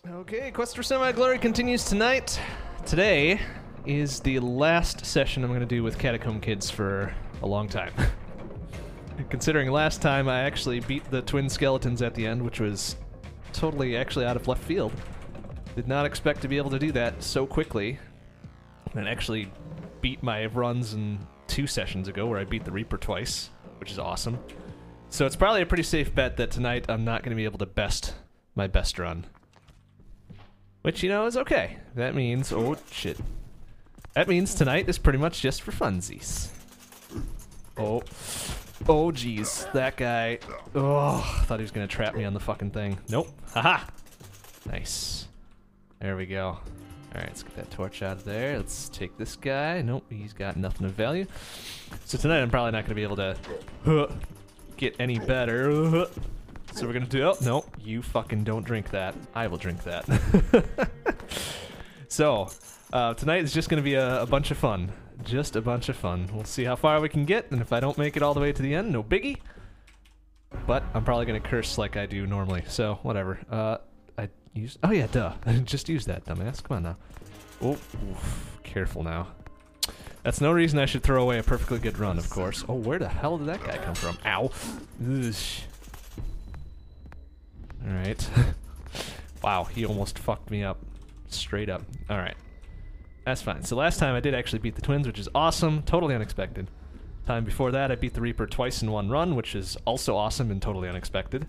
Okay, Quest for Semi-Glory continues tonight. Today is the last session I'm going to do with Catacomb kids for a long time. Considering last time I actually beat the twin skeletons at the end, which was totally actually out of left field. Did not expect to be able to do that so quickly. And actually beat my runs in 2 sessions ago where I beat the Reaper twice, which is awesome. So it's probably a pretty safe bet that tonight I'm not going to be able to best my best run. Which, you know, is okay. That means... oh, shit. That means tonight is pretty much just for funsies. Oh. Oh, jeez. That guy... oh, thought he was going to trap me on the fucking thing. Nope. Haha! Nice. There we go. Alright, let's get that torch out of there. Let's take this guy. Nope, he's got nothing of value. So tonight I'm probably not going to be able to get any better. So we're gonna do... oh, no, you fucking don't drink that. I will drink that. So, tonight is just gonna be a bunch of fun. Just a bunch of fun. We'll see how far we can get, and if I don't make it all the way to the end, no biggie. But I'm probably gonna curse like I do normally, so whatever. I used... oh yeah, duh. I just used that, dumbass. Come on now. Oh, oof. Careful now. That's no reason I should throw away a perfectly good run, of course. Oh, where the hell did that guy come from? Ow. Ugh. Alright. Wow, he almost fucked me up. Straight up. Alright. That's fine. So last time I did actually beat the twins, which is awesome. Totally unexpected. Time before that I beat the Reaper twice in one run, which is also awesome and totally unexpected.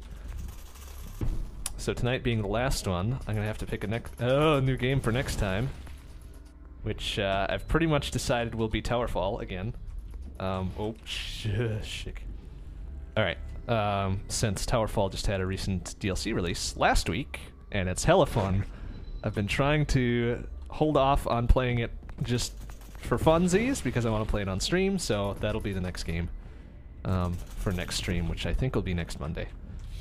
So tonight being the last one, I'm gonna have to pick a new game for next time. Which I've pretty much decided will be Towerfall again. Oh, shit. Alright. Since Towerfall just had a recent DLC release last week, and it's hella fun, I've been trying to hold off on playing it just for funsies because I want to play it on stream, so that'll be the next game for next stream, which I think will be next Monday.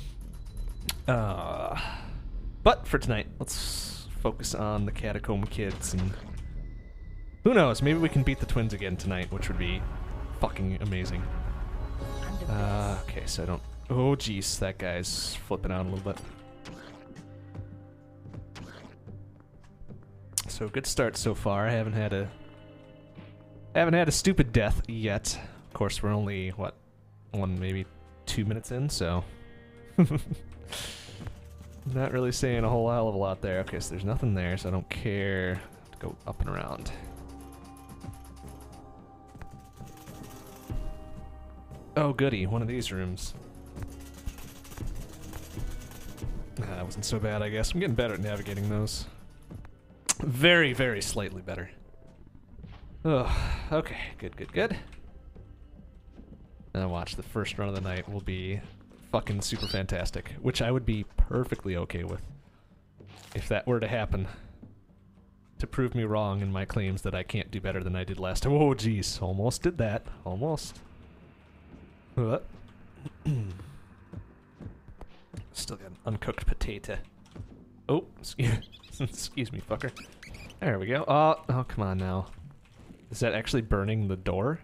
But for tonight, let's focus on the Catacomb kids, and who knows, maybe we can beat the twins again tonight, which would be fucking amazing. Okay, so I don't... oh, jeez, that guy's flipping out a little bit. So, good start so far. I haven't had a stupid death yet. Of course, we're only, what, maybe 2 minutes in, so... not really saying a whole hell of a lot there. Okay, so there's nothing there, so I don't care to go up and around. Oh goody, one of these rooms. That wasn't so bad, I guess. I'm getting better at navigating those. Very, very slightly better. Ugh, okay, good. Now watch, the first run of the night will be fucking super fantastic, which I would be perfectly okay with if that were to happen. To prove me wrong in my claims that I can't do better than I did last time. Oh jeez, almost did that. Almost. Still got an uncooked potato. Oh, excuse me, fucker. There we go. Oh, come on now. Is that actually burning the door?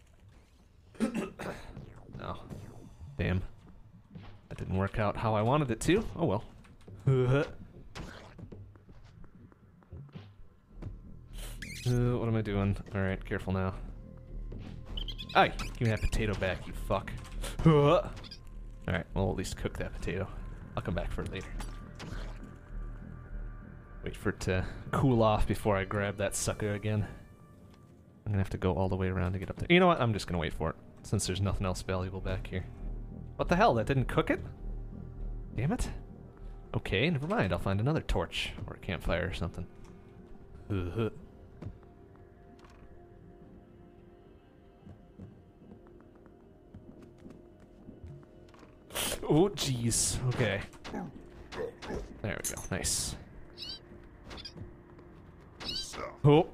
No. Damn. That didn't work out how I wanted it to. Oh well. What am I doing? Alright, careful now. Aye, give me that potato back, you fuck. Alright, well at least cook that potato. I'll come back for it later. Wait for it to cool off before I grab that sucker again. I'm gonna have to go all the way around to get up there. You know what? I'm just gonna wait for it, since there's nothing else valuable back here. What the hell? That didn't cook it? Damn it. Okay, never mind. I'll find another torch or a campfire or something. Oh, jeez. Okay. There we go. Nice. Oh.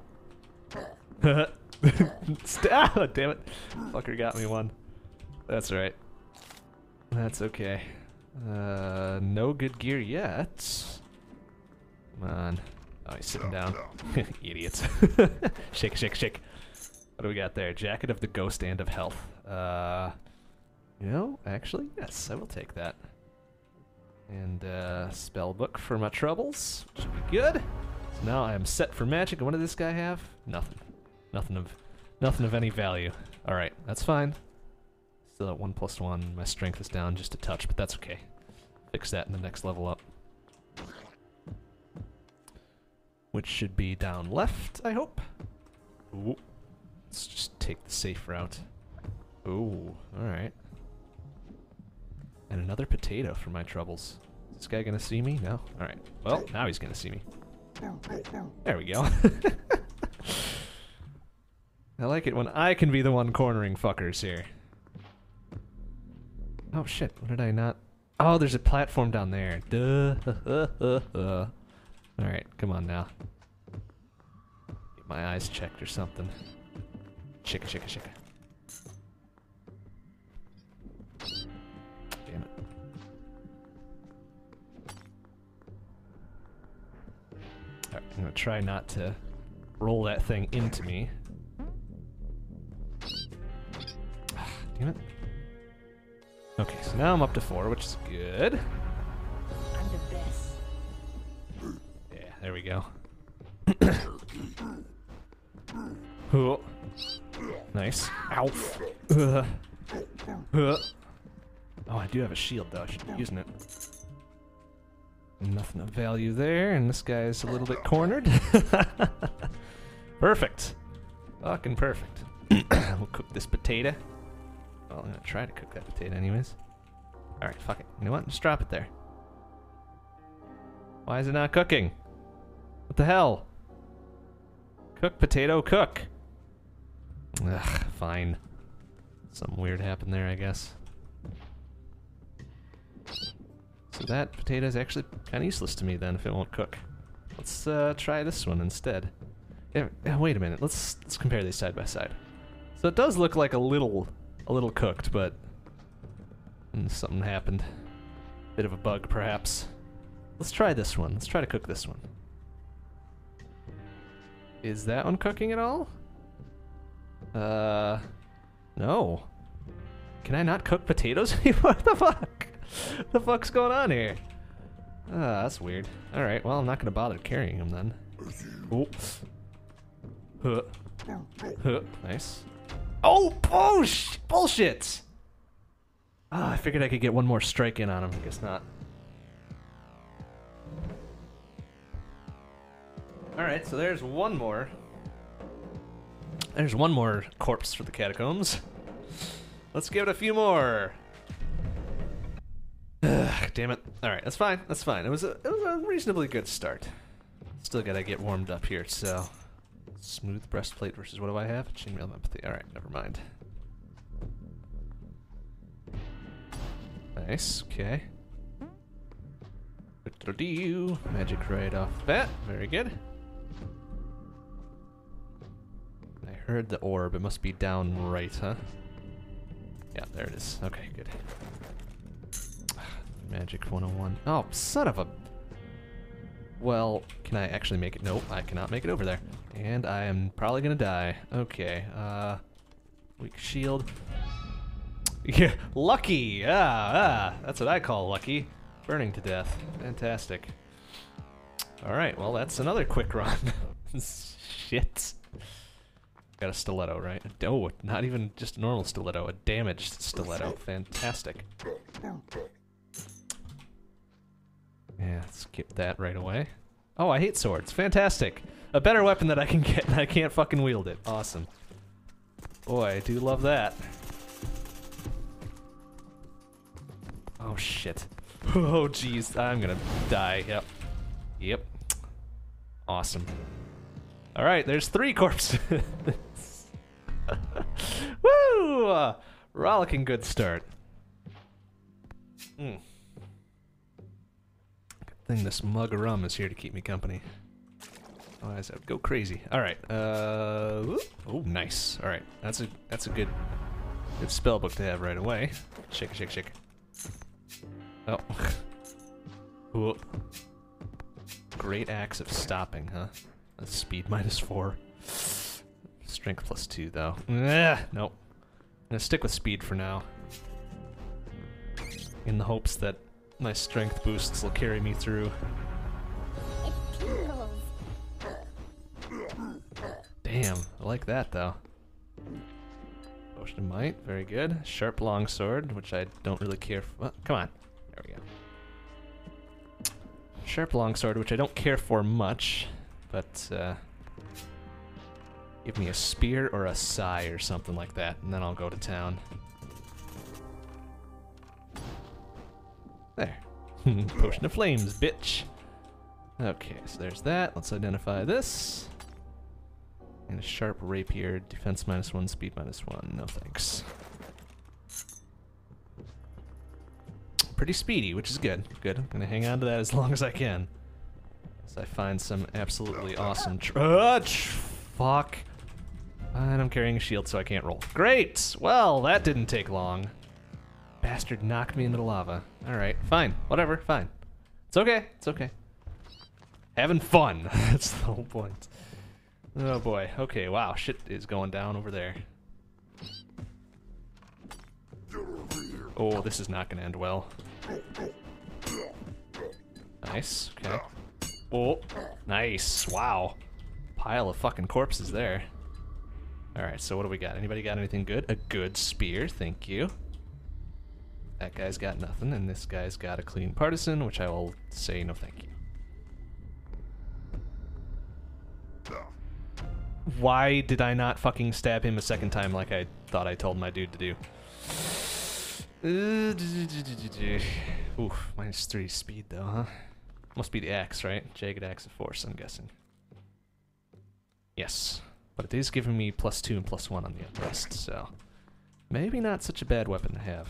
Ah, damn it. Fucker got me one. That's right. That's okay. No good gear yet. Come on. Oh, he's sitting down. Idiots. Shake, shake, shake. What do we got there? Jacket of the Ghost and of Health. You know, actually, yes, I will take that. And spell book for my troubles, which should be good. So now I am set for magic. And what did this guy have? Nothing. Nothing of any value. All right, that's fine. Still at 1+1. My strength is down just a touch, but that's okay. Fix that in the next level up. Which should be down left, I hope. Ooh. Let's just take the safe route. Ooh, all right. And another potato for my troubles. Is this guy gonna see me? No? Alright. Well, now he's gonna see me. There we go. I like it when I can be the one cornering fuckers here. Oh shit, what did I not... Oh, there's a platform down there. Duh. Alright, come on now. Get my eyes checked or something. Chicka, chicka, chicka. Damn it. Alright, I'm gonna try not to roll that thing into me. Damn it. Okay, so now I'm up to 4, which is good. I'm the best. Yeah, there we go. Oh. Nice. Ow. Oh, I do have a shield though. I should be using it. Nothing of value there, and this guy's a little bit cornered. Perfect. Fucking perfect. We'll cook this potato. Well, I'm gonna try to cook that potato anyways. Alright, fuck it. You know what? Just drop it there. Why is it not cooking? What the hell? Cook, potato, cook. Ugh, fine. Something weird happened there, I guess. So that potato is actually kind of useless to me then if it won't cook. Let's try this one instead. Yeah, wait a minute. Let's compare these side by side. So it does look like a little cooked, but something happened. Bit of a bug, perhaps. Let's try this one. Let's try to cook this one. Is that one cooking at all? No. Can I not cook potatoes anymore? What the fuck? The fuck's going on here? That's weird. Alright, well, I'm not gonna bother carrying them then. Oh. Huh. Huh. Nice. Oh, bullshit! I figured I could get one more strike in on him. I guess not. Alright, so there's one more. There's one more corpse for the catacombs. Let's give it a few more. Damn it. Alright, that's fine. That's fine. It was a reasonably good start. Still gotta get warmed up here, so... Smooth breastplate versus what do I have? Chainmail of empathy. Alright, never mind. Nice, okay. Magic right off the bat. Very good. I heard the orb. It must be down right, huh? Yeah, there it is. Okay, good. Magic 101. Oh, son of a... Well, can I actually make it? Nope, I cannot make it over there. And I am probably gonna die. Okay, weak shield. Yeah, lucky! That's what I call lucky. Burning to death. Fantastic. Alright, well, that's another quick run. Shit. Got a stiletto, right? Oh, not even just a normal stiletto, a damaged stiletto. Fantastic. Yeah, let's skip that right away. Oh, I hate swords. Fantastic. A better weapon that I can get and I can't fucking wield it. Awesome. Boy, I do love that. Oh, shit. Oh, jeez. I'm gonna die. Yep. Yep. Awesome. Alright, there's 3 corpses. Woo! Rollicking good start. Good thing this mug of rum is here to keep me company. Otherwise I would go crazy. Alright, oh, nice. Alright, that's a good spell book to have right away. Shake, shake, shake. Oh. Ooh. Great axe of stopping, huh? That's speed -4. Strength +2, though. Nope. I'm gonna stick with speed for now. In the hopes that My strength boosts will carry me through. It tingles. Damn, I like that though. Potion of Might, very good. Sharp longsword, which I don't really care for. Oh, come on, there we go. Sharp longsword, which I don't care for much, but give me a spear or a sai or something like that, and then I'll go to town. There. Potion of Flames, bitch. Okay, so there's that. Let's identify this. And a sharp rapier, defense -1, speed -1. No thanks. Pretty speedy, which is good. Good. I'm gonna hang on to that as long as I can. So I find some absolutely awesome. Fuck. And I'm carrying a shield, so I can't roll. Great. Well, that didn't take long. Bastard knocked me into the lava. All right, fine. Whatever. Fine. It's okay. It's okay. Having fun. That's the whole point. Oh boy. Okay. Wow. Shit is going down over there. Oh, this is not going to end well. Nice. Okay. Oh, nice. Wow. Pile of fucking corpses there. All right. So what do we got? Anybody got anything good? A good spear. Thank you. That guy's got nothing, and this guy's got a clean partisan, which I will say no thank you. Why did I not fucking stab him a second time like I thought I told my dude to do? Oof, -3 speed though, huh? Must be the axe, right? Jagged axe of force, I'm guessing. Yes, but it is giving me +2 and +1 on the rest, so maybe not such a bad weapon to have.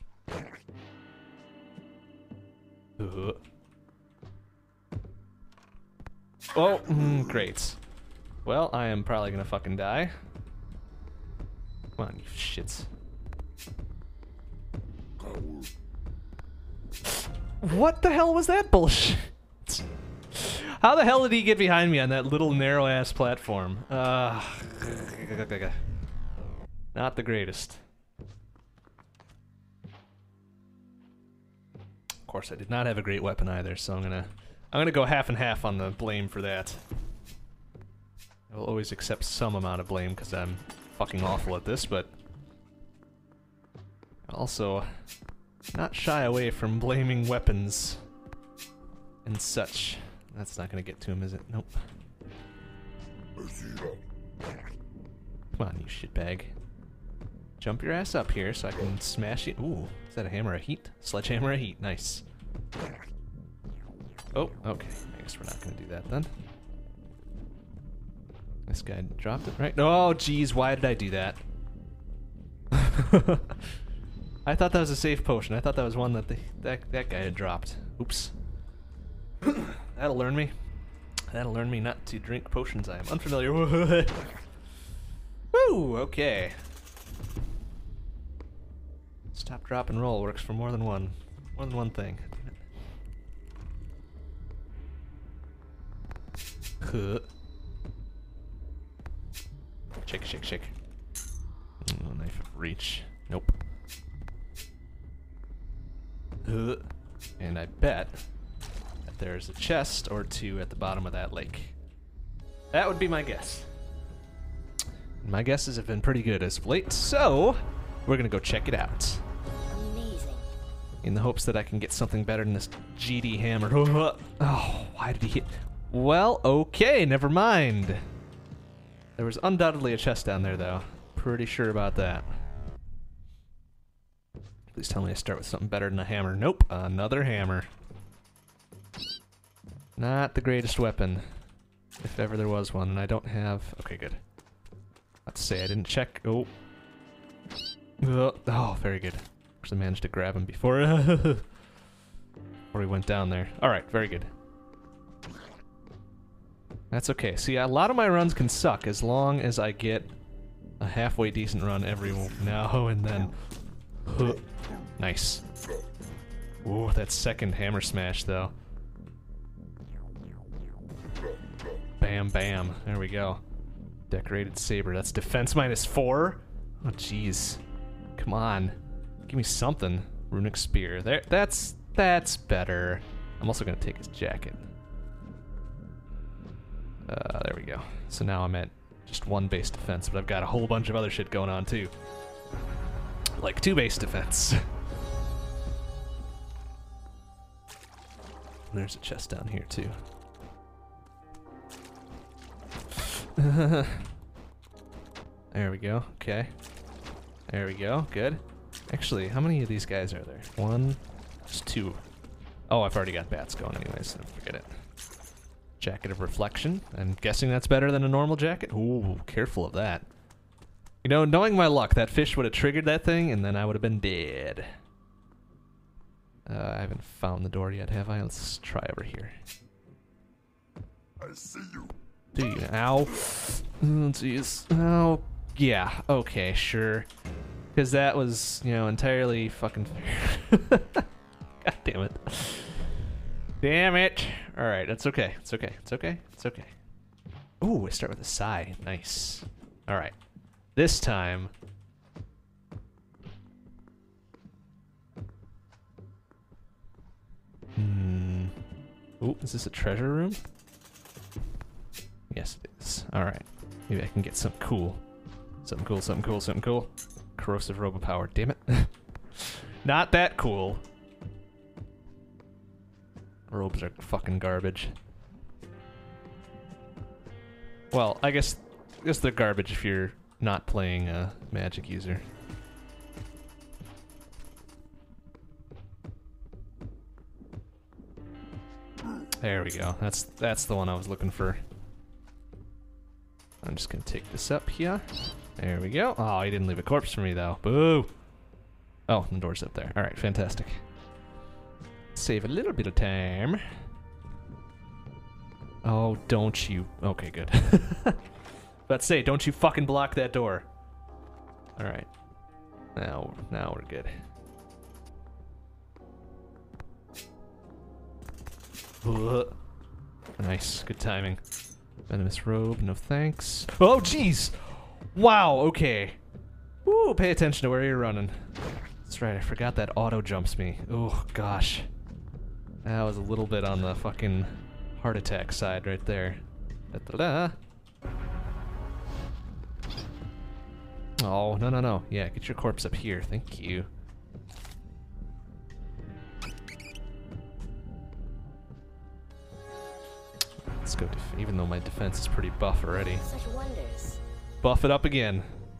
Oh, great. Well, I am probably gonna fucking die. Come on, you shits. What the hell was that bullshit? How the hell did he get behind me on that little narrow-ass platform? Not the greatest. Of course, I did not have a great weapon either, so I'm gonna go half and half on the blame for that. I will always accept some amount of blame because I'm fucking awful at this, but also not shy away from blaming weapons and such. That's not gonna get to him, is it? Nope. Come on, you shitbag. Jump your ass up here so I can smash you. Ooh, is that a hammer of heat? Sledgehammer of heat, nice. Oh, okay. I guess we're not gonna do that then. This guy dropped it, right? Oh, geez, why did I do that? I thought that was a safe potion. I thought that was one that that guy had dropped. Oops. That'll learn me. That'll learn me not to drink potions I am unfamiliar with. Woo, okay. Stop, drop, and roll works for more than one thing. Huh. Shake, shake, shake. Oh, knife of reach. Nope. And I bet that there's a chest or two at the bottom of that lake. That would be my guess. And my guesses have been pretty good as of late, so we're gonna go check it out. Amazing. In the hopes that I can get something better than this GD hammer. Oh, why did he hit? Well, okay, never mind. There was undoubtedly a chest down there, though. Pretty sure about that. Please tell me I start with something better than a hammer. Nope, another hammer. Not the greatest weapon, if ever there was one, and I don't have... Okay, good. Let's say I didn't check... Oh. Oh, very good. Actually managed to grab him before... before he went down there. Alright, very good. That's okay. See, a lot of my runs can suck as long as I get a halfway decent run every now and then. Nice. Ooh, that second hammer smash, though. Bam, bam. There we go. Decorated saber. That's defense -4? Oh, jeez. Come on. Give me something. Runic spear. There. That's That's better. I'm also gonna take his jacket. There we go. So now I'm at just 1 base defense, but I've got a whole bunch of other shit going on too. Like 2 base defense. There's a chest down here too. There we go. Okay. There we go. Good. Actually, how many of these guys are there? 1, just 2. Oh, I've already got bats going anyways, so forget it. Jacket of Reflection. I'm guessing that's better than a normal jacket. Ooh, careful of that. You know, knowing my luck, that fish would have triggered that thing, and then I would have been dead. I haven't found the door yet, have I? Let's try over here. I see you. Do you? Ow. Oh, jeez. Oh, yeah. Okay, sure. Because that was, you know, entirely fucking fair. God damn it. Damn it. Alright, that's okay. It's okay. It's okay. It's okay. Ooh, I start with a sigh. Nice. Alright. This time... Ooh, is this a treasure room? Yes, it is. Alright. Maybe I can get something cool. Something cool, something cool, something cool. Corrosive robe of power. Damn it. Not that cool. Robes are fucking garbage. Well, I guess they're garbage if you're not playing a magic user. There we go. That's the one I was looking for. I'm just gonna take this up here. There we go. Oh, he didn't leave a corpse for me though. Boo! Oh, the door's up there. Alright, fantastic. Save a little bit of time. Oh, don't you... Okay, good. Let's say, don't you fucking block that door. Alright. Now we're good. Ugh. Nice, good timing. Venomous robe, no thanks. Oh, jeez! Wow, okay. Ooh, pay attention to where you're running. That's right, I forgot that auto jumps me. Oh, gosh. That was a little bit on the fucking heart attack side right there. Da-da-da. Oh, no. Yeah, get your corpse up here. Thank you. Let's go, even though my defense is pretty buff already. Such wonders. Buff it up again.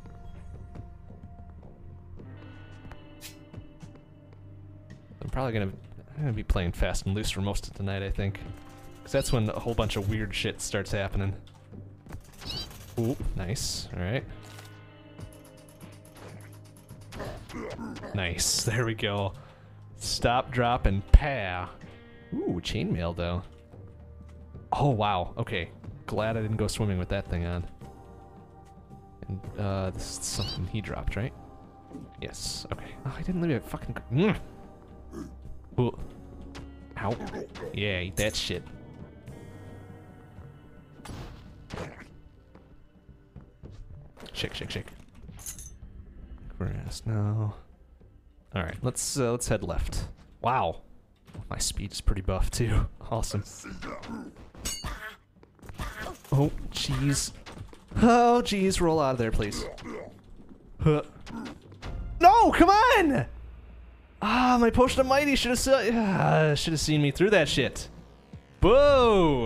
I'm probably gonna be playing fast and loose for most of the night, I think. Because that's when a whole bunch of weird shit starts happening. Ooh, nice. Alright. Nice. There we go. Stop, drop, and pow. Ooh, chainmail, though. Oh, wow. Okay. Glad I didn't go swimming with that thing on. And, this is something he dropped, right? Yes. Okay. Oh, I didn't leave a fucking... Ooh. Ow. Yeah, eat that shit. Shake. Grass, no. Alright, let's head left. Wow. My speed is pretty buff, too. Awesome. Oh, jeez. Oh, jeez. Roll out of there, please. Huh. No, come on! Ah, my potion of mighty should have seen me through that shit. Boo!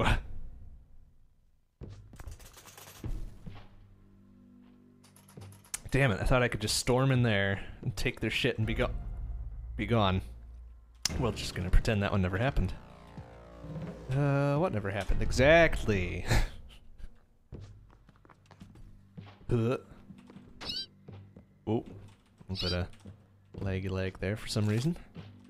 Damn it! I thought I could just storm in there and take their shit and be gone. Well, just gonna pretend that one never happened. What never happened exactly? Oh, a little bit of laggy leg there for some reason.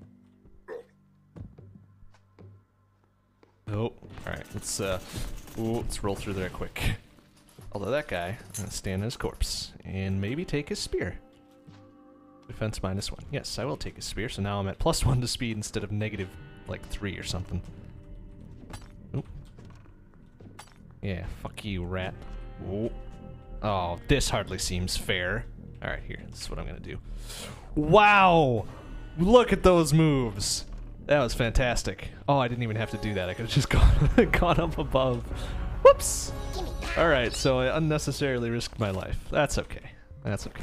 Oh, alright, let's roll through there quick. Although that guy, I'm gonna stand on his corpse and maybe take his spear. Defense -1. Yes, I will take his spear, so now I'm at +1 to speed instead of negative, like, 3 or something. Oop. Yeah, fuck you, rat. Oh. Oh, this hardly seems fair. Alright, here, this is what I'm gonna do. Wow! Look at those moves! That was fantastic. Oh, I didn't even have to do that. I could have just gone up above. Whoops! Alright, so I unnecessarily risked my life. That's okay. That's okay.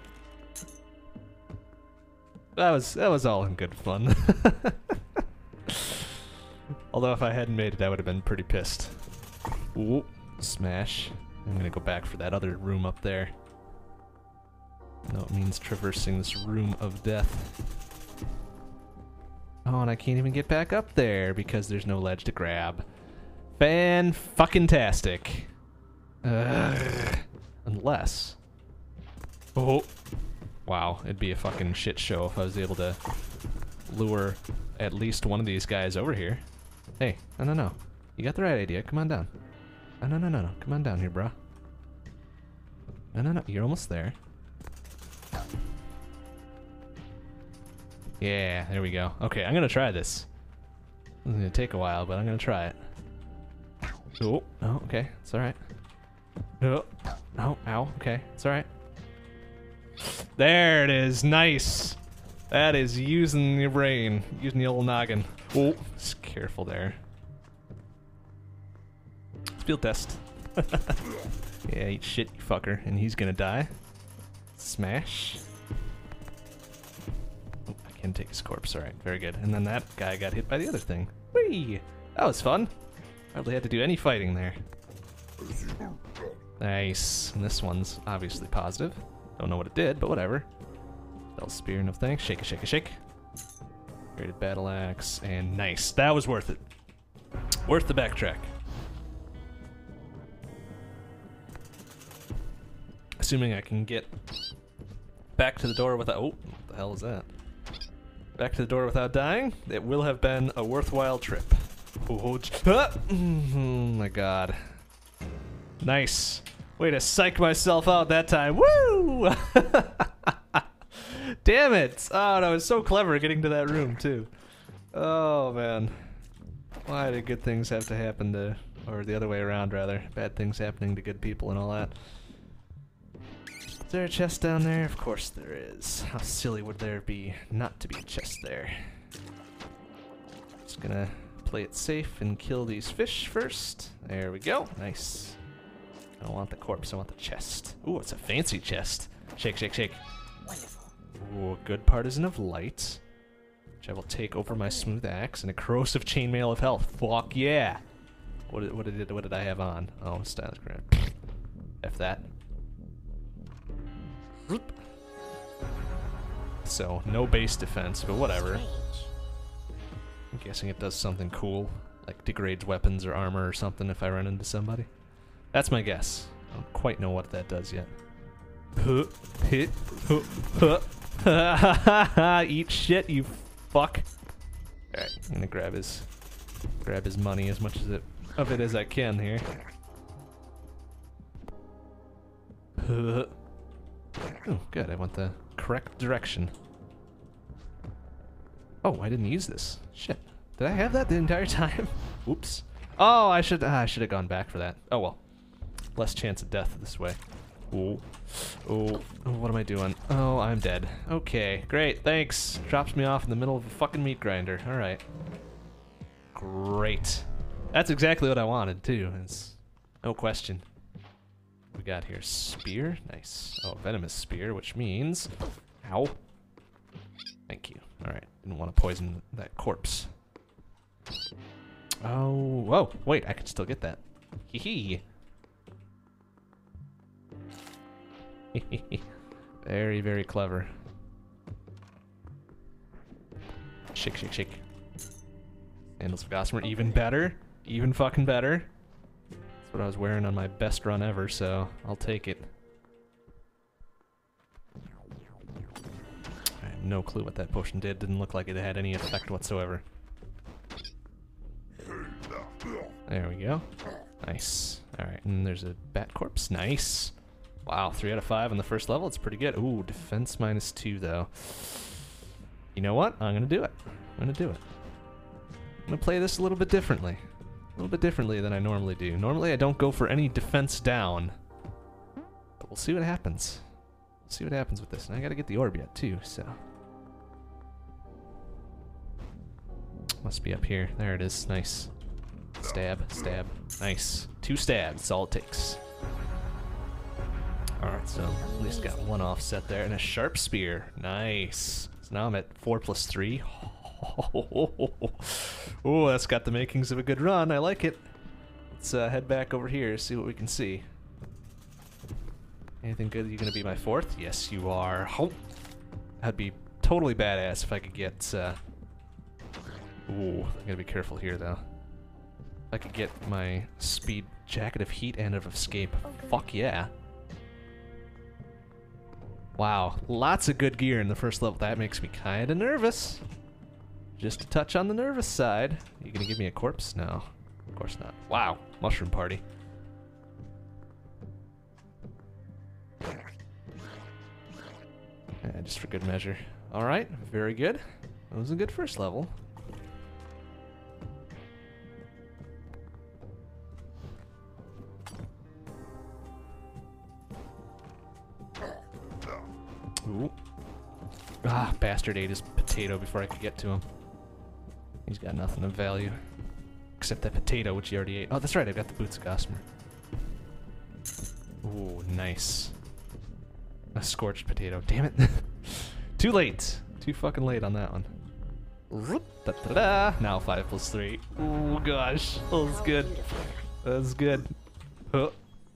That was all in good fun. Although if I hadn't made it, I would have been pretty pissed. Ooh, smash. I'm gonna go back for that other room up there. No, it means traversing this room of death. Oh, and I can't even get back up there because there's no ledge to grab. Fan-fucking-tastic. Unless... Oh. Wow, it'd be a fucking shit show if I was able to lure at least one of these guys over here. Hey, no. You got the right idea. Come on down. No. Come on down here, bro. No. You're almost there. Yeah, there we go. Okay, I'm gonna try this. It's gonna take a while, but I'm gonna try it. Oh, okay. It's alright. Oh, ow. Okay, it's alright. There it is. Nice. That is using your brain. Using the old noggin. Oh, just careful there. Field test. Yeah, eat shit, you fucker. And he's gonna die. Smash. Oh, I can take his corpse. Alright, very good. And then that guy got hit by the other thing. Whee! That was fun. Hardly had to do any fighting there. Nice. And this one's obviously positive. Don't know what it did, but whatever. Spell spear, no thanks. Shake a shake. Created battle axe, and nice. That was worth it. Worth the backtrack. Assuming I can get back to the door without... Oh, what the hell is that? Back to the door without dying? It will have been a worthwhile trip. Oh my god. Nice. Way to psych myself out that time. Woo! Damn it! Oh, and I was so clever getting to that room, too. Oh, man. Why did good things have to happen to... Or the other way around, rather. Bad things happening to good people and all that. Is there a chest down there? Of course there is. How silly would there be not to be a chest there? Just gonna play it safe and kill these fish first. There we go. Nice. I don't want the corpse, I want the chest. Ooh, it's a fancy chest. Shake. Wonderful. Ooh, good partisan of light. Which I will take over my smooth axe and a corrosive chainmail of health. Fuck yeah! What did I have on? Oh, stylish grab. F that. So, no base defense, but whatever. I'm guessing it does something cool. Like degrades weapons or armor or something if I run into somebody. That's my guess. I don't quite know what that does yet. Eat shit, you fuck. Alright, I'm gonna grab his money as much of it as I can here. Oh, good, I went the correct direction. Oh, I didn't use this. Shit. Did I have that the entire time? Oops. Oh, I should have gone back for that. Oh well. Less chance of death this way. Oh, what am I doing? Oh, I'm dead. Okay, great, thanks. Drops me off in the middle of a fucking meat grinder. Alright. Great. That's exactly what I wanted, too. It's no question. What we got here? Spear? Nice. Oh, venomous spear, which means... Ow. Thank you. Alright, didn't want to poison that corpse. Oh, whoa, wait, I can still get that. Hee hee. Very, very clever. Shake. Sandals of Gossamer, even better. Even fucking better. That's what I was wearing on my best run ever, so I'll take it. I have no clue what that potion did. Didn't look like it had any effect whatsoever. There we go. Nice. Alright, and there's a bat corpse. Nice. Wow, 3 out of 5 on the first level. It's pretty good. Ooh, defense -2, though. You know what? I'm going to do it. I'm going to play this a little bit differently. A little bit differently than I normally do. Normally, I don't go for any defense down. But we'll see what happens. We'll see what happens with this. And I got to get the orb yet, too, so... Must be up here. There it is. Nice. Stab, stab. Nice. 2 stabs. That's all it takes. Alright, so at least got 1 offset there. And a sharp spear. Nice. So now I'm at 4 plus 3. Oh, that's got the makings of a good run. I like it. Let's head back over here, see what we can see. Anything good? You gonna be my 4th? Yes, you are. Oh, that'd be totally badass if I could get... Ooh, I gotta be careful here, though. If I could get my speed jacket of heat and of escape. Fuck yeah. Wow, lots of good gear in the first level. That makes me kinda nervous. Just a touch on the nervous side. You gonna give me a corpse? No, of course not. Wow, mushroom party. Just for good measure. Alright, very good. That was a good first level. Ooh. Ah, bastard ate his potato before I could get to him. He's got nothing of value. Except that potato, which he already ate. Oh, that's right, I've got the boots of Gossamer. Ooh, nice. A scorched potato. Damn it. Too late. Too fucking late on that one. Da-da-da. Now 5 plus 3. Oh gosh. That was good. That was good. Oh,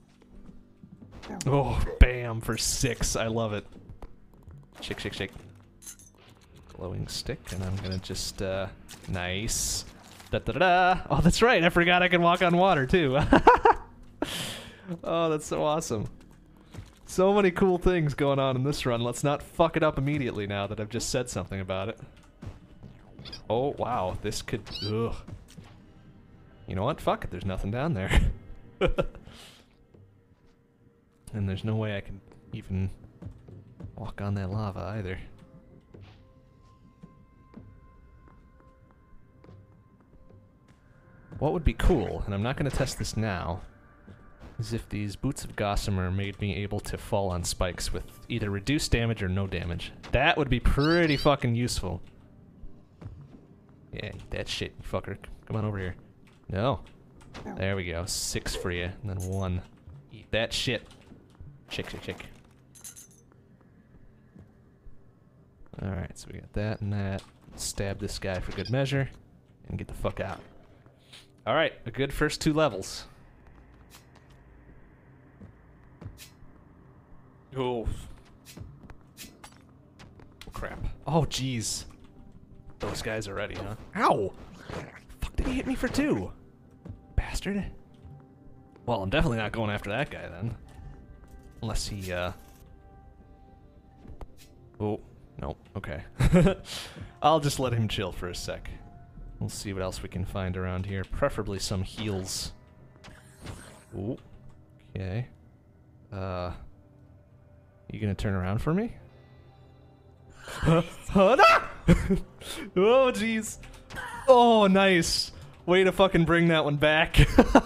bam for 6. I love it. Shake, shake, shake. Glowing stick, and I'm gonna just, nice. Da-da-da-da. Oh, that's right. I forgot I can walk on water, too. Oh, that's so awesome. So many cool things going on in this run. Let's not fuck it up immediately now that I've just said something about it. Oh, wow. This could... Ugh. You know what? Fuck it. There's nothing down there. And there's no way I can even walk on that lava either. What would be cool, and I'm not going to test this now, is if these boots of Gossamer made me able to fall on spikes with either reduced damage or no damage. That would be pretty fucking useful. Yeah, eat that shit, you fucker. Come on over here. No. There we go. 6 for you, and then 1. Eat that shit. Shake, shake, shake. Alright, so we got that and that. Stab this guy for good measure, and get the fuck out. Alright, a good first 2 levels. Oh. Crap. Oh, jeez. Those guys are ready, huh? Ow! Fuck, did he hit me for 2? Bastard. Well, I'm definitely not going after that guy, then. Unless he, Oh, no, okay. I'll just let him chill for a sec. We'll see what else we can find around here. Preferably some heals. Ooh. Okay. You gonna turn around for me? No! Oh, jeez. Oh, nice. Way to fucking bring that one back.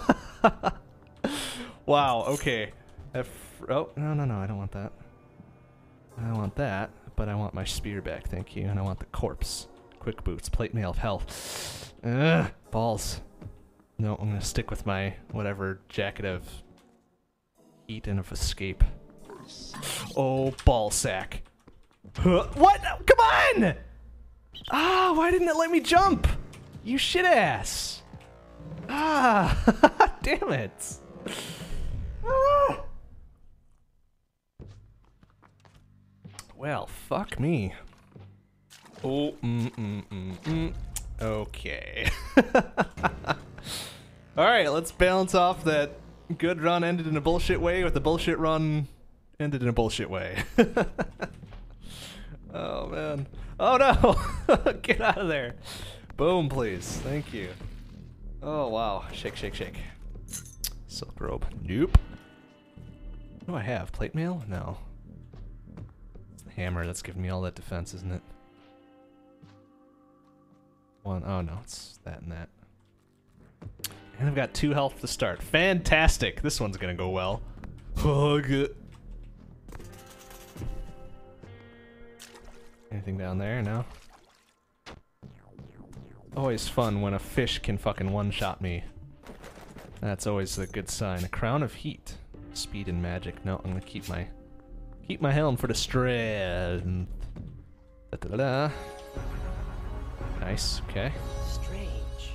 Wow, okay. Oh, no, no, no, I don't want that. I want that, but I want my spear back, thank you. And I want the corpse. Quick boots, plate mail of health. Balls. No, I'm gonna stick with my whatever jacket of heat and of escape. Oh, ball sack. What? Come on! Ah, why didn't it let me jump? You shit ass. Ah, damn it. Ah. Well, fuck me. Oh, Okay. Alright, let's balance off that good run ended in a bullshit way with the bullshit run ended in a bullshit way. Oh, man. Oh, no! Get out of there. Boom, please. Thank you. Oh, wow. Shake, shake, shake. Silk robe. Nope. What do I have? Plate mail? No. It's the hammer that's giving me all that defense, isn't it? One. Oh, no. It's that and that. And I've got 2 health to start. Fantastic! This one's gonna go well. Oh, good. Anything down there? No? Always fun when a fish can fucking one-shot me. That's always a good sign. A crown of heat. Speed and magic. No, I'm gonna keep my helm for the strength. Da-da-da-da. Nice, okay. Strange.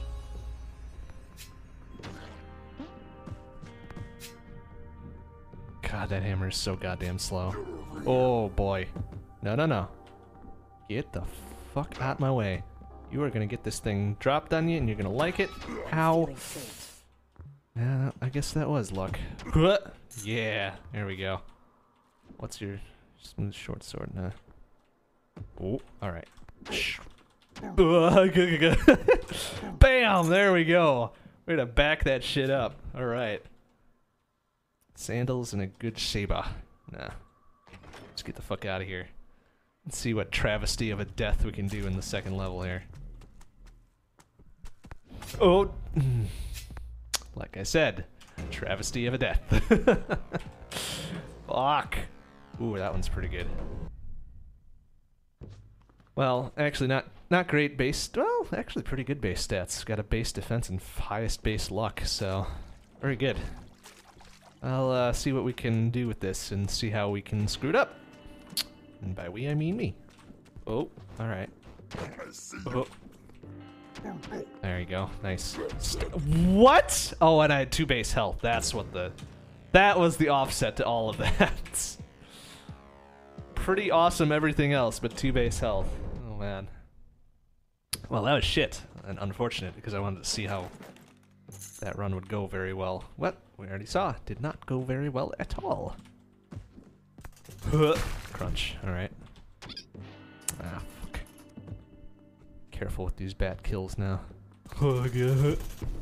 God, that hammer is so goddamn slow. Oh boy. No, no, no. Get the fuck out my way. You are gonna get this thing dropped on you and you're gonna like it. Ow. Feeling safe. Yeah, I guess that was luck. Yeah, there we go. What's your smooth short sword? Nah. Oh, alright. Bam! There we go. Way to back that shit up. Alright. Sandals and a good saber. Nah. Let's get the fuck out of here. Let's see what travesty of a death we can do in the second level here. Oh! Like I said, travesty of a death. Fuck! Ooh, that one's pretty good. Well, actually not great base, well, actually pretty good base stats. Got a base defense and highest base luck, so very good. I'll see what we can do with this and see how we can screw it up. And by we, I mean me. Oh, alright. Oh. There you go, nice. What? Oh, and I had 2 base health. That's what that was the offset to all of that. Pretty awesome everything else, but 2 base health. Oh man. Well, that was shit, and unfortunate, because I wanted to see how that run would go very well. What? We already saw. Did not go very well at all. Crunch. Alright. Ah, fuck. Careful with these bat kills now. Oh, God.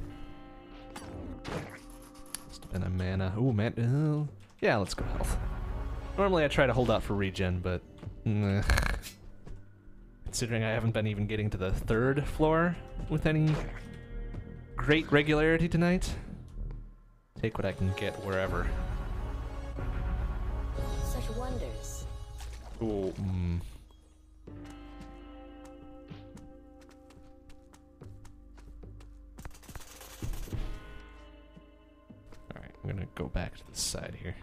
Must have been a mana. Ooh, man. Yeah, let's go health. Normally I try to hold out for regen, but considering I haven't been even getting to the 3rd floor with any great regularity tonight, take what I can get wherever. Such wonders. Ooh, Alright, I'm gonna go back to the side here.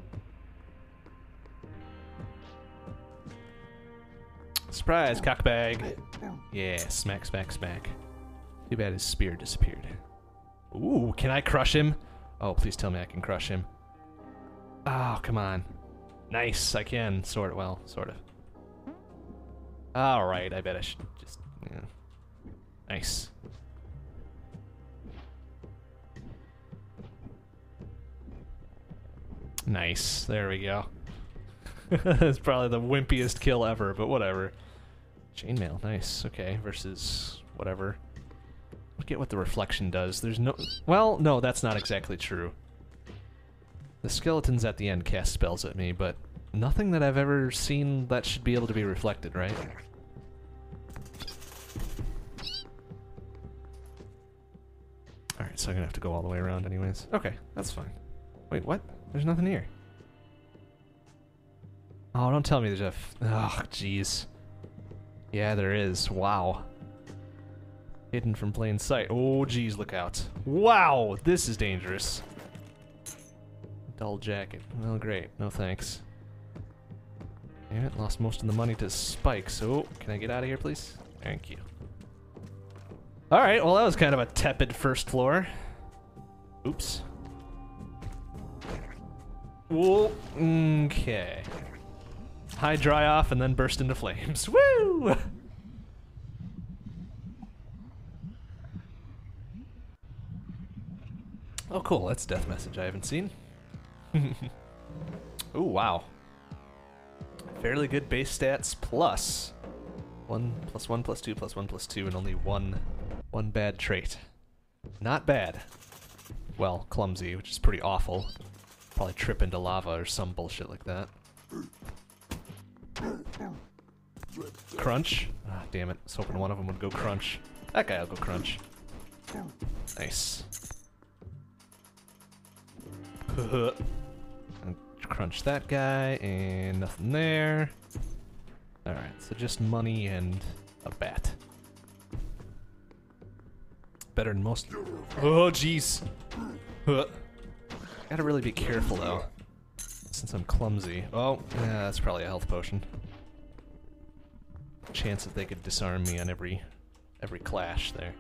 Surprise, cockbag! Yeah, smack, smack, smack. Too bad his spear disappeared. Ooh, can I crush him? Oh, please tell me I can crush him. Oh, come on. Nice, I can. Sort of, well, sort of. Alright, I bet I should just, yeah. Nice. Nice, there we go. That's probably the wimpiest kill ever, but whatever. Chainmail, nice. Okay, versus whatever. Look at what the reflection does. There's no... Well, no, that's not exactly true. The skeletons at the end cast spells at me, but nothing that I've ever seen that should be able to be reflected, right? Alright, so I'm gonna have to go all the way around anyways. Okay, that's fine. Wait, what? There's nothing here. Oh, don't tell me there's a... Oh, jeez. Yeah, there is. Wow. Hidden from plain sight. Oh, jeez, look out. Wow, this is dangerous. Dull jacket. Well, great. No thanks. Damn it, lost most of the money to spikes. Oh, can I get out of here, please? Thank you. Alright, well, that was kind of a tepid first floor. Oops. Whoa. Okay. High dry off and then burst into flames. Woo! Oh, cool. That's a death message I haven't seen. Ooh, wow. Fairly good base stats plus 1 + 1 + 2 + 1 + 2 and only one bad trait. Not bad. Well, clumsy, which is pretty awful. Probably trip into lava or some bullshit like that. Crunch? Ah, damn it. I was hoping one of them would go crunch. That guy will go crunch. Nice. Crunch that guy, and nothing there. Alright, so just money and a bat. better than most. Oh, jeez. Gotta really be careful, though, since I'm clumsy. Oh, yeah, that's probably a health potion. Chance that they could disarm me on every clash there.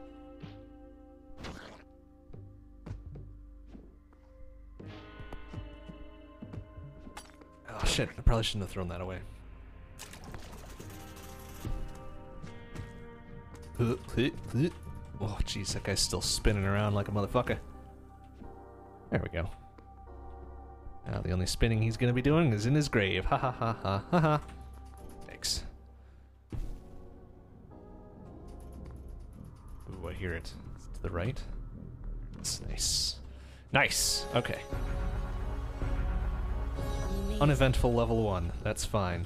Oh shit, I probably shouldn't have thrown that away. Oh jeez, that guy's still spinning around like a motherfucker. There we go. Now the only spinning he's gonna be doing is in his grave. Ha ha ha ha ha ha. Thanks. Ooh, I hear it. It's to the right. It's nice. Nice! Okay. Amazing. Uneventful level 1. That's fine.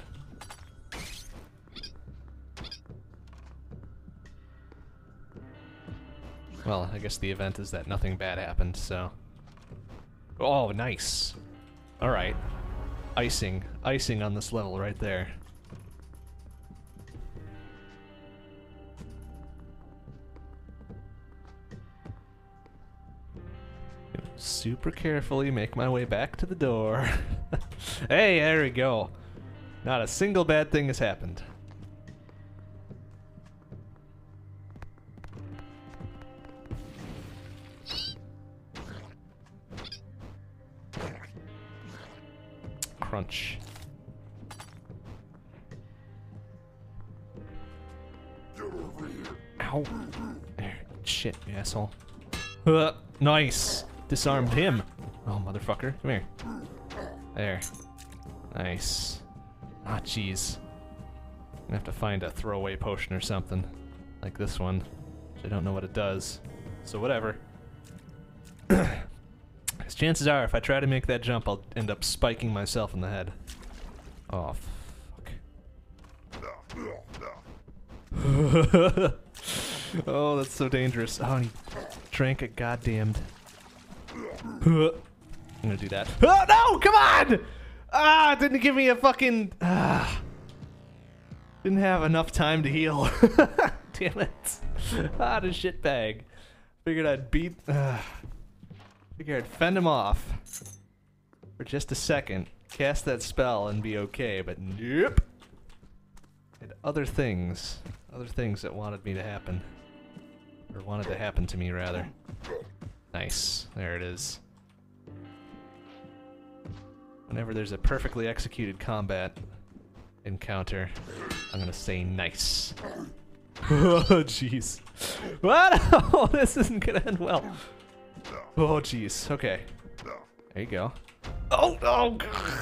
Well, I guess the event is that nothing bad happened, so... Oh, nice. Alright. Icing. Icing on this level right there. Super carefully make my way back to the door. Hey, there we go. Not a single bad thing has happened. Crunch. Ow. There. Shit, you asshole. Nice. Disarmed him. Oh, motherfucker. Come here. There. Nice. Ah, jeez. I'm gonna have to find a throwaway potion or something. Like this one. Which I don't know what it does. So whatever. Because chances are, if I try to make that jump, I'll end up spiking myself in the head. Oh, fuck. Oh, that's so dangerous. Oh, and he drank a goddamned... I'm gonna do that. Oh, no! Come on! Ah, it didn't give me a fucking... Didn't have enough time to heal. Damn it. Ah, the shitbag. Figured I'd beat... Figured I'd fend him off. For just a second. Cast that spell and be okay, but nope. Had other things. Other things that wanted me to happen. Or wanted to happen to me, rather. Nice. There it is. Whenever there's a perfectly executed combat encounter, I'm gonna say nice. Oh, jeez. What? Oh, this isn't gonna end well. Oh, jeez. Okay. There you go. Oh, oh!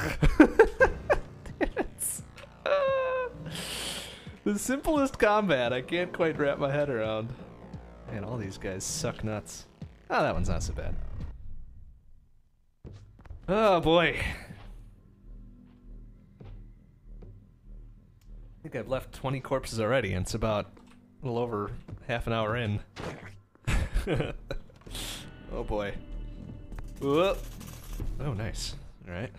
The simplest combat I can't quite wrap my head around. Man, all these guys suck nuts. Oh, that one's not so bad. Oh, boy. I think I've left 20 corpses already, and it's about a little over half an hour in. Oh, boy. Whoop. Oh, nice. Alright.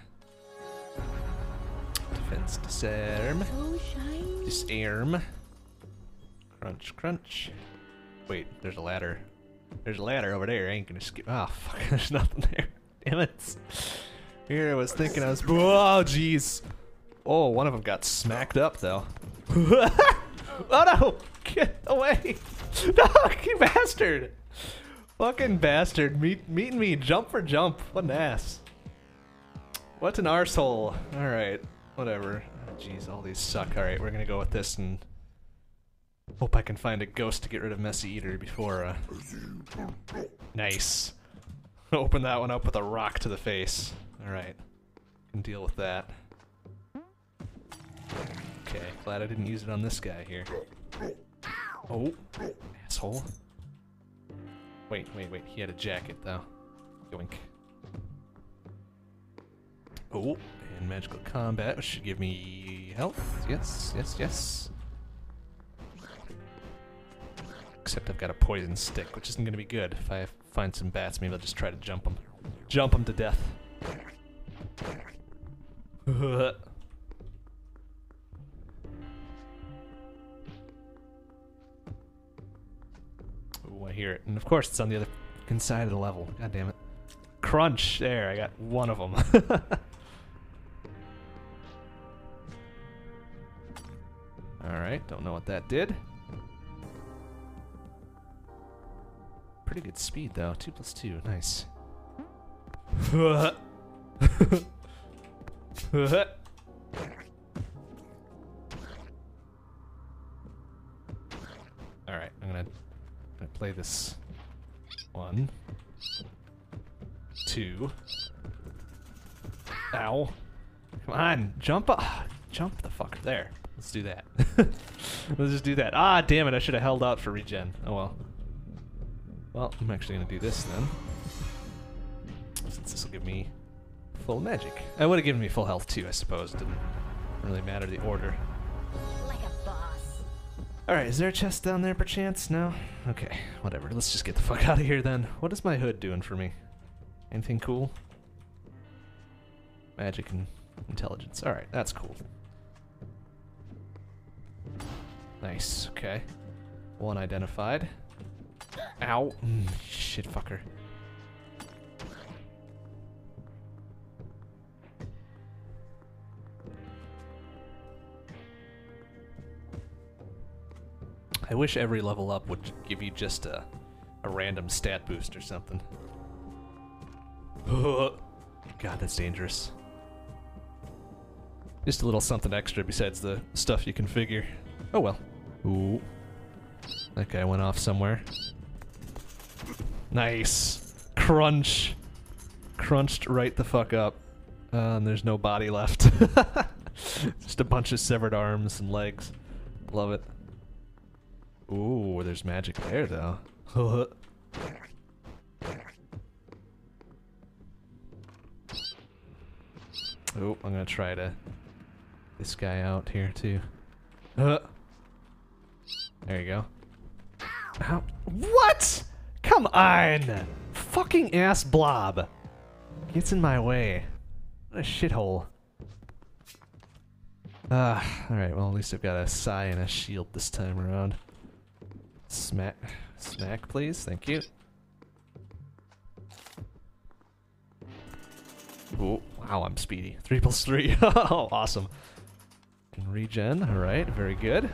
Defense disarm. So shiny. Disarm. Crunch, crunch. Wait, there's a ladder. There's a ladder over there. I ain't gonna skip. Oh, fuck. There's nothing there. Damn it. Here I was thinking I was. Oh, jeez. Oh, one of them got smacked up, though. Oh, no. Get away. No, you bastard. Fucking bastard. Meeting me jump for jump. What an ass. What an arsehole. Alright. Whatever. Oh, jeez, all these suck. Alright, we're gonna go with this and hope I can find a ghost to get rid of Messy Eater before, Nice. Open that one up with a rock to the face. Alright. Can deal with that. Okay, glad I didn't use it on this guy here. Oh, asshole. Wait, he had a jacket though. Yoink. Oh, and magical combat, which should give me health. Yes, yes, yes. Except I've got a poison stick, which isn't gonna be good. If I find some bats, maybe I'll just try to jump them. Jump them to death. Oh, I I hear it. And of course, it's on the other fucking side of the level. God damn it. Crunch. There, I got one of them. Alright, don't know what that did. Pretty good speed, though. 2 + 2. Nice. Alright, I'm gonna play this 1, 2. Ow. Come on, jump up. Jump the fucker. There. Let's do that. Let's just do that. Ah, damn it, I should have held out for regen. Oh well. Well, I'm actually gonna do this then. Since this will give me full magic. I would have given me full health too, I suppose. It didn't really matter the order. Like a boss. Alright, is there a chest down there perchance? No? Okay, whatever. Let's just get the fuck out of here then. What is my hood doing for me? Anything cool? Magic and intelligence. Alright, that's cool. Nice, okay. 1 identified. Ow. Shit fucker. I wish every level up would give you just a random stat boost or something. God, that's dangerous. Just a little something extra besides the stuff you configure. Oh well. Ooh. That guy went off somewhere. Nice. Crunch. Crunched right the fuck up. And there's no body left. Just a bunch of severed arms and legs. Love it. Ooh, there's magic there though. Oh, I'm gonna try to this guy out here too. There you go. Ow. What? Come on! Fucking ass blob. Gets in my way. What a shithole. Alright, well at least I've got a Psy and a shield this time around. Smack, please. Thank you. Oh, wow, I'm speedy. 3 + 3. Oh, awesome. Can regen. All right, very good.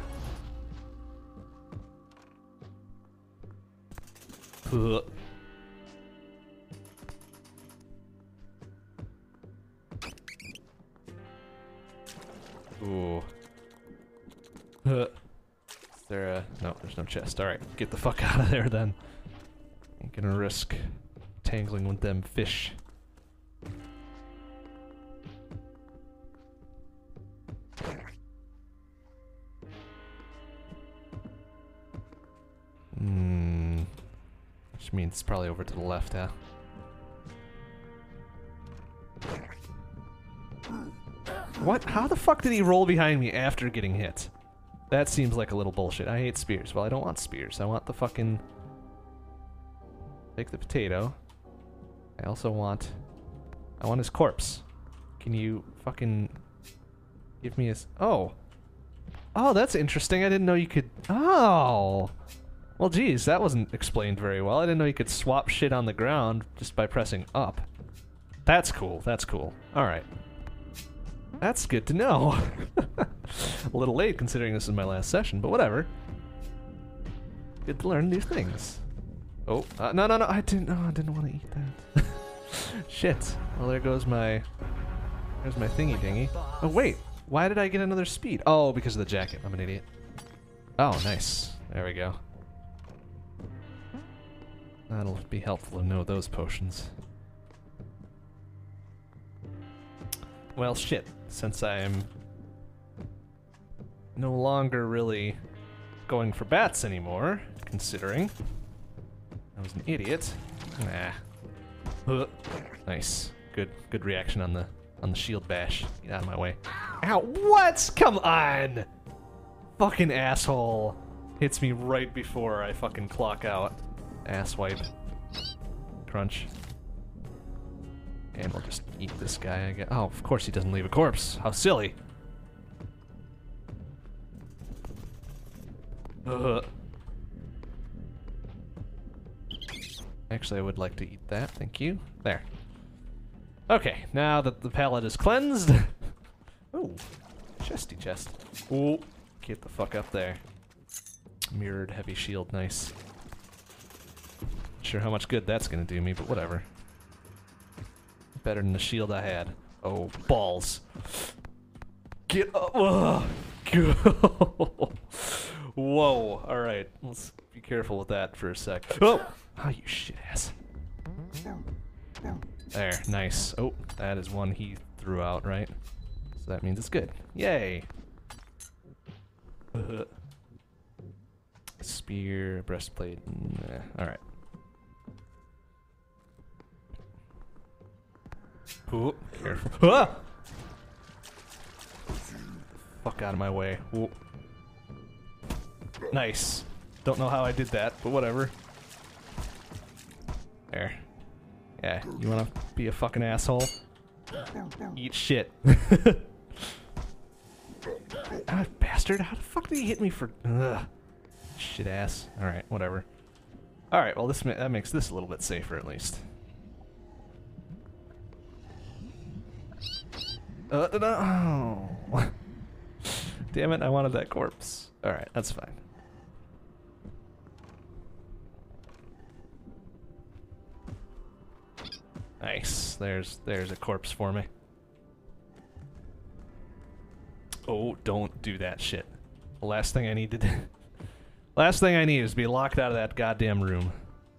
Ooh. Is there a... No, there's no chest. Alright, get the fuck out of there then. Ain't gonna risk tangling with them fish. Which means it's probably over to the left, huh? What? How the fuck did he roll behind me after getting hit? That seems like a little bullshit. I hate spears. Well, I don't want spears. I want the fucking... Take the potato. I also want... I want his corpse. Can you fucking... Give me his... Oh! Oh, that's interesting. I didn't know you could... Oh! Well, geez, that wasn't explained very well. I didn't know you could swap shit on the ground just by pressing up. That's cool. That's cool. Alright. That's good to know. A little late considering this is my last session, but whatever. Good to learn new things. Oh, no, I didn't want to eat that. Shit. Well, there goes my... There's my thingy dingy. Oh, wait. Why did I get another speed? Oh, because of the jacket. I'm an idiot. Oh, nice. There we go. That'll be helpful to know those potions. Well, shit. Since I am no longer really going for bats anymore, considering I was an idiot. Nah. Nice. Good reaction on the shield bash. Get out of my way. Ow, what? Come on! Fucking asshole. Hits me right before I fucking clock out. Asswipe. Crunch. And we'll just eat this guy, I guess. Oh, of course he doesn't leave a corpse. How silly. Actually, I would like to eat that. Thank you. There. Okay, now that the pallet is cleansed. Ooh, chesty chest. Ooh, get the fuck up there. Mirrored heavy shield, nice. Not sure how much good that's gonna do me, but whatever. Better than the shield I had. Oh, balls. Get up. Ugh. Whoa, alright. Let's be careful with that for a sec. Oh! Oh, you shit ass. There, nice. Oh, that is one he threw out, right? So that means it's good. Yay! Spear, breastplate. Nah, alright. Ooh, careful. Ah! Fuck out of my way. Ooh. Nice. Don't know how I did that, but whatever. There. Yeah, you wanna be a fucking asshole? Eat shit. Ah, bastard, how the fuck did he hit me for... Ugh. Shit ass. Alright, whatever. Alright, well that makes this a little bit safer at least. No. Damn it, I wanted that corpse. Alright, that's fine. Nice. There's a corpse for me. Oh, don't do that shit. The last thing I need to do... Last thing I need is to be locked out of that goddamn room.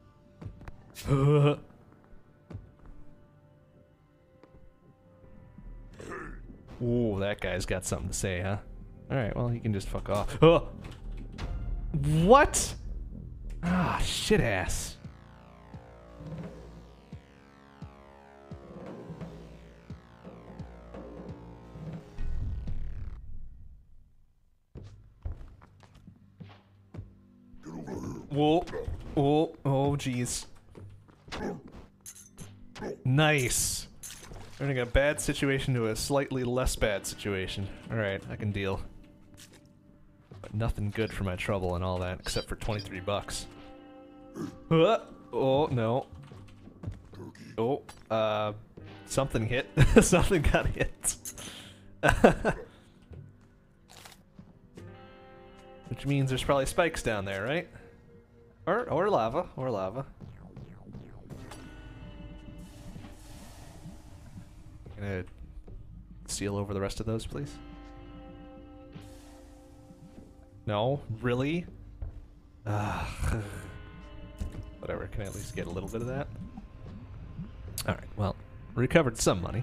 Ooh, that guy's got something to say, huh? Alright, well, he can just fuck off. Oh! What? Ah, shit ass. Whoa. Oh, oh, jeez. Nice. Turning a bad situation to a slightly less bad situation. Alright, I can deal. But nothing good for my trouble and all that, except for 23 bucks. Oh, no. Oh, something hit. Something got hit. Which means there's probably spikes down there, right? Or lava, or lava. Gonna seal over the rest of those, please? No? Really? Whatever, can I at least get a little bit of that? Alright, well, recovered some money.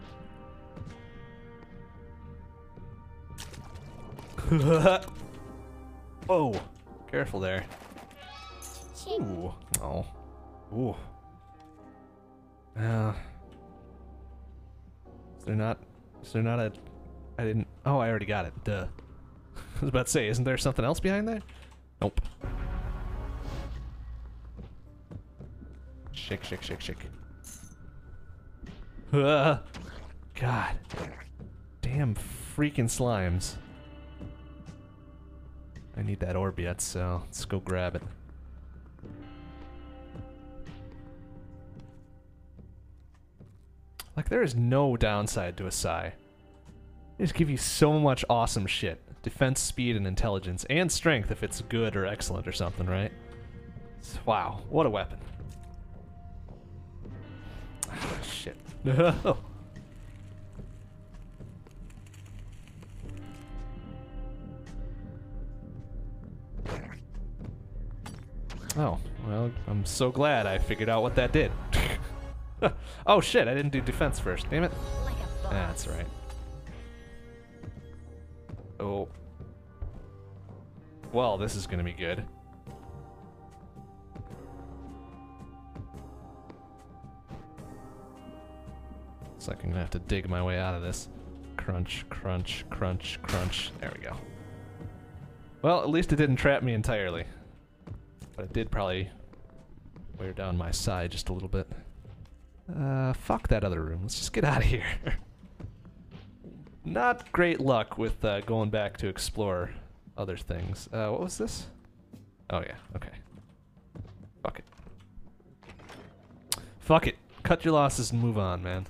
Whoa! Careful there. Ooh. Oh. Ooh. Is there not a... I didn't... Oh, I already got it. Duh. I was about to say, isn't there something else behind there? Nope. Shake, shake, shake, shake. God. Damn freaking slimes. I need that orb yet, so let's go grab it. Like, there is no downside to a Psy. They just give you so much awesome shit. Defense, speed, and intelligence, and strength if it's good or excellent or something, right? Wow, what a weapon. Ah, shit. No. Oh, well, I'm so glad I figured out what that did. Oh shit, I didn't do defense first, damn it. Like a boss. That's right. Oh. Well, this is gonna be good. Looks like I'm gonna have to dig my way out of this. Crunch, crunch, crunch, crunch. There we go. Well, at least it didn't trap me entirely. But it did probably wear down my side just a little bit. Fuck that other room. Let's just get out of here. Not great luck with going back to explore other things. What was this? Oh yeah, okay. Fuck it. Fuck it. Cut your losses and move on, man.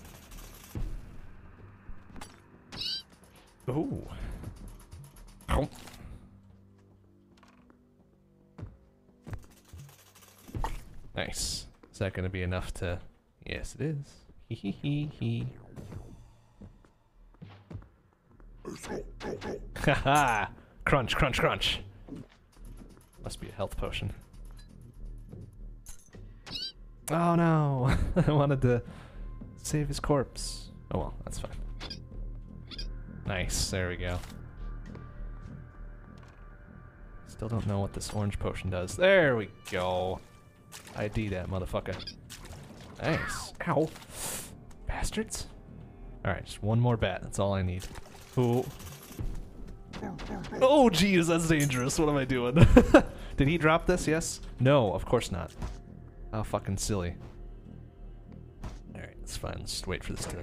Ooh. Ow. Nice. Is that going to be enough to... Yes, it is. Hee hee hee hee. Haha! Crunch, crunch, crunch. Must be a health potion. Oh no! I wanted to save his corpse. Oh well, that's fine. Nice, there we go. Still don't know what this orange potion does. There we go. ID that motherfucker. Nice. Ow. Bastards. Alright, just one more bat. That's all I need. Ooh. Oh, jeez, that's dangerous. What am I doing? Did he drop this? Yes? No, of course not. How fucking silly. Alright, that's fine. Let's just wait for this to...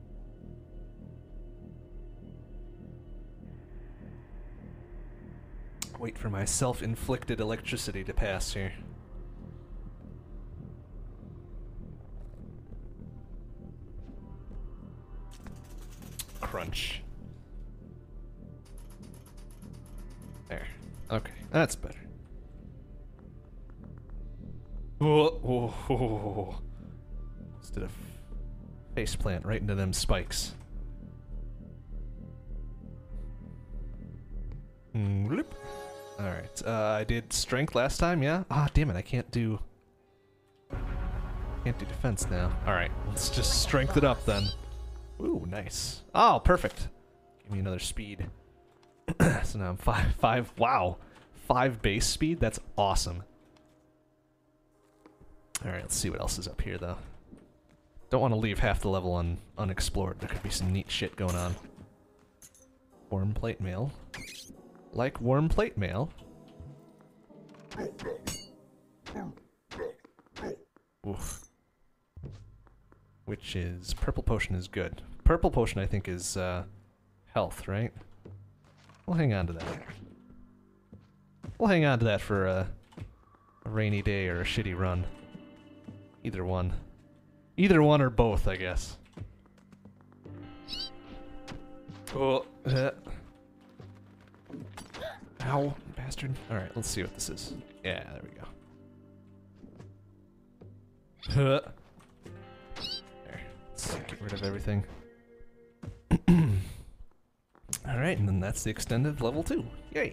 Wait for my self-inflicted electricity to pass here. Crunch. There. Okay, that's better. Whoa, whoa, whoa. Just did a face plant right into them spikes. Bloop. Alright, I did strength last time, yeah? Ah, damn it, I can't do defense now. Alright, let's just strength it up then. Ooh, nice. Oh, perfect. Give me another speed. So now I'm five, wow. 5 base speed? That's awesome. Alright, let's see what else is up here, though. Don't want to leave half the level unexplored. There could be some neat shit going on. Worm plate mail. Like worm plate mail. Oof. Which is... Purple potion is good. Purple potion, I think, is health, right? We'll hang on to that. We'll hang on to that for a rainy day or a shitty run. Either one. Either one or both, I guess. Oh, ow, bastard. Alright, let's see what this is. Yeah, there we go. There. Let's get rid of everything. Alright, and then that's the extended level 2. Yay!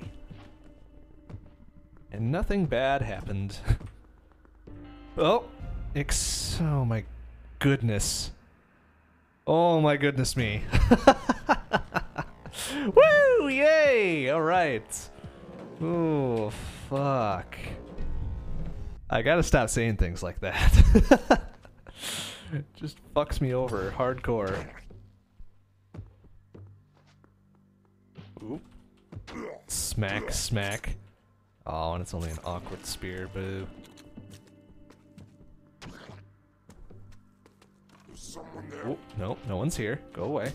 And nothing bad happened. Oh! Oh my goodness. Oh my goodness me. Woo! Yay! Alright. Oh, fuck. I gotta stop saying things like that. It just fucks me over hardcore. Oop. Smack, smack. Oh, and it's only an awkward spear, boo. Oh, no, no one's here. Go away.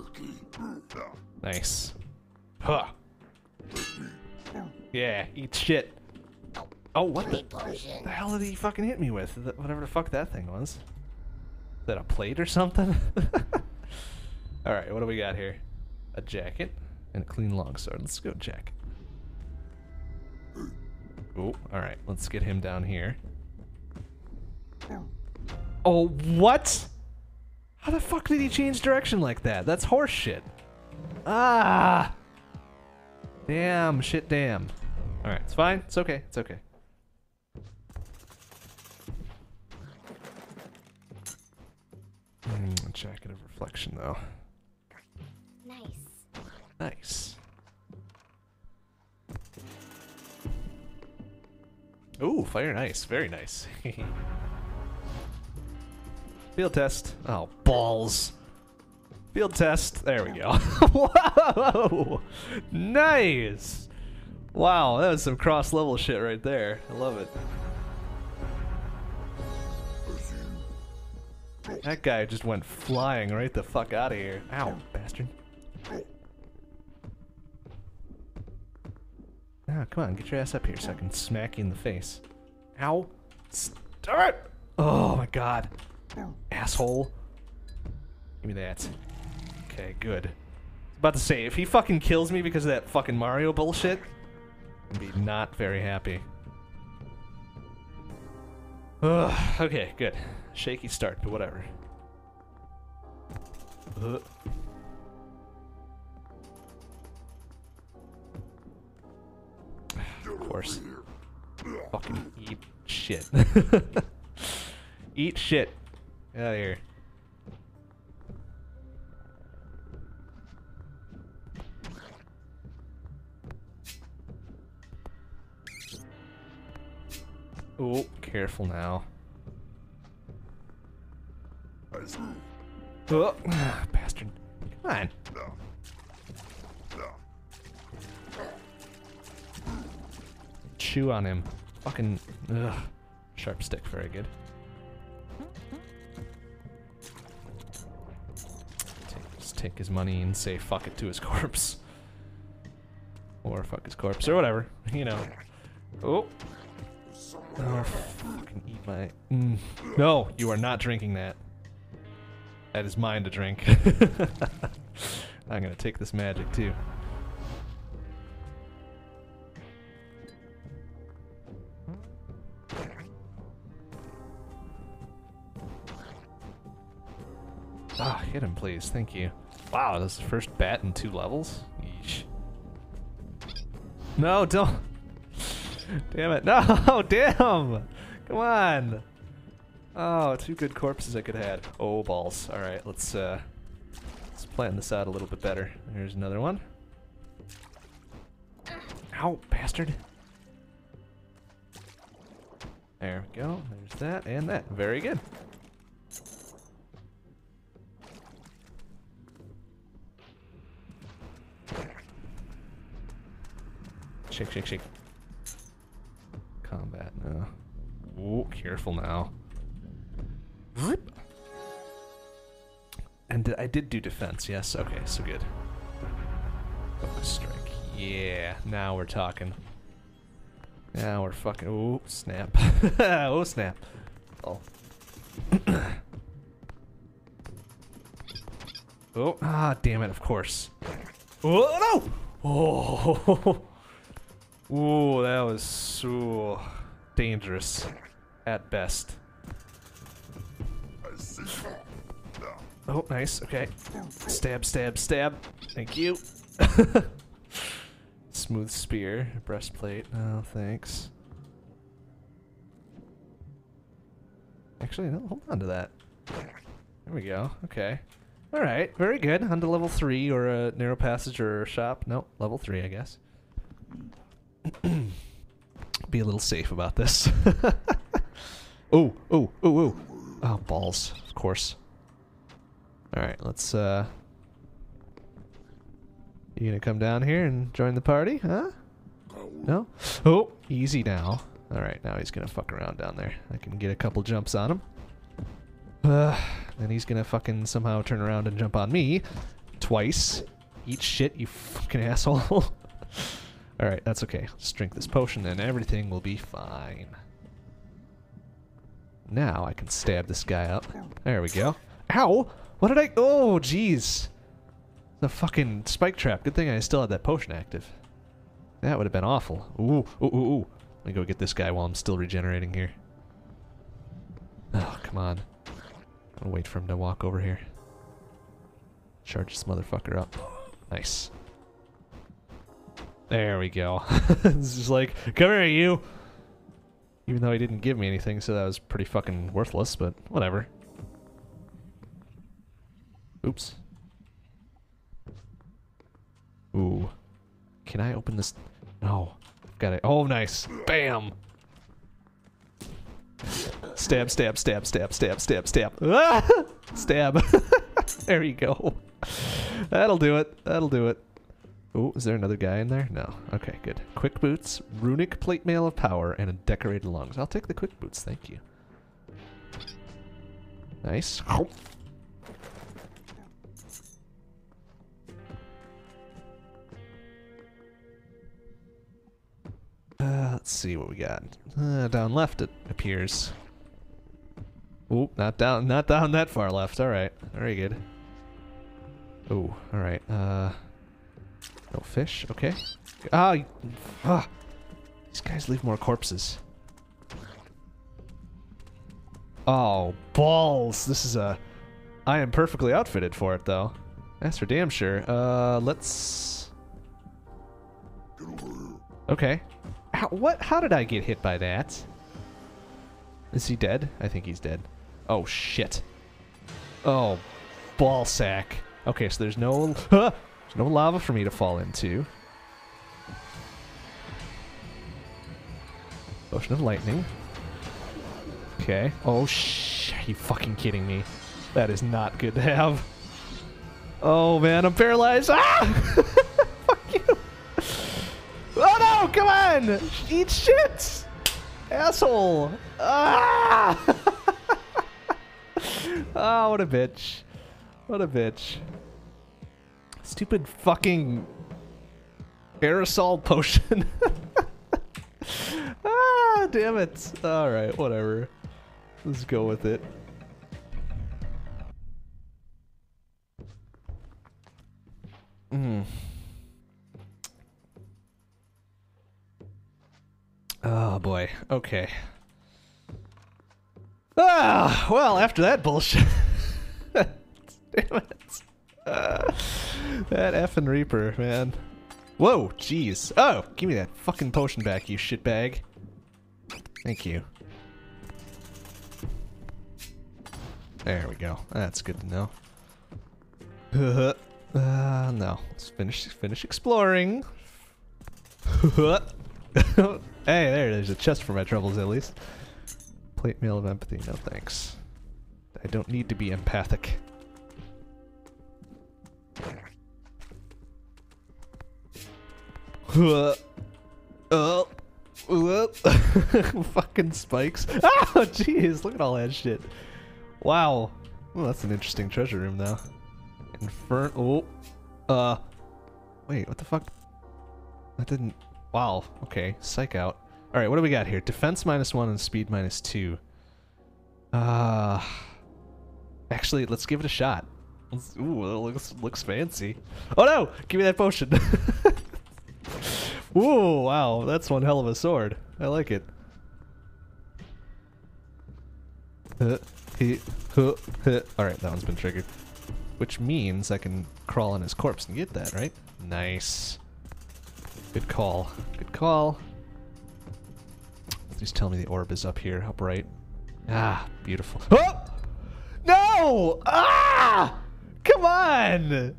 Nice. Huh. Yeah, eat shit. Oh, what the hell did he fucking hit me with? Whatever the fuck that thing was. Is that a plate or something? Alright, what do we got here? A jacket and a clean longsword. Let's go jacket. Oh, alright, let's get him down here. Oh, what? How the fuck did he change direction like that? That's horse shit. Ah! Damn, shit, damn. Alright, it's fine. It's okay. It's okay. Jacket of reflection, though. Nice. Nice. Ooh, fire and ice. Very nice. Field test. Oh, balls. Field test. There we go. Whoa! Nice! Wow, that was some cross-level shit right there. I love it. That guy just went flying right the fuck out of here. Ow, bastard. Ah, come on, get your ass up here so I can smack you in the face. Ow. Start! Oh my god. Asshole. Give me that. Okay, good. About to say, if he fucking kills me because of that fucking Mario bullshit, I'd be not very happy. Ugh, okay, good. Shaky start, but whatever. Of course. Fucking eat shit. Eat shit. Get out of here. Oh, careful now. Oh, bastard. Come on. Chew on him. Fucking, ugh. Sharp stick, very good. Just take his money and say fuck it to his corpse. Or fuck his corpse, or whatever, you know. Oh. Oh, fucking eat my... No, you are not drinking that. That is mine to drink. I'm gonna take this magic, too. Ah, hit him, please. Thank you. Wow, this is the first bat in 2 levels? Yeesh. No, don't... Damn it. No, damn! Come on! Oh, 2 good corpses I could have had. Oh, balls. Alright, let's plan this out a little bit better. Here's another one. Ow, bastard. There we go. There's that and that. Very good. Shake, shake, shake. Combat now. Ooh, careful now. And I did do defense, yes? Okay, so good. Focus strike. Yeah, now we're talking. Now we're fucking... Oh, snap. Oh, snap. Oh. Oh, ah, damn it, of course. Oh, no! Oh, ooh, that was so dangerous at best. Oh, nice, okay. Stab, stab, stab. Thank you. Smooth spear, breastplate. No, thanks. Actually, no, hold on to that. There we go, okay. Alright, very good. On to level 3 or a narrow passage or a shop. No, level 3, I guess. Be a little safe about this. Ooh, ooh, ooh, ooh. Oh, balls, of course. Alright, let's, You gonna come down here and join the party, huh? No? Oh, easy now. Alright, now he's gonna fuck around down there. I can get a couple jumps on him. Then he's gonna fucking somehow turn around and jump on me. Twice. Eat shit, you fucking asshole. Alright, that's okay. Let's drink this potion and everything will be fine. Now I can stab this guy up. There we go. Ow! What did I... Oh, jeez. The fucking spike trap. Good thing I still had that potion active. That would have been awful. Ooh, ooh, ooh, ooh. Let me go get this guy while I'm still regenerating here. Oh, come on. I'll wait for him to walk over here. Charge this motherfucker up. Nice. There we go. It's just like, come here, you! Even though he didn't give me anything, so that was pretty fucking worthless, but whatever. Oops. Ooh. Can I open this? No. Got it. Oh, nice. Bam! Stab, stab, stab, stab, stab, stab, stab. Ah! Stab. There you go. That'll do it. That'll do it. Oh, is there another guy in there? No. Okay, good. Quick boots, runic plate mail of power, and a decorated lungs. I'll take the quick boots, thank you. Nice. Let's see what we got. Down left it appears. Oop, not down that far left. Alright, very good. Oh, alright, no fish, okay. These guys leave more corpses. Oh, balls! This is a... I am perfectly outfitted for it, though. That's for damn sure. Let's... Okay. How did I get hit by that? Is he dead? I think he's dead. Oh, shit. Oh, ball sack. Okay, so there's no lava for me to fall into. Ocean of lightning. Okay. Oh, are you fucking kidding me? That is not good to have. Oh, man, I'm paralyzed. Ah! Fuck you. Oh, no, come on. Eat shit. Asshole. Ah! Oh, what a bitch. What a bitch. Stupid fucking aerosol potion. Ah, damn it. Alright, whatever. Let's go with it. Oh boy. Okay. Ah, well, after that bullshit. Damn it. That effing Reaper, man. Whoa, jeez. Oh, give me that fucking potion back, you shitbag. Thank you. There we go. That's good to know. No. Let's finish exploring. Hey, there's a chest for my troubles, at least. Plate mail of empathy. No thanks. I don't need to be empathic. Fucking spikes. Oh, jeez. Look at all that shit. Wow. Oh, that's an interesting treasure room now. Wait, what the fuck? That didn't... Wow. Okay. Psych out. Alright, what do we got here? Defense -1 and speed -2. Actually, let's give it a shot. Ooh, it looks fancy. Oh no! Give me that potion! Ooh, wow. That's one hell of a sword. I like it. Alright, that one's been triggered. Which means I can crawl on his corpse and get that, right? Nice. Good call. Good call. Please tell me the orb is up here, up right. Ah, beautiful. Oh! No! Ah! Come on!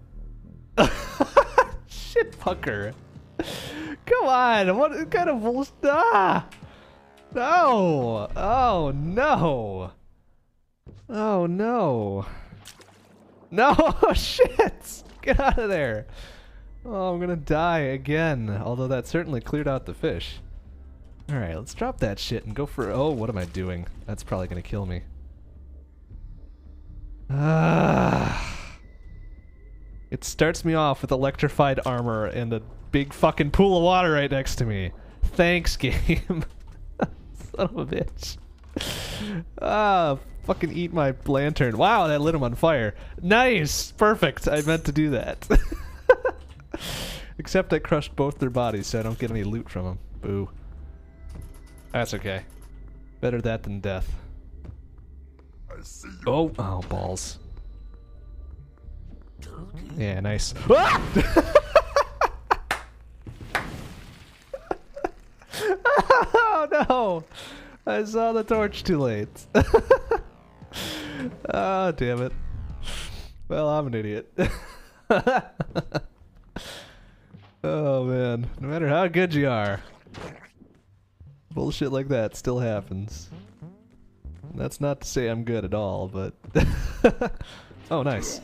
Shit fucker. Come on! What kind of bullshit? Ah! No! Oh no! Oh no! No! Shit! Get out of there! Oh, I'm gonna die again. Although that certainly cleared out the fish. Alright, let's drop that shit and go for... Oh, what am I doing? That's probably gonna kill me. It starts me off with electrified armor and a big fucking pool of water right next to me. Thanks, game. Son of a bitch. Fucking eat my lantern. Wow, that lit him on fire. Nice! Perfect. I meant to do that. Except I crushed both their bodies so I don't get any loot from them. Boo. That's okay. Better that than death. Oh, balls. Yeah, nice. Ah! Oh no! I saw the torch too late. Oh, damn it. Well, I'm an idiot. Oh man, no matter how good you are, bullshit like that still happens. That's not to say I'm good at all, but... Oh, nice.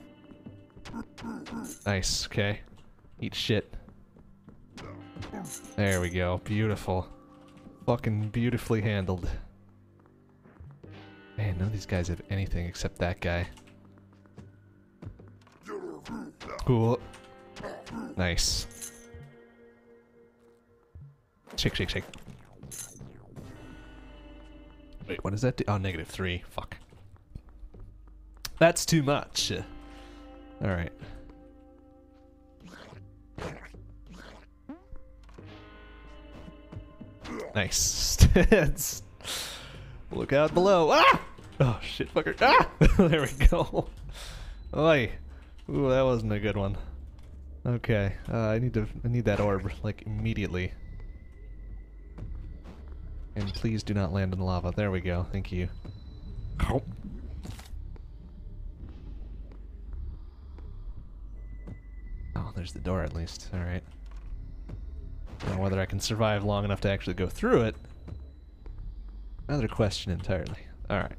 Nice, okay. Eat shit. There we go, beautiful. Fucking beautifully handled. Man, none of these guys have anything except that guy. Cool. Nice. Shake, shake, shake. Wait, what does that do? Oh, -3. Fuck. That's too much. Alright. Nice. Look out below. Ah! Oh, shit, fucker. Ah! There we go. Oi. Ooh, that wasn't a good one. Okay, I need that orb, like, immediately. And please do not land in the lava. There we go. Thank you. Oh. Oh, there's the door at least. Alright. I don't know whether I can survive long enough to actually go through it. Another question entirely. Alright.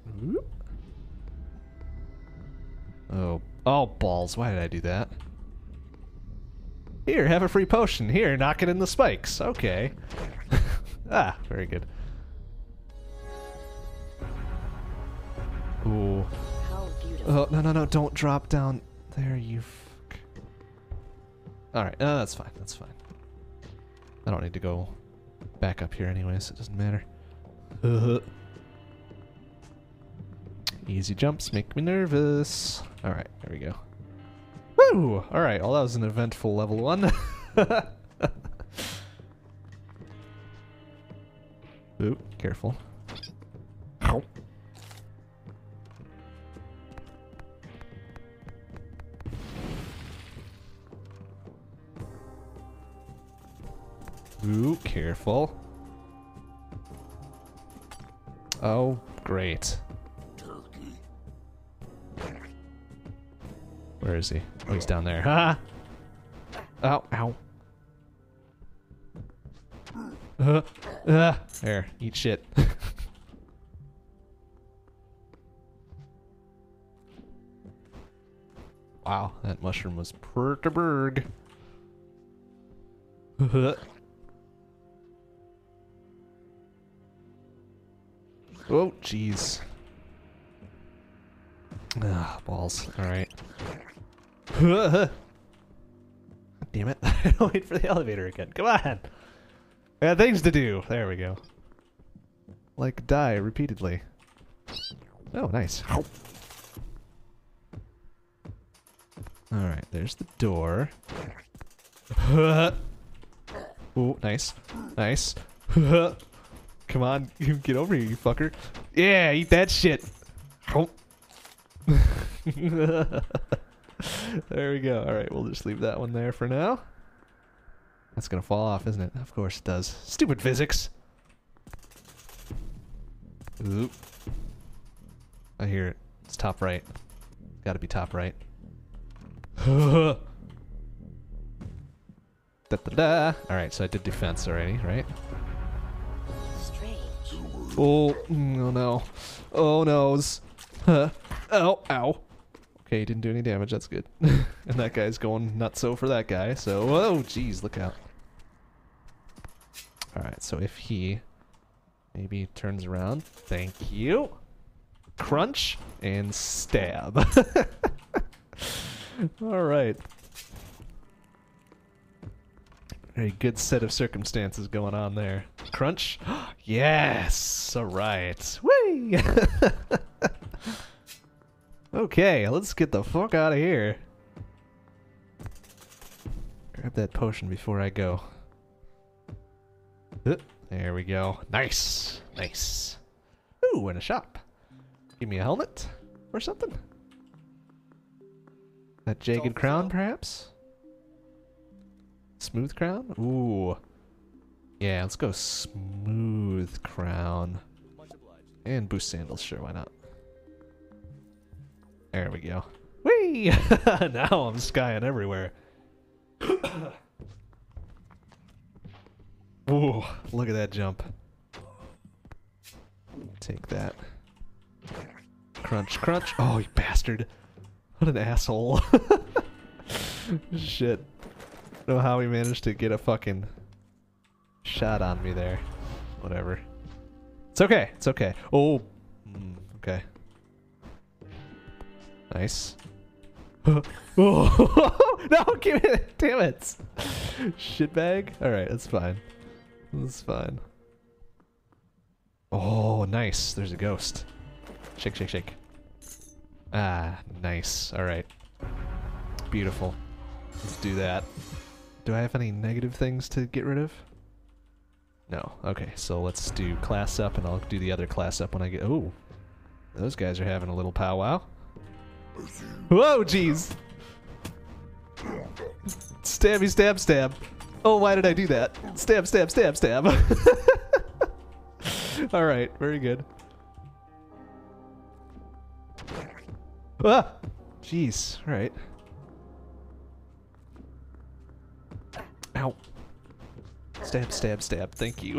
Oh. Oh, balls. Why did I do that? Here, have a free potion. Here, knock it in the spikes. Okay. Ah, very good. Ooh. How beautiful. Oh, no, no, no, don't drop down there, you fuck. Alright, that's fine, that's fine. I don't need to go back up here anyways, it doesn't matter. Easy jumps make me nervous. Alright, there we go. Woo! Alright, well that was an eventful level 1. Ooh, careful. Ow. Ooh, careful. Oh, great. Where is he? Oh, he's down there. Ha! Ow, ow. There, eat shit. Wow, that mushroom was pretty big. Oh, jeez. Ah, balls. Alright. Damn it. Wait for the elevator again. Come on! I got things to do. There we go. Like, die repeatedly. Oh, nice. Alright, there's the door. Ooh, nice. Nice. Come on, get over here, you fucker. Yeah, eat that shit. There we go. Alright, we'll just leave that one there for now. That's gonna fall off, isn't it? Of course it does. Stupid physics. Oop. I hear it. It's top right. Gotta be top right. Da da da. Alright, so I did defense already, right? Strange. Oh, oh no. Oh noes. Huh. Ow, ow. Okay, didn't do any damage, that's good. And that guy's going nutso for that guy, so whoa, jeez, look out. Alright, so if he maybe turns around, thank you. Crunch and stab. Alright. Very good set of circumstances going on there. Crunch. Yes! Alright. Whee! Okay, let's get the fuck out of here. Grab that potion before I go. There we go. Nice! Nice. Ooh, in a shop. Give me a helmet or something. That jagged crown, perhaps? Smooth crown? Ooh. Yeah, let's go smooth crown. And boost sandals, sure, why not? There we go. Whee! Now I'm skying everywhere. Ooh, look at that jump. Take that. Crunch, crunch. Oh, you bastard. What an asshole. Shit. I don't know how he managed to get a fucking shot on me there. Whatever. It's okay. It's okay. Oh. Okay. Nice. Oh. No, give it. Damn it. Shitbag. Alright, that's fine. That's fine. Oh, nice. There's a ghost. Shake, shake, shake. Ah, nice. Alright. Beautiful. Let's do that. Do I have any negative things to get rid of? No. Okay, so let's do class up, and I'll do the other class up when I get... Oh! Those guys are having a little powwow. Whoa, jeez! Stabby, stab, stab. Oh, why did I do that? Stab, stab, stab, stab. Alright, very good. Ah! Jeez, alright. Ow. Stab, stab, stab. Thank you.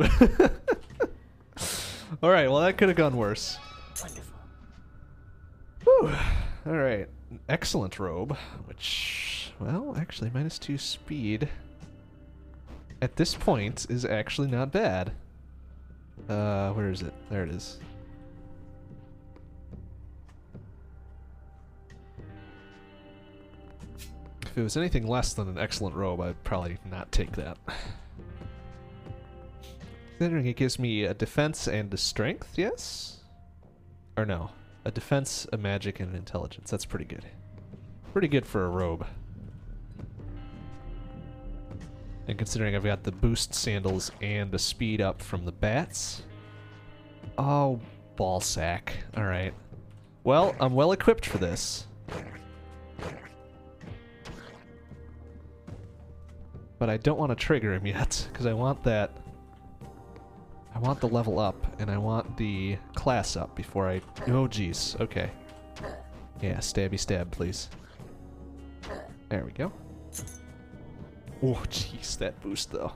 Alright, well that could have gone worse. Wonderful. Whew. Alright. An excellent robe, which, well, actually, -2 speed at this point is actually not bad. Where is it? There it is. If it was anything less than an excellent robe, I'd probably not take that. Considering it gives me a defense and a strength, yes? Or no. A defense, a magic, and an intelligence. That's pretty good. Pretty good for a robe. And considering I've got the boost sandals and the speed up from the bats. Oh, ballsack. Alright. Well, I'm well equipped for this. But I don't want to trigger him yet, because I want that... I want the level up, and I want the class up before I... Oh, jeez. Okay. Yeah, stabby stab, please. There we go. Oh, jeez, that boost, though.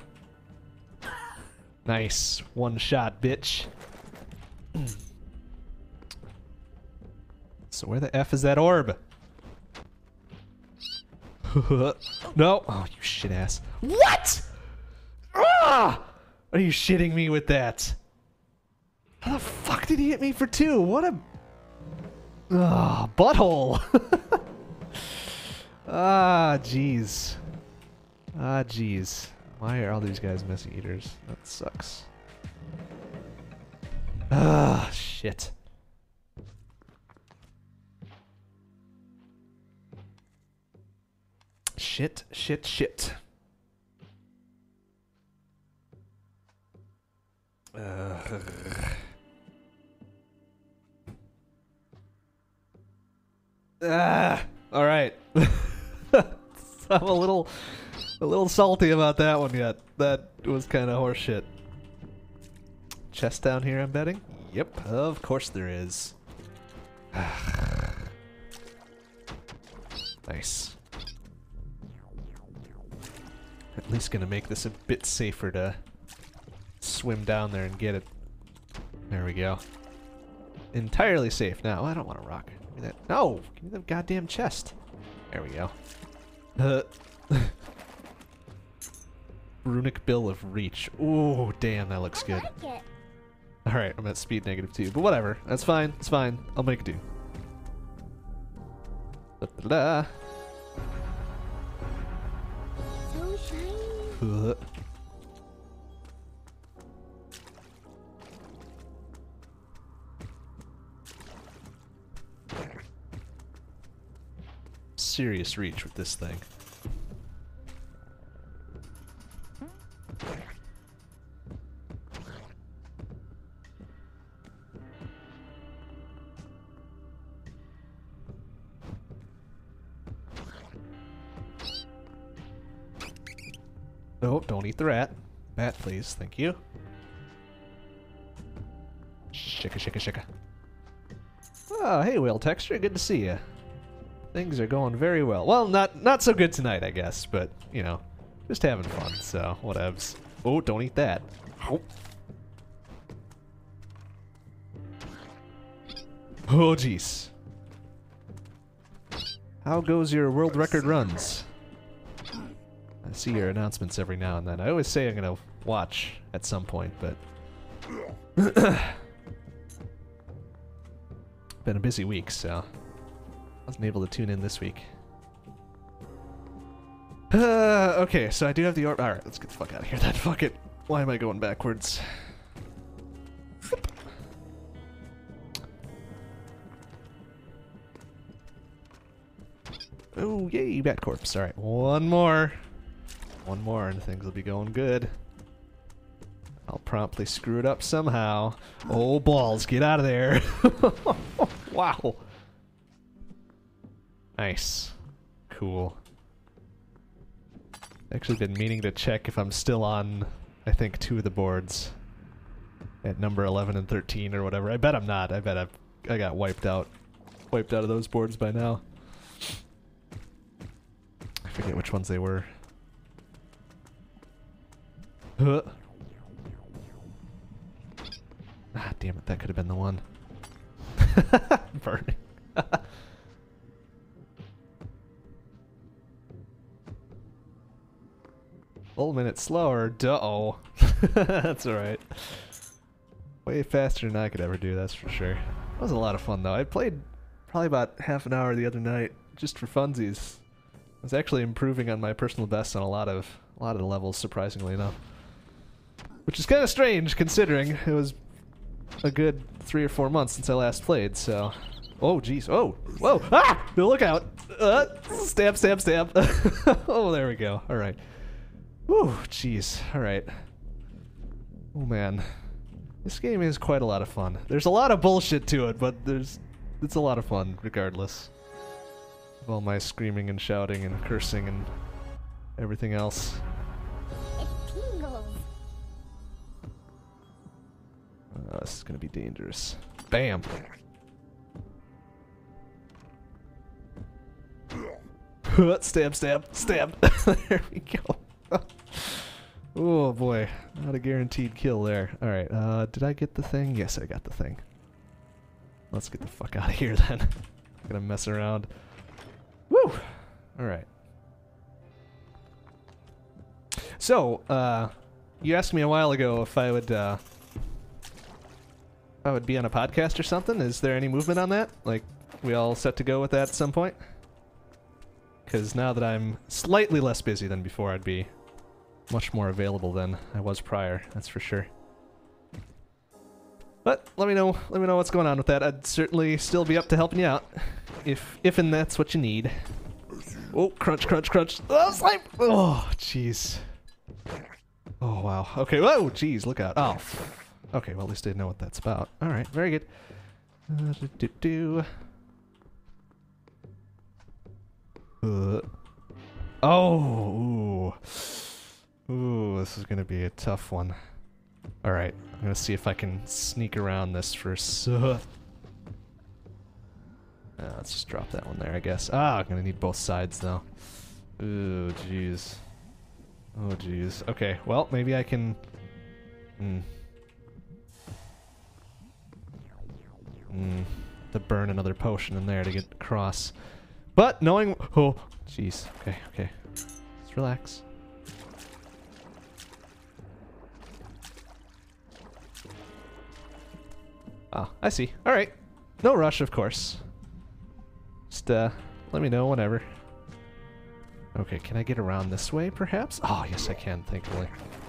Nice. One shot, bitch. So where the F is that orb? No! Oh, you shit ass. What?! Ah! Are you shitting me with that? How the fuck did he hit me for 2? What a... Ah, butthole! Ah, jeez. Ah, jeez. Why are all these guys messy eaters? That sucks. Ah, shit. Shit, shit, shit. All right. I'm a little salty about that one yet. That was kind of horseshit. Chest down here, I'm betting? Yep, of course there is. Nice. At least gonna make this a bit safer to swim down there and get it. There we go. Entirely safe now. I don't want to rock. Give me that. No! Give me the goddamn chest. There we go. Runic Bill of Reach. Ooh, damn, that looks good. I like it. Alright, I'm at speed -2, but whatever. That's fine. It's fine. I'll make it do. Da-da-da. So shiny. Serious reach with this thing. Oh, don't eat the rat. Bat, please. Thank you. Shika, shika, shika. Oh, hey, Whale Texture. Good to see you. Things are going very well. Well, not so good tonight, I guess, but, you know, just having fun, so whatevs. Oh, don't eat that. Oh, oh jeez. How goes your world record runs? I see your announcements every now and then. I always say I'm gonna watch at some point, but... Been a busy week, so... Wasn't able to tune in this week. Okay, so I do have the orb. Alright, let's get the fuck out of here then. Fuck it. Why am I going backwards? Oh, yay, bat corpse. Alright, one more. One more and things will be going good. I'll promptly screw it up somehow. Oh, balls, get out of there. Wow. Nice. Cool. Actually been meaning to check if I'm still on, I think, 2 of the boards. At number 11 and 13 or whatever. I bet I'm not. I bet I got wiped out. Wiped out of those boards by now. I forget which ones they were. Ah, damn it, that could have been the one. Burning. Full minute slower, duh-oh. That's alright. Way faster than I could ever do, that's for sure. That was a lot of fun though. I played probably about half an hour the other night, just for funsies. I was actually improving on my personal best on a lot of the levels, surprisingly enough. Which is kind of strange, considering it was a good 3 or 4 months since I last played, so... Oh, jeez. Oh! Whoa! Ah! No, look out! Stab, stab, stab! Oh, there we go. Alright. Whew, jeez. Alright. Oh, man. This game is quite a lot of fun. There's a lot of bullshit to it, but it's a lot of fun, regardless. Of all my screaming and shouting and cursing and everything else. It tingles. This is gonna be dangerous. Bam! Stab, stab, stab! There we go. Oh boy, not a guaranteed kill there. Alright, did I get the thing? Yes, I got the thing. Let's get the fuck out of here then. I'm gonna mess around. Woo! Alright. So, you asked me a while ago if I would be on a podcast or something. Is there any movement on that? Like, we all set to go with that at some point? Because now that I'm slightly less busy than before, I'd be much more available than I was prior, that's for sure. But let me know what's going on with that. I'd certainly still be up to helping you out, if and that's what you need. Oh, crunch, crunch, crunch! Oh, slime! Oh, jeez. Oh wow. Okay. Whoa, jeez, look out! Oh. Okay. Well, at least I know what that's about. All right. Very good. Oh. Ooh, this is gonna be a tough one. Alright, I'm gonna see if I can sneak around this first. Let's just drop that one there, I guess. Ah, I'm gonna need both sides though. Ooh, jeez. Oh, jeez. Okay, well, maybe I can... to burn another potion in there to get across. But knowing... Oh, jeez. Okay, okay. Let's relax. Ah, I see. Alright. No rush, of course. Just, let me know whenever. Okay, can I get around this way, perhaps? Oh, yes, I can, thankfully.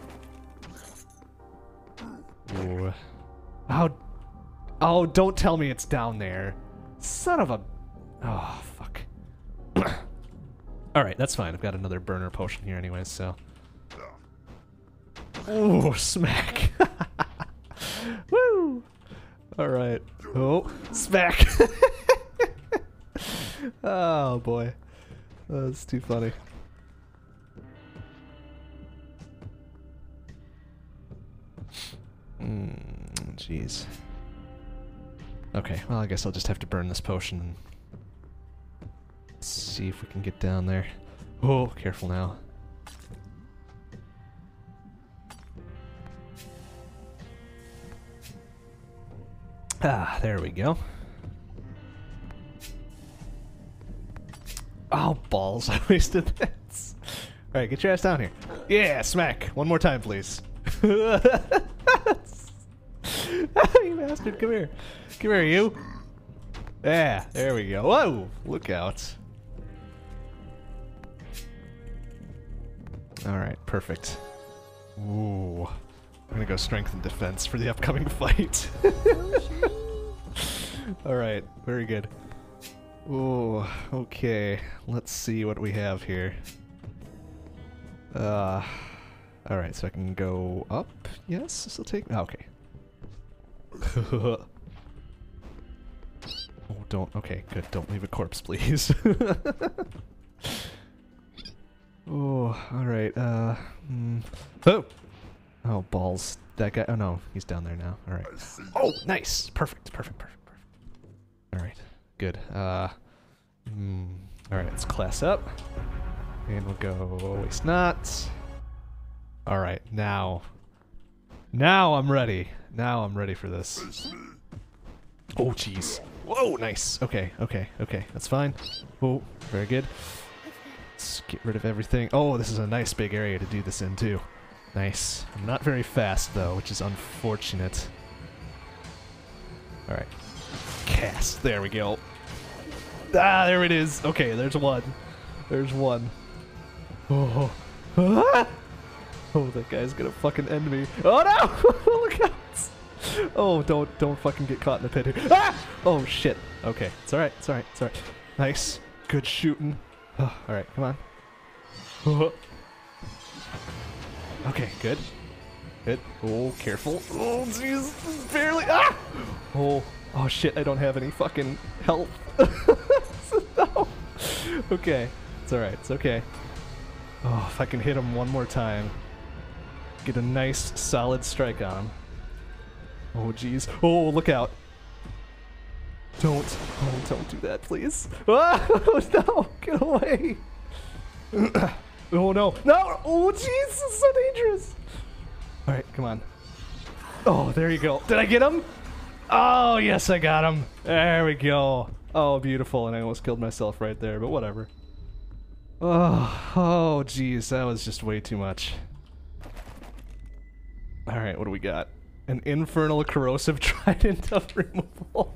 Ooh. Oh, oh, don't tell me it's down there. Son of a... Oh, fuck. Alright, that's fine. I've got another burner potion here anyways, so... Ooh, smack. Woo! Alright. Oh, smack! Oh, boy. That's too funny. Jeez. Okay, well, I guess I'll just have to burn this potion and see if we can get down there. Oh, careful now. Ah, there we go. Oh, balls. I wasted this. Alright, get your ass down here. Yeah, smack. One more time, please. You bastard. Come here. Come here, you. Yeah, there we go. Whoa, look out. Alright, perfect. Ooh. I'm gonna go strength and defense for the upcoming fight. Alright, very good. Oh, okay. Let's see what we have here. Alright, so I can go up? Yes, this will take... Oh, okay. Oh, don't... Okay, good. Don't leave a corpse, please. Oh, alright, Oh! Oh, balls. That guy... Oh, no. He's down there now. Alright. Oh, nice! Perfect, perfect, perfect, perfect. Alright, good. Alright, let's class up. And we'll go waste not. Alright, now. Now I'm ready. Now I'm ready for this. Oh, jeez. Whoa, nice. Okay, okay, okay. That's fine. Oh, very good. Let's get rid of everything. Oh, this is a nice big area to do this in, too. Nice. I'm not very fast, though, which is unfortunate. Alright. Cast. There we go. Ah, there it is. Okay, there's one. There's one. Oh. Ah! Oh, that guy's gonna fucking end me. Oh no! Look out! Oh, don't fucking get caught in the pit here. Ah! Oh shit. Okay, it's alright, it's alright, it's alright. Nice. Good shooting. Oh, alright, come on. Oh. Okay, good. Good. Oh, careful. Oh, jeez. Barely. Ah! Oh. Oh shit, I don't have any fucking health. No. Okay. It's alright, it's okay. Oh, if I can hit him one more time. Get a nice, solid strike on him. Oh, jeez. Oh, look out. Don't do that, please. Ah, no, get away. Oh, no. No! Oh, jeez, this is so dangerous. All right, come on. Oh, there you go. Did I get him? Oh, yes, I got him. There we go. Oh, beautiful, and I almost killed myself right there, but whatever. Oh, jeez, that was just way too much. Alright, what do we got? An infernal corrosive trident of removal.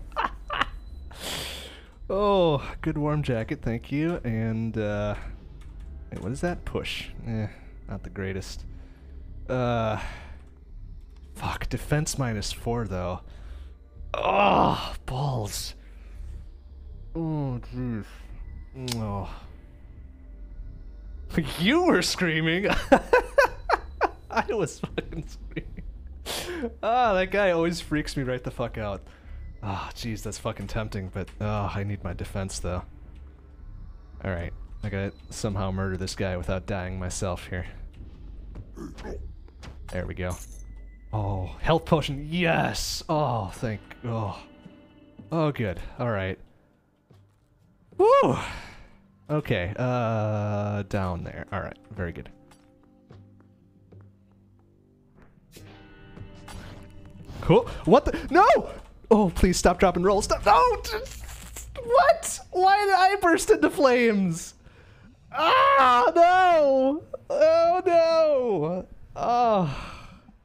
Oh, good warm jacket, thank you. And, wait, what is that? Push. Not the greatest. Fuck, defense -4, though. Oh, balls. Oh, jeez. Oh. You were screaming! I was fucking screaming. Ah, that guy always freaks me right the fuck out. Ah, jeez, that's fucking tempting, but I need my defense, though. Alright, I gotta somehow murder this guy without dying myself here. There we go. Oh, health potion, yes! Oh, oh, good, alright. Woo! Okay, down there. Alright, very good. Cool. What the? No! Oh, please stop, drop, and roll. Stop. No! What? Why did I burst into flames? Ah, no! Oh, no! Oh.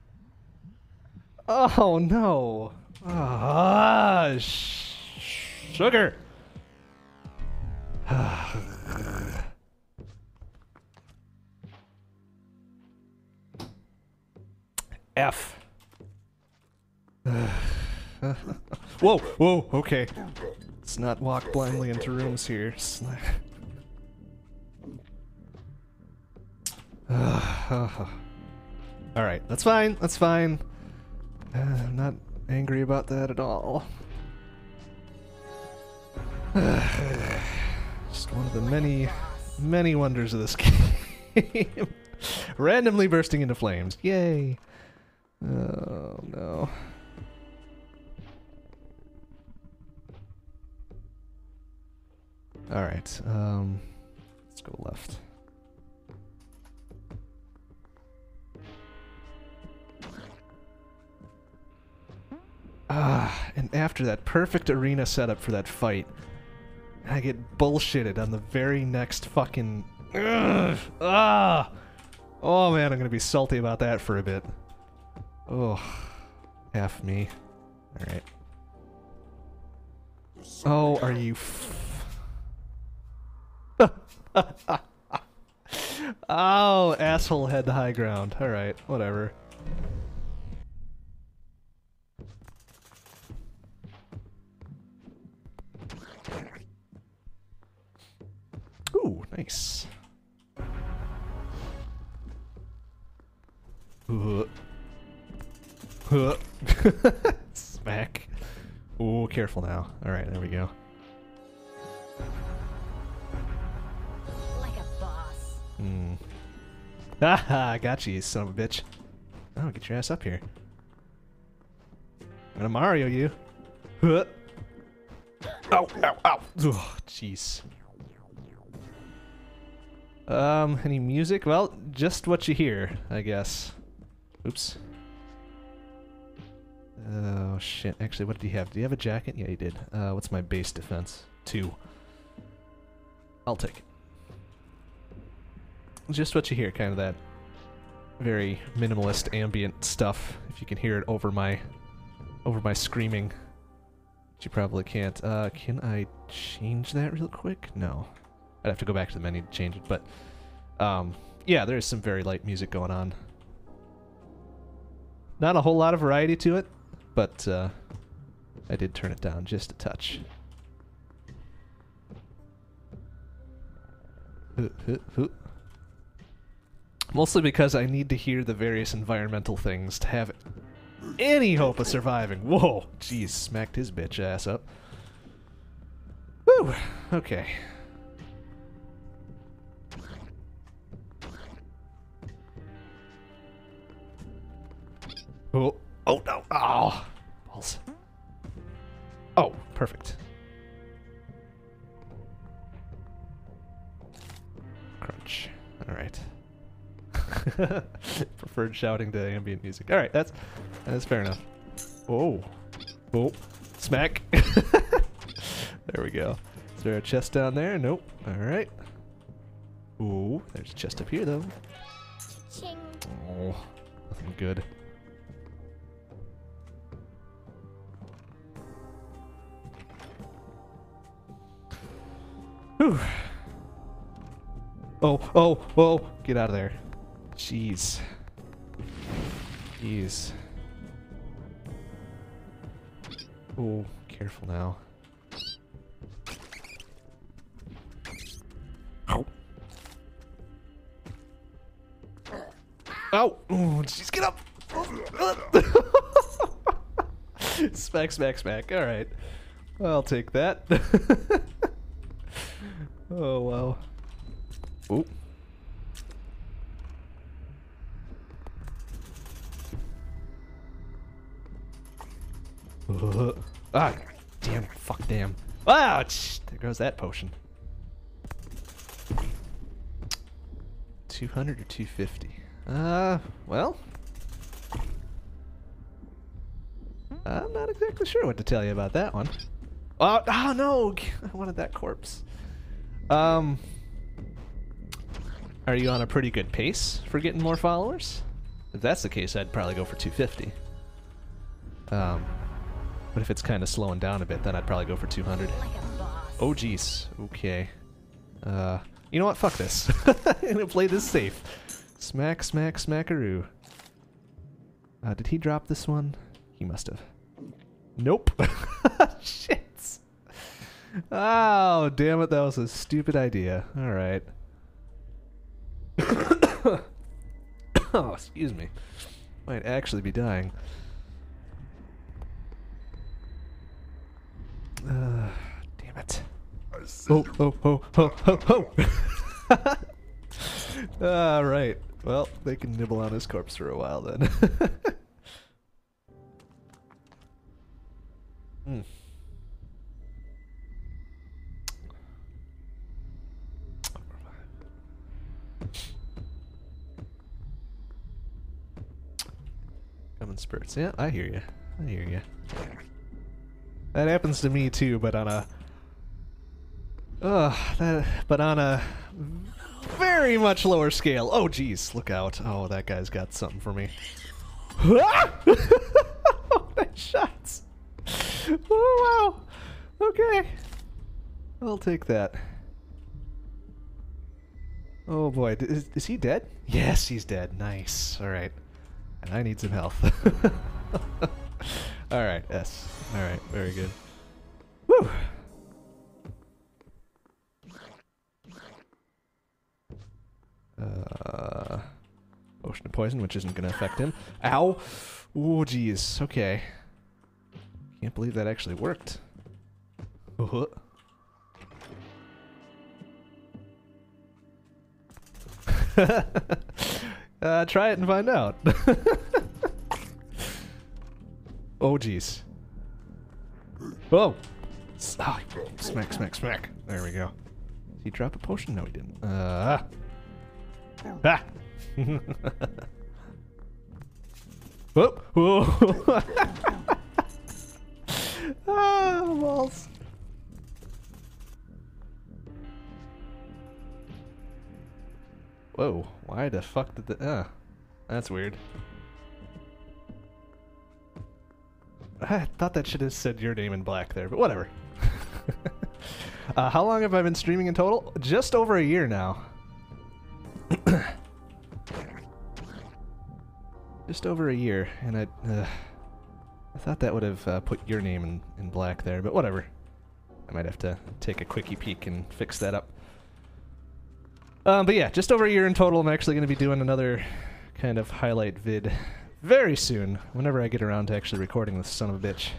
Oh, no. Ah, sugar. F. Whoa, whoa, okay. Let's not walk blindly into rooms here. Alright, that's fine, that's fine. I'm not angry about that at all. Just one of the many, many wonders of this game. Randomly bursting into flames. Yay. Oh, no. Alright, let's go left. Ah, and after that perfect arena setup for that fight, I get bullshitted on the very next fucking... Ugh, ah! Oh man, I'm gonna be salty about that for a bit. Oh, F me. Alright. Oh, are you oh, asshole had the high ground. Alright, whatever. Nice. Smack. Oh, careful now. Alright, there we go. Like a boss. Hmm. Haha, got you son of a bitch. Oh, get your ass up here. I'm gonna Mario you. Huh. Ow, ow, ow. Oh, jeez. Any music? Well, just what you hear, I guess. Oops. Oh, shit. Actually, what did he have? Did he have a jacket? Yeah, he did. What's my base defense? 2. I'll take it. Just what you hear, kind of that very minimalist ambient stuff. If you can hear it over my screaming, which you probably can't. Can I change that real quick? No. I'd have to go back to the menu to change it, but yeah, there is some very light music going on. Not a whole lot of variety to it, but I did turn it down just a touch. Mostly because I need to hear the various environmental things to have any hope of surviving. Whoa! Jeez, smacked his bitch ass up. Whew! Okay. Oh! Oh no! Oh! Balls. Oh, perfect. Crunch. Alright. Preferred shouting to ambient music. Alright, that's fair enough. Oh. Oh. Smack. There we go. Is there a chest down there? Nope. Alright. Ooh, there's a chest up here though. Ching. Oh, nothing good. Whew. Oh, oh, oh, get out of there. Jeez. Jeez. Oh, careful now. Ow. Ow! Oh, jeez, get up! Smack, smack, smack. Alright. I'll take that. Oh, wow. Oh. Ah, damn, fuck, damn. Ah, there goes that potion. 200 or 250? Well. I'm not exactly sure what to tell you about that one. Oh no! I wanted that corpse. Are you on a pretty good pace for getting more followers? If that's the case, I'd probably go for 250. But if it's kind of slowing down a bit, then I'd probably go for 200. Like a boss. Oh, jeez. Okay. You know what? Fuck this. I'm gonna play this safe. Smack, smack, smackaroo. Did he drop this one? He must have. Nope. Shit. Oh, damn it. That was a stupid idea. Alright. Oh, excuse me. Might actually be dying. Damn it. Oh, oh, oh, oh, oh, oh! Alright. Well, they can nibble on his corpse for a while then. Hmm. Coming spurts. Yeah, I hear you. I hear you. That happens to me too, but on a but on a very much lower scale. Oh jeez, look out. Oh, that guy's got something for me. Oh, nice shots. Oh wow. Okay. I'll take that. Oh boy, is he dead? Yes, he's dead. Nice. Alright. And I need some health. Alright, yes. Alright, very good. Woo! Potion of poison, which isn't gonna affect him. Ow! Oh, jeez. Okay. Can't believe that actually worked. Try it and find out. Oh, jeez. Whoa! Oh, smack, smack, smack. There we go. Did he drop a potion? No, he didn't. Ah! Whoop! Whoa! Ah, walls. Whoa, why the fuck did the... that's weird. I thought that should have said your name in black there, but whatever. How long have I been streaming in total? Just over a year now. Just over a year, and I thought that would have put your name in black there, but whatever. I might have to take a quickie peek and fix that up. But yeah, just over a year in total. I'm actually going to be doing another kind of highlight vid very soon, whenever I get around to actually recording this son of a bitch.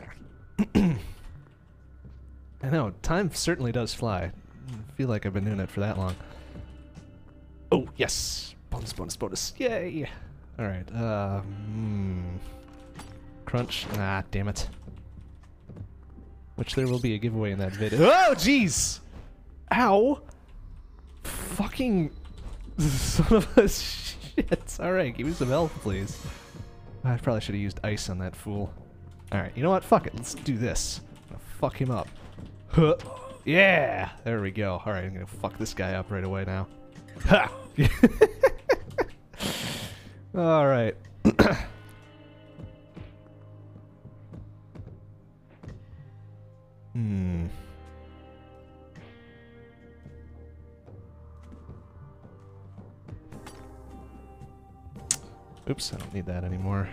I know, time certainly does fly. I feel like I've been doing it for that long. Oh, yes! Bonus, bonus, bonus. Yay! Alright, crunch. Ah, damn it. Which there will be a giveaway in that vid. Oh, jeez! Ow! Fucking son of a shit. Alright, give me some health, please. I probably should have used ice on that fool. Alright, you know what? Fuck it. Let's do this. I'm gonna fuck him up. Huh. Yeah! There we go. Alright, I'm gonna fuck this guy up right away now. Ha! Alright. Oops, I don't need that anymore.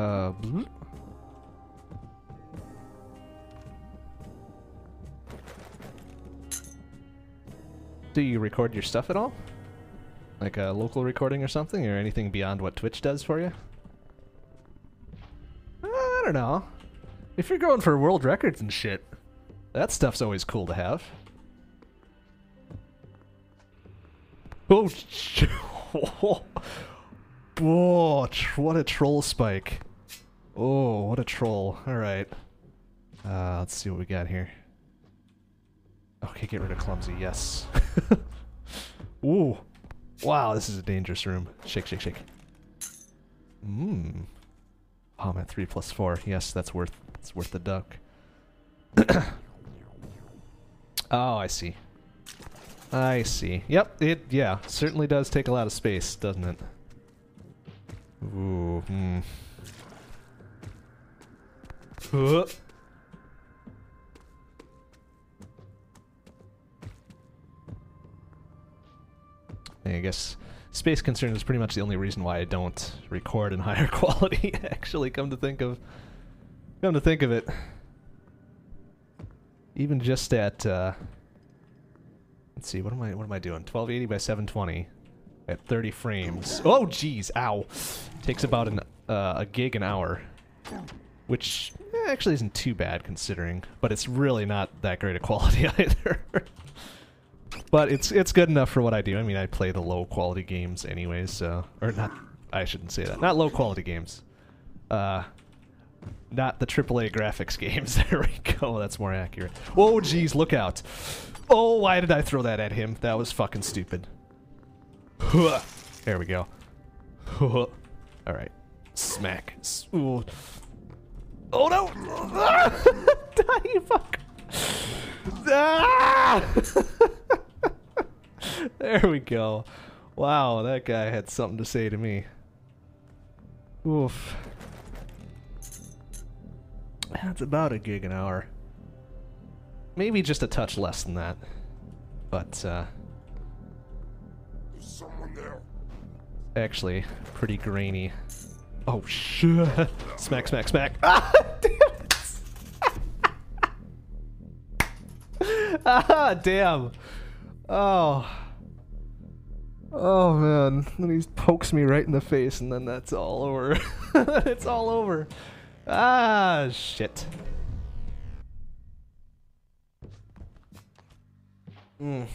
Do you record your stuff at all? Like a local recording or something? Or anything beyond what Twitch does for you? I don't know. If you're going for world records and shit, that stuff's always cool to have. Oh, oh, what a troll spike. Oh, what a troll. Alright. Let's see what we got here. Okay, get rid of clumsy, yes. Ooh. Wow, this is a dangerous room. Shake, shake, shake. Oh, I'm at 3+4. Yes, that's worth the duck. Oh, I see. I see. Yep, yeah, certainly does take a lot of space, doesn't it? Ooh, I guess space concern is pretty much the only reason why I don't record in higher quality. Actually, come to think of it, even just at let's see, what am I doing? 1280 by 720 at 30 frames. Oh, jeez, ow! Takes about a gig an hour, which actually isn't too bad considering, but it's really not that great a quality either. But it's good enough for what I do. I mean, I play the low quality games anyways, so... Or not... I shouldn't say that. Not low quality games. Not the AAA graphics games. There we go. That's more accurate. Oh, jeez, look out. Oh, why did I throw that at him? That was fucking stupid. There we go. Alright. Smack. Ooh. Oh, no! Die, you fuck! Ah! There we go. Wow, that guy had something to say to me. Oof. That's about a gig an hour. Maybe just a touch less than that. But, There's someone there. Actually, pretty grainy. Oh, shit. Smack, smack, smack. Ah, damn it! Ah, damn. Oh. Oh man, then he pokes me right in the face and then that's all over. It's all over. Ah, shit. Mm.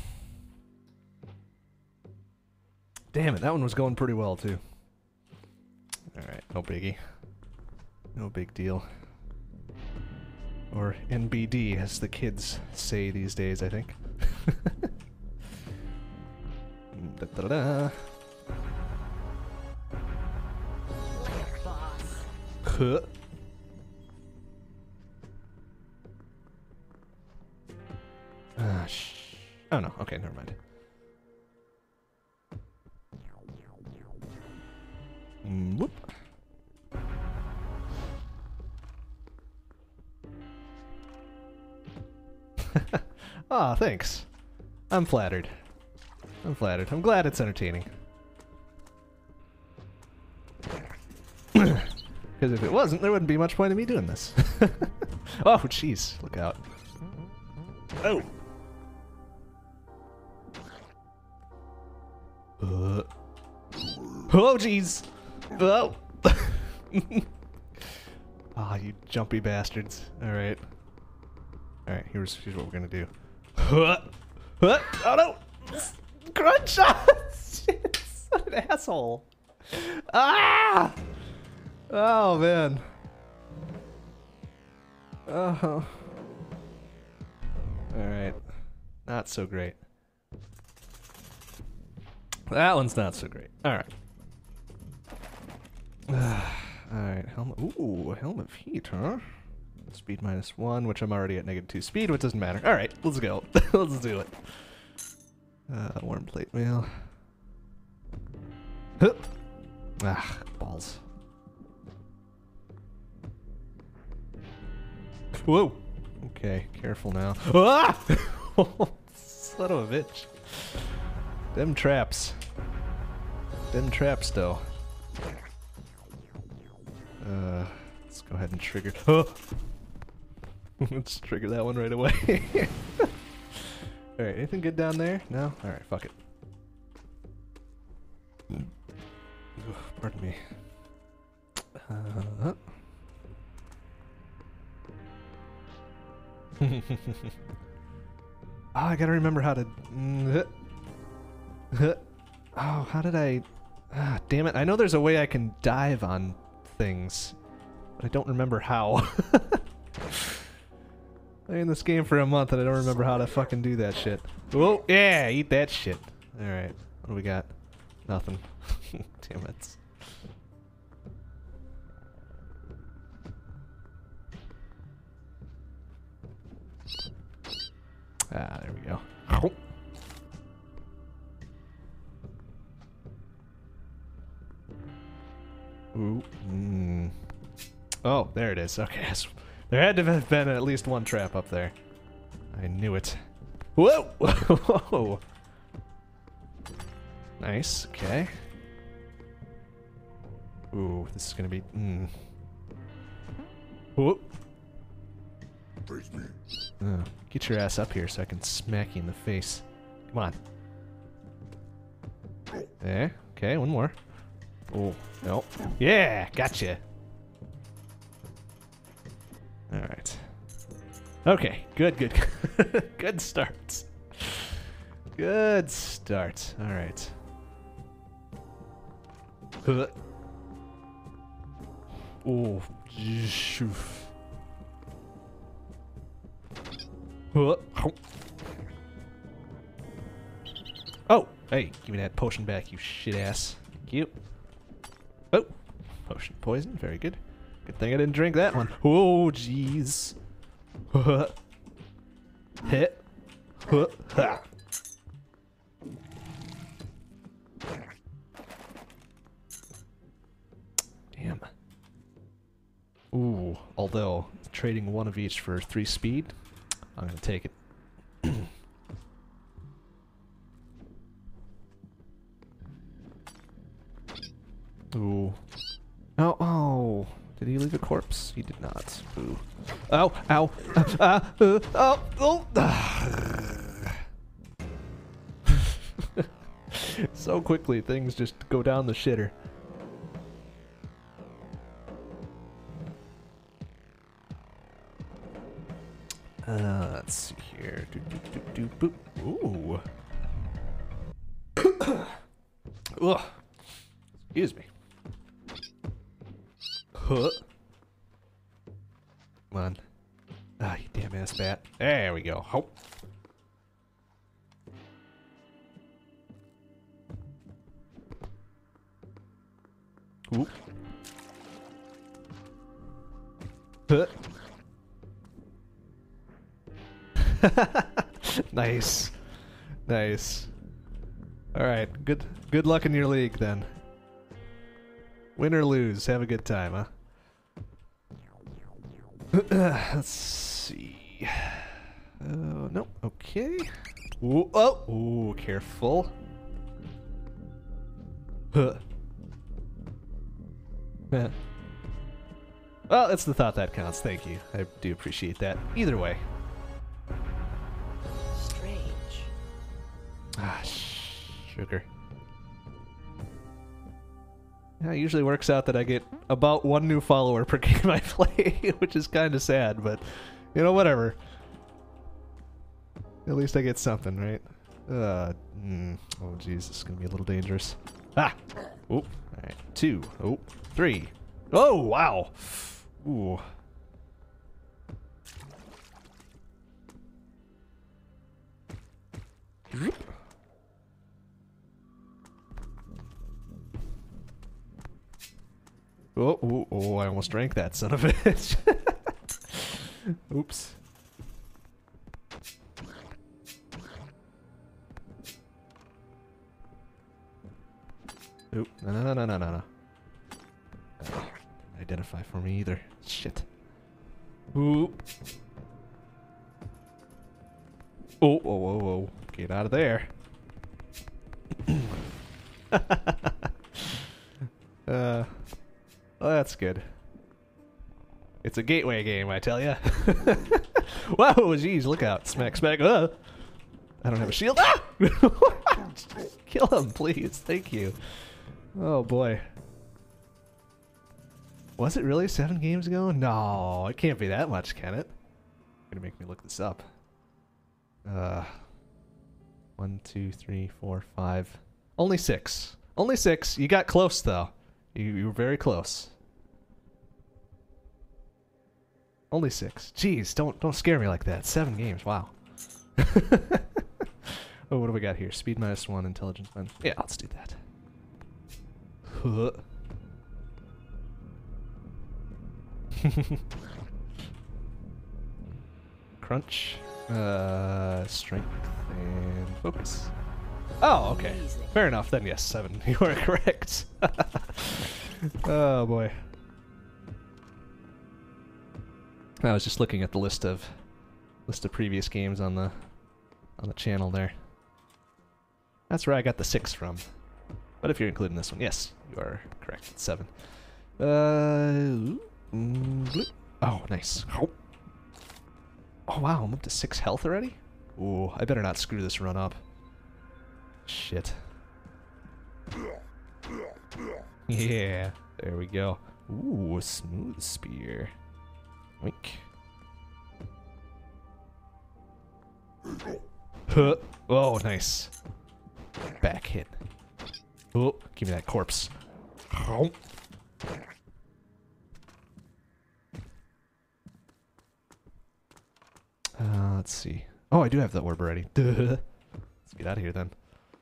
Damn it, that one was going pretty well too. Alright, no biggie. No big deal. Or NBD, as the kids say these days, I think. Da -da -da. Like a boss. Huh. Oh no, okay, never mind. Whoop. Ah, thanks. I'm flattered. I'm flattered. I'm glad it's entertaining. Because if it wasn't, there wouldn't be much point in me doing this. Oh, jeez. Look out. Oh! Oh, jeez! Oh! Ah, you jumpy bastards. Alright. Alright, here's what we're gonna do. Oh no! Crunch! Shit! What an asshole! Ah! Oh man. Oh. Alright. Not so great. That one's not so great. Alright. Alright, helmet. Ooh, helmet of heat, huh? Speed -1, which I'm already at -2 speed, which doesn't matter. Alright, let's go. Let's do it. Warm plate mail. Huh. Ah, balls. Whoa! Okay, careful now. Ah! Son of a bitch. Them traps. Them traps, though. Let's go ahead and trigger. Oh! Let's trigger that one right away. Alright, anything good down there? No? Alright, fuck it. Pardon me. Oh, I gotta remember how to... Oh, how did I... Ah, damn it. I know there's a way I can dive on things, but I don't remember how. Playing this game for a month and I don't remember how to fucking do that shit. Whoa, yeah, eat that shit. Alright, what do we got? Nothing. Damn it. Ah, there we go. Ooh. Mm. Oh, there it is. Okay. There had to have been at least one trap up there. I knew it. Whoa! Whoa! Nice. Okay. Ooh, this is gonna be... Whoa! Get your ass up here so I can smack you in the face. Come on. There. Okay, one more. Oh, no. Yeah! Gotcha! Alright. Okay, good, good. Good start. Good start. Alright. Oh, shoof. Oh! Hey, give me that potion back, you shit ass. Thank you. Oh! Potion poison, very good. Good thing I didn't drink that one. Oh, jeez. Hit. Damn. Ooh, although trading one of each for 3 speed, I'm gonna take it. Ooh. Oh, oh. Did he leave a corpse? He did not. Ooh. Ow, ow. Oh, oh. So quickly, things just go down the shitter. Let's see here. Boop. Ooh. Ugh. Excuse me. Huh. Come on. Ah, you damn ass bat. There we go. Hope. Ooh. Huh. Nice. Nice. Alright, good luck in your league then. Win or lose, have a good time, huh? Let's see. Nope, okay. Ooh, oh, ooh, careful. Huh. Well, it's the thought that counts, thank you. I do appreciate that. Either way. Strange. Ah, sugar. Yeah, it usually works out that I get about 1 new follower per game I play, which is kind of sad, but, you know, whatever. At least I get something, right? Oh, jeez, this is going to be a little dangerous. Ah! Oop. Alright, 2. Oh, 3. Oh, wow! Ooh. Oh, I almost drank that son of a bitch. Oops. Oop, no. Didn't identify for me either. Shit. Oop. Oh. Get out of there. Well, that's good. It's a gateway game, I tell ya. Whoa, jeez, look out. Smack. I don't have a shield. Ah! Kill him, please. Thank you. Oh, boy. Was it really 7 games ago? No, it can't be that much, can it? You're gonna make me look this up. 1, 2, 3, 4, 5. Only 6. Only 6. You got close, though. You were very close. Only 6. Jeez, don't scare me like that. 7 games, wow. Oh, what do we got here? Speed -1, intelligence -1. Yeah, let's do that. Crunch, strength, and focus. Oh, okay. Fair enough, then yes, 7. You are correct. Oh boy. I was just looking at the list of previous games on the channel there. That's where I got the 6 from. But if you're including this one, yes, you are correct. It's 7. Oh, nice. Oh wow, I'm up to 6 health already? Ooh, I better not screw this run up. Shit. Yeah, there we go. Ooh, smooth spear. Wink. Huh. Oh, nice. Back hit. Oh, give me that corpse. Oh. Let's see. Oh, I do have the orb already. Duh. Let's get out of here then.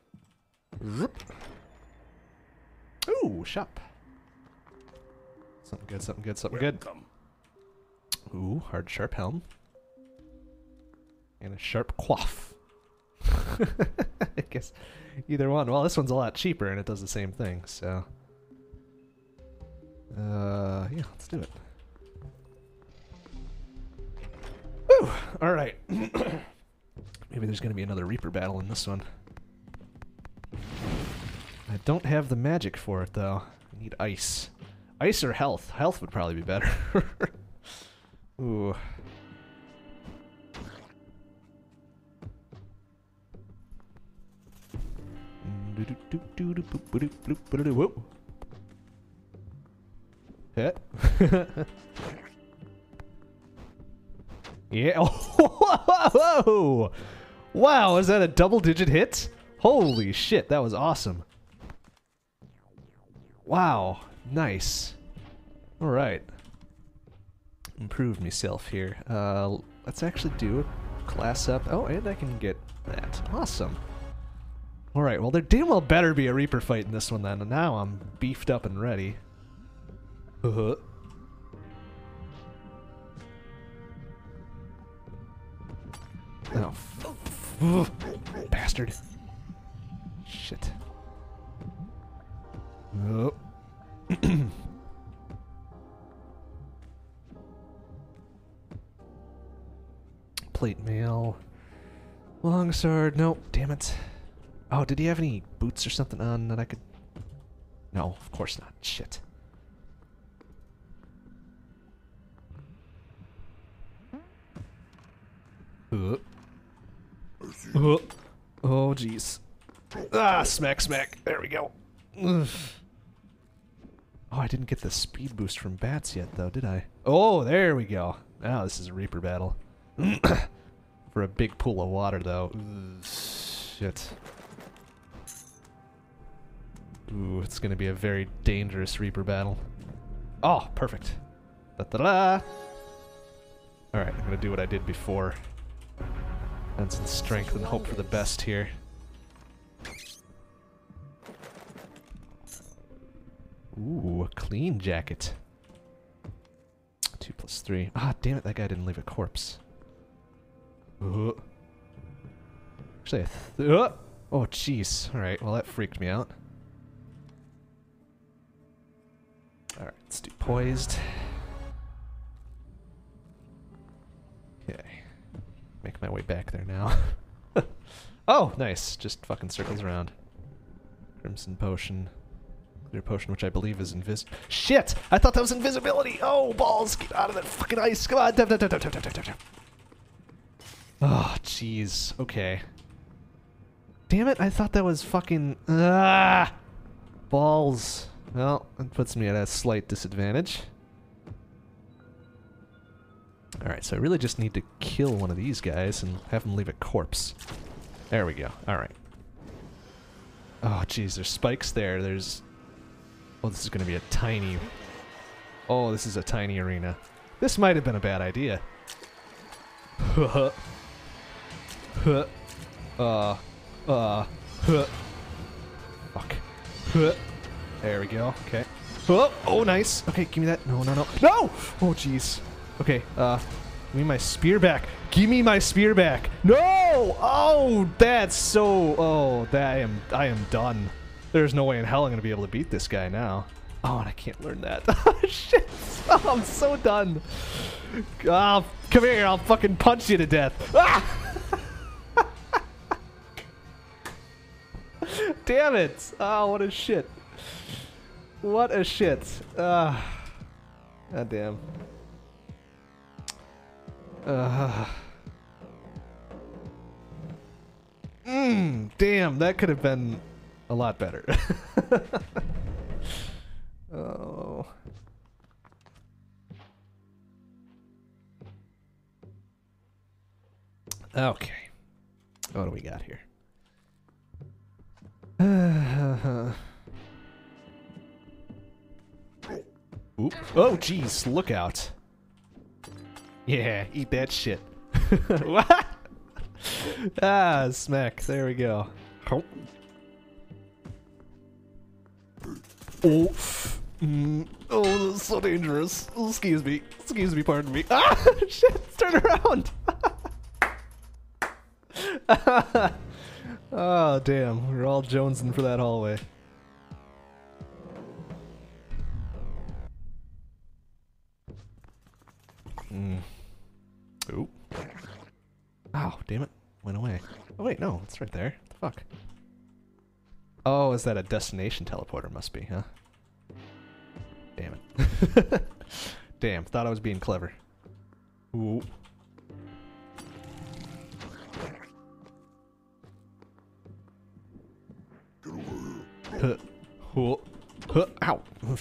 Ooh, shop. Something good. Ooh, hard sharp helm. And a sharp coif. I guess either one. Well, this one's a lot cheaper and it does the same thing, so. Yeah, let's do it. Woo! Alright. Maybe there's gonna be another Reaper battle in this one. I don't have the magic for it, though. I need ice. Ice or health? Health would probably be better. Ooh. Whoa. Hit. Yeah. Oh, wow, is that a double-digit hit? Holy shit, that was awesome. Wow, nice. All right. Improved myself here. Let's actually do a class up. Oh, and I can get that. Awesome. All right, well, there damn well better be a Reaper fight in this one then. And now I'm beefed up and ready. Oh, bastard. Shit. Oh. Plate mail. Longsword. Nope. Damn it. Oh, did he have any boots or something on that I could... No, of course not. Shit. Oh, jeez. Ah, smack, smack. There we go. Ugh. Oh, I didn't get the speed boost from bats yet, though, did I? Oh, there we go. Now this is a Reaper battle. For a big pool of water, though. Ugh, shit. Ooh, it's gonna be a very dangerous Reaper battle. Oh, perfect. Da-da-da! Alright, I'm gonna do what I did before. Add some strength and hope for the best here. Ooh, a clean jacket. 2 + 3. Ah, damn it, that guy didn't leave a corpse. Actually, oh, jeez. Alright, well, that freaked me out. Alright, let's do poised. Okay. Make my way back there now. Oh, nice. Just fucking circles around. Crimson potion. Clear potion, which I believe is Shit! I thought that was invisibility! Oh, balls! Get out of that fucking ice! Come on! Oh, jeez. Okay. Damn it, I thought that was fucking... Ah! Balls. Well, that puts me at a slight disadvantage. Alright, so I really just need to kill one of these guys and have him leave a corpse. There we go. Alright. Oh, jeez, there's spikes there. There's... Oh, this is going to be a tiny... Oh, this is a tiny arena. This might have been a bad idea. Fuck. There we go. Okay. Oh, nice. Okay, give me that. No, no, no. No! Oh, jeez. Okay, give me my spear back. Give me my spear back. No! Oh, that's so... Oh, that I am done. There's no way in hell I'm going to be able to beat this guy now. Oh, and I can't learn that. Oh, shit. Oh, I'm so done. Oh, come here. I'll fucking punch you to death. Ah! Damn it. Oh, what a shit. What a shit. God damn. Damn, that could have been a lot better. Oh. Okay. What do we got here? Oop. Oh, jeez, look out. Yeah, eat that shit. What? Ah, smack. There we go. Oh. Oh. Oh, this is so dangerous. Oh, excuse me. Excuse me, pardon me. Ah, shit, turn around. Oh, damn. We're all jonesing for that hallway. Oop. Oh, damn it. Went away. Oh, wait, no. It's right there. What the fuck? Oh, is that a destination teleporter? Must be, huh? Damn it. Damn, thought I was being clever. Ooh. Ow.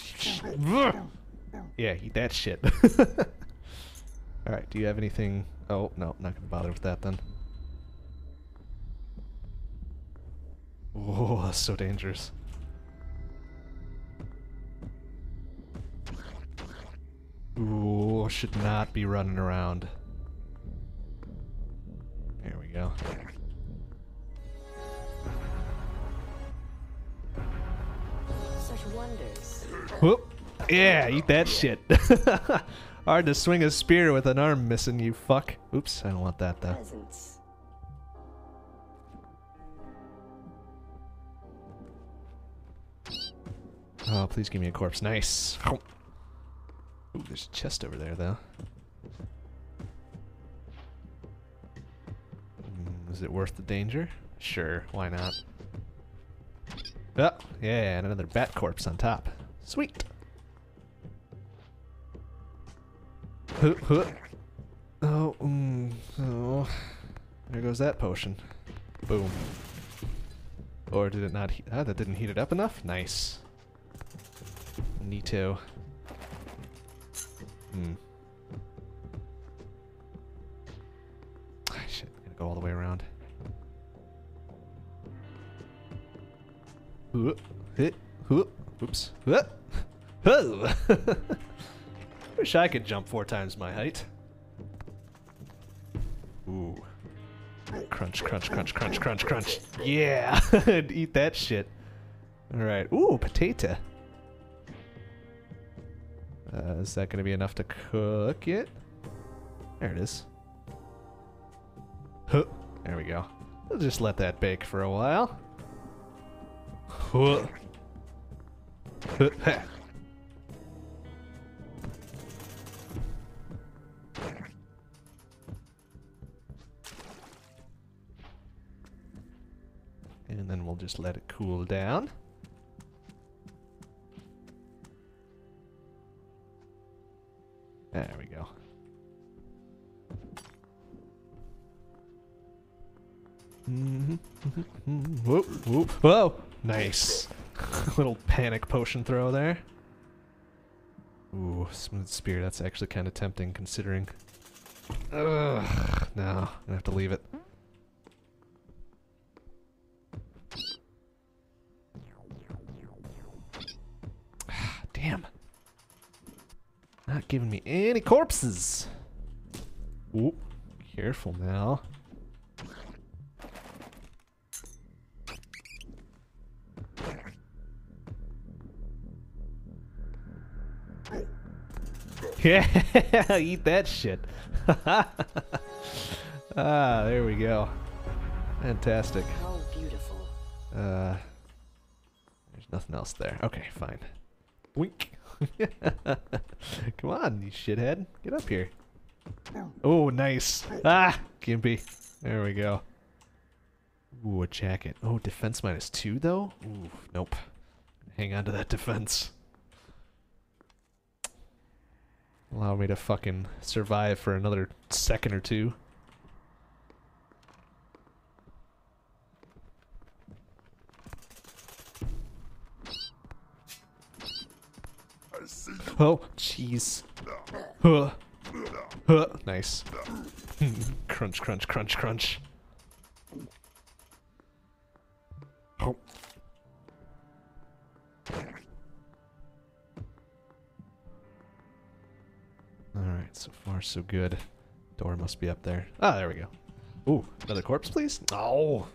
Yeah, eat that shit. Alright, do you have anything? Oh, no, not gonna bother with that then. Oh, that's so dangerous. Ooh, should not be running around. There we go. Such wonders. Whoop! Yeah, eat that shit. Hard to swing a spear with an arm missing, you fuck. Oops, I don't want that though. Presents. Oh, please give me a corpse. Nice. Ooh, there's a chest over there though. Is it worth the danger? Sure, why not? Oh, yeah, and another bat corpse on top. Sweet. Oh, oh. There goes that potion. Boom. Or did it not heat? Ah, that didn't heat it up enough? Nice. Neato. Ah, shit, gotta go all the way around. Oops. Wish I could jump 4 times my height. Ooh. Crunch, crunch, crunch, crunch, crunch, crunch. Yeah! Eat that shit. Alright. Ooh, potato. Is that going to be enough to cook it? There it is. Huh. There we go. We'll just let that bake for a while. Huh. Huh. And then we'll just let it cool down. There we go. Whoa, whoa, whoa! Nice. Little panic potion throw there. Ooh, smooth spear. That's actually kind of tempting considering. Ugh, no, I'm gonna have to leave it. Damn. Not giving me any corpses. Ooh, careful now. Yeah, eat that shit. Ah, there we go. Fantastic. How beautiful. There's nothing else there. Okay, fine. Wink. Come on, you shithead. Get up here. Oh, nice. Ah, Gimpy. There we go. Ooh, a jacket. Oh, defense -2 though? Ooh, nope. Hang on to that defense. Allow me to fucking survive for another second or two. Oh, jeez. Nice. Crunch, crunch, crunch, crunch. Oh. Alright, so far so good. Door must be up there. Ah, there we go. Ooh, another corpse, please? Oh!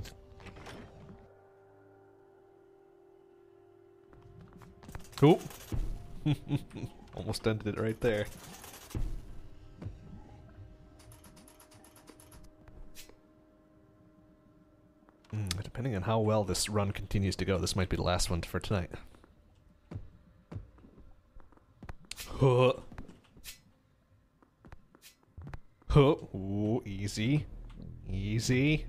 Ooh! Almost ended it right there. Depending on how well this run continues to go, this might be the last one for tonight. Huh. Huh. Ooh, easy. Easy.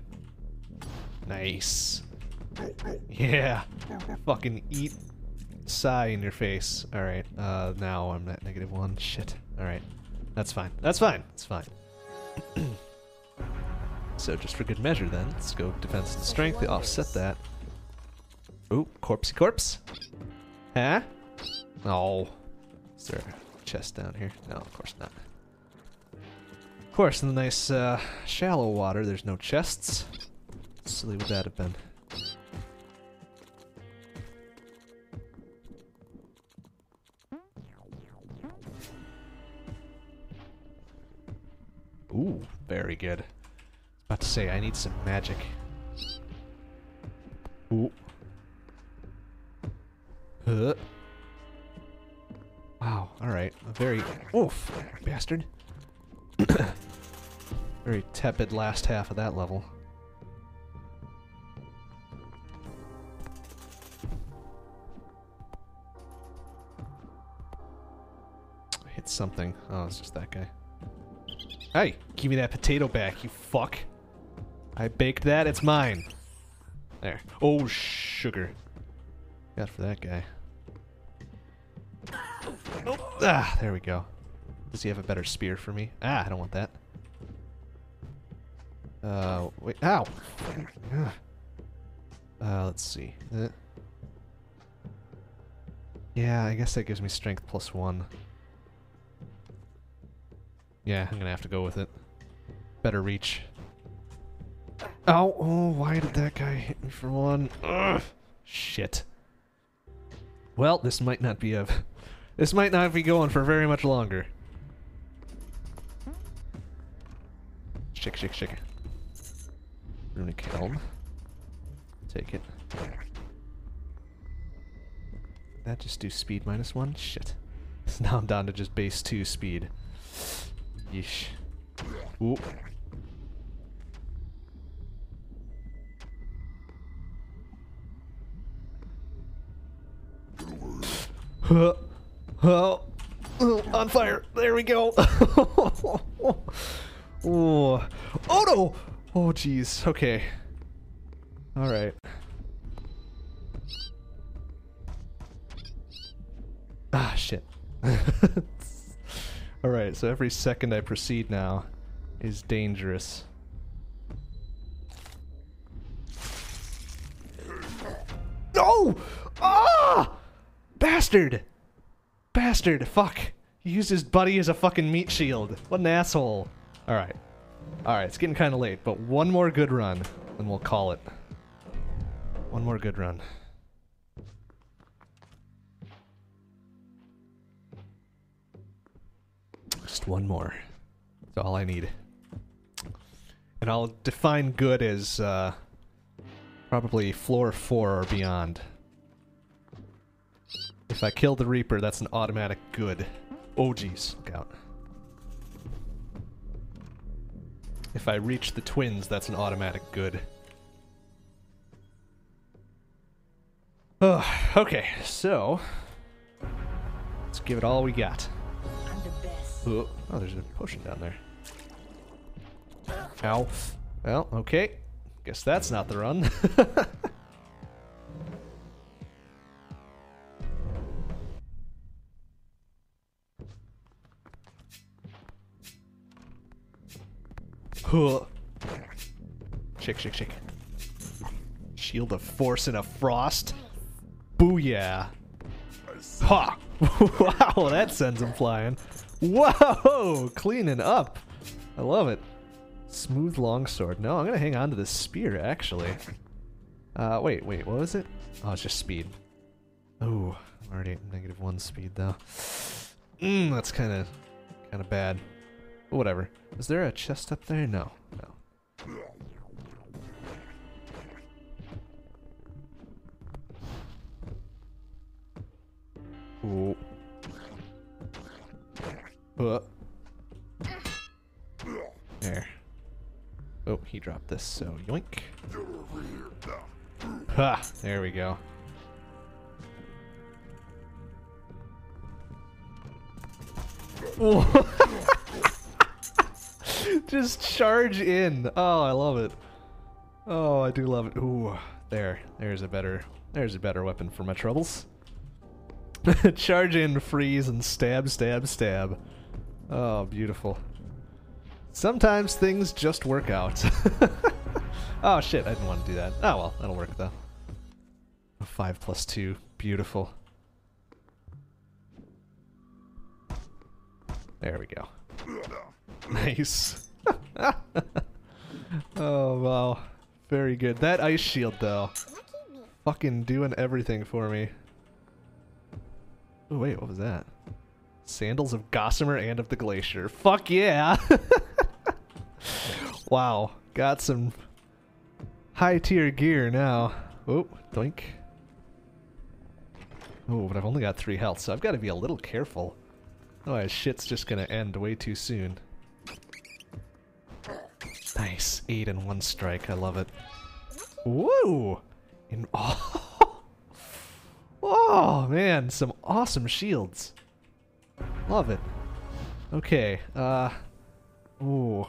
Nice. Yeah. Fucking eat sigh in your face. Alright, now I'm at -1. Shit. Alright. That's fine. That's fine. It's fine. So just for good measure then, let's go defense and strength to offset that. Ooh, corpsey corpse. Huh? Oh. Is there a chest down here? No, of course not. Of course, in the nice, shallow water, there's no chests. How silly would that have been? Ooh, very good. About to say, I need some magic. Ooh. Wow, alright. A very... Oof! Bastard. Very tepid last half of that level. I hit something. Oh, it's just that guy. Hey! Give me that potato back, you fuck! I baked that, it's mine! There. Oh, sugar. Got for that guy. Oh, ah, there we go. Does he have a better spear for me? Ah, I don't want that. Wait, ow! Let's see. Yeah, I guess that gives me strength +1. Yeah, I'm gonna have to go with it. Better reach. Ow! Oh, why did that guy hit me for 1? Ugh! Shit. Well, this might not be this might not be going for very much longer. Shake, shake, shake. Runic helm. Take it. Did that just do speed -1? Shit. So now I'm down to just base 2 speed. Yeesh. Ooh. Oh, on fire! There we go! Oh. Oh no! Oh jeez, okay. Alright. Ah, shit. Alright, so every second I proceed now is dangerous. No! Ah! Bastard! Bastard, fuck. He used his buddy as a fucking meat shield. What an asshole. Alright. Alright, it's getting kinda late, but one more good run, and we'll call it. One more good run. Just one more. That's all I need. And I'll define good as, probably floor 4 or beyond. If I kill the Reaper, that's an automatic good. Oh jeez, look out. If I reach the twins, that's an automatic good. Okay, so... let's give it all we got. I'm the best. Oh, there's a potion down there. Ow. Well, okay. Guess that's not the run. Shake, shake, shake. Shield of Force and a Frost. Booyah. Ha! Wow, that sends him flying. Whoa! Cleaning up. I love it. Smooth longsword. No, I'm gonna hang on to this spear, actually. Wait, what was it? Oh, it's just speed. Oh, I'm already at -1 speed, though. That's kinda bad. But whatever. Is there a chest up there? No. No. Ooh. There. Oh, he dropped this, so yoink. Ha! There we go. Just charge in. Oh, I love it. Oh, I do love it. Ooh, there's a better weapon for my troubles. Charge in, freeze, and stab, stab, stab. Oh, beautiful. Sometimes things just work out. Oh shit, I didn't want to do that. Oh well, that'll work though. 5+2. Beautiful. There we go. Nice. Oh, wow. Very good. That ice shield, though. Fucking doing everything for me. Oh, wait, what was that? Sandals of Gossamer and of the Glacier. Fuck yeah! Wow. Got some high-tier gear now. Oh, doink. Oh, but I've only got 3 health, so I've got to be a little careful. Otherwise, shit's just gonna end way too soon. Nice. 8 in 1 strike. I love it. Woo! Oh! Oh, man. Some awesome shields. Love it. Okay. Ooh.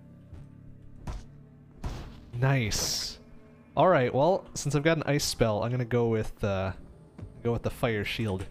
Nice. Alright, well, since I've got an ice spell, I'm gonna go with the fire shield.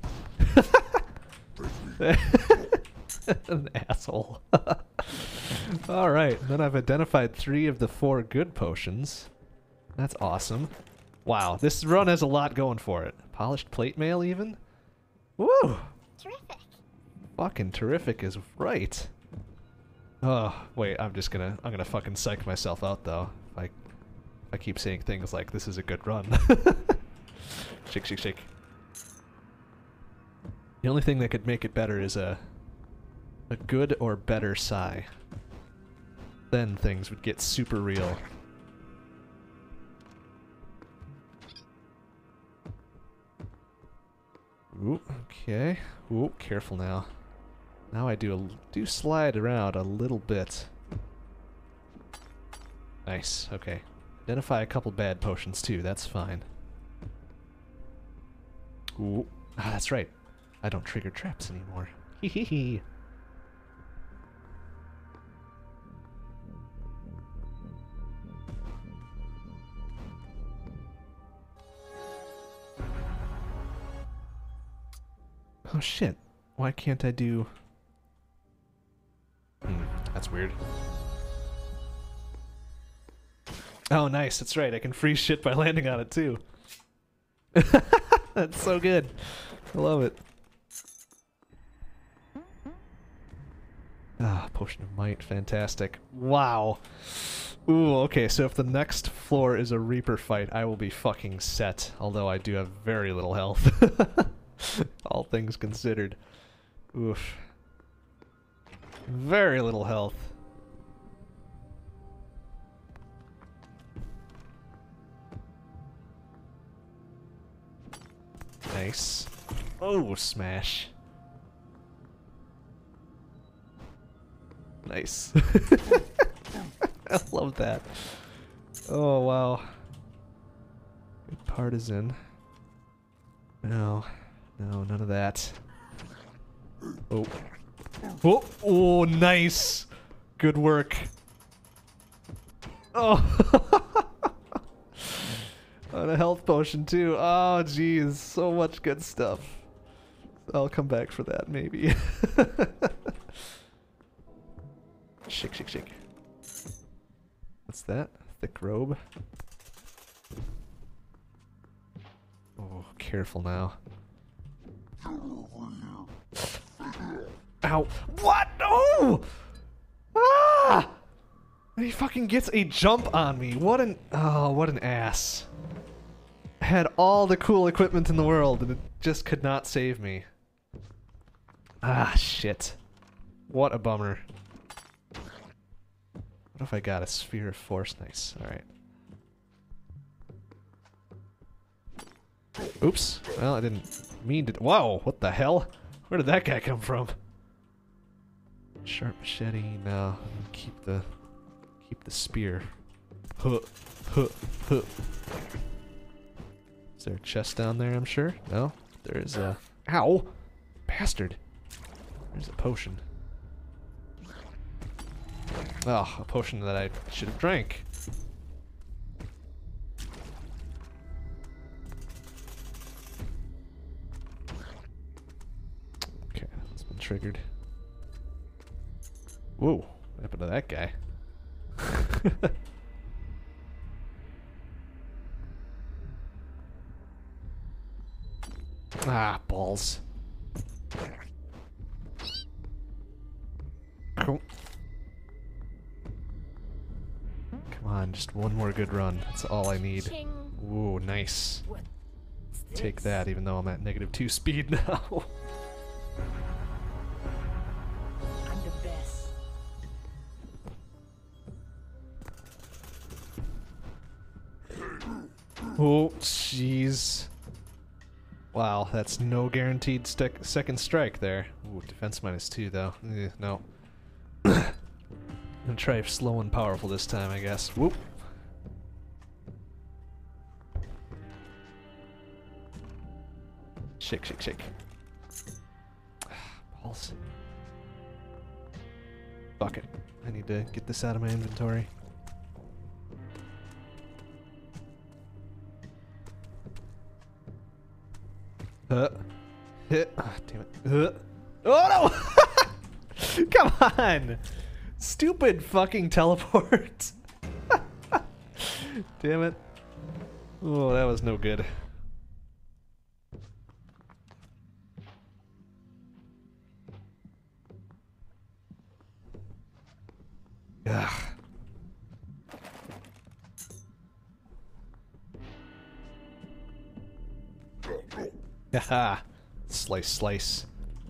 An asshole. Alright, then I've identified 3 of the 4 good potions. That's awesome. Wow, this run has a lot going for it. Polished plate mail even? Woo! Terrific. Fucking terrific is right. Oh, wait, I'm gonna fucking psych myself out though. If I keep saying things like this is a good run. Shake, shake, shake. The only thing that could make it better is a good or better sigh. Then things would get super real. Ooh, okay. Ooh, careful now. Now I do slide around a little bit. Nice, okay. Identify a couple bad potions too, that's fine. Ooh, ah, that's right. I don't trigger traps anymore. Hehehe. Oh shit. Why can't I do... that's weird. Oh nice, that's right. I can freeze shit by landing on it too. That's so good. I love it. Ah, Potion of Might. Fantastic. Wow. Ooh, okay, so if the next floor is a Reaper fight, I will be fucking set. Although I do have very little health. All things considered. Oof. Very little health. Nice. Oh, smash. Nice. I love that. Oh, wow. Good partisan. No. No, none of that. Oh. Oh, oh, nice. Good work. Oh. On a health potion too. Oh, jeez. So much good stuff. I'll come back for that, maybe. Shake, shake, shake. What's that? Thick robe. Oh, careful now. Ow. What? No! Ah! He fucking gets a jump on me. What an... Oh, what an ass. I had all the cool equipment in the world and it just could not save me. Ah, shit. What a bummer. What if I got a Sphere of Force? Nice. Alright. Oops. Well, I didn't mean to... Whoa! What the hell? Where did that guy come from? Sharp machete. No. Keep the spear. Huh. Huh. Huh. Is there a chest down there, I'm sure? No? There's a... Ow! Bastard! There's a potion. Oh, a potion that I should have drank. Okay, that's been triggered. Whoa, what happened to that guy? Ah, balls. Cool. Come on, just one more good run. That's all I need. Ching. Ooh, nice. What's Take this? that, even though I'm at -2 speed now. I'm the best. Oh, jeez. Wow, that's no guaranteed second strike there. Ooh, defense -2 though. No. I'm gonna try slow and powerful this time, I guess. Whoop. Shake, shake, shake. Balls. Fuck it. I need to get this out of my inventory. Hit. Ah, damn it. Oh no! Come on! Stupid fucking teleport. Damn it. Oh, that was no good. Ugh. Haha. Slice, slice.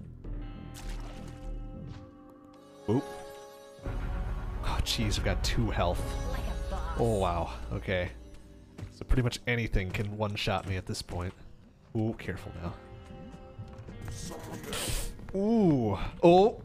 Oop. Oh, jeez, I've got 2 health. Like a boss. Oh, wow. Okay. So pretty much anything can one-shot me at this point. Ooh, careful now. Ooh. Oh.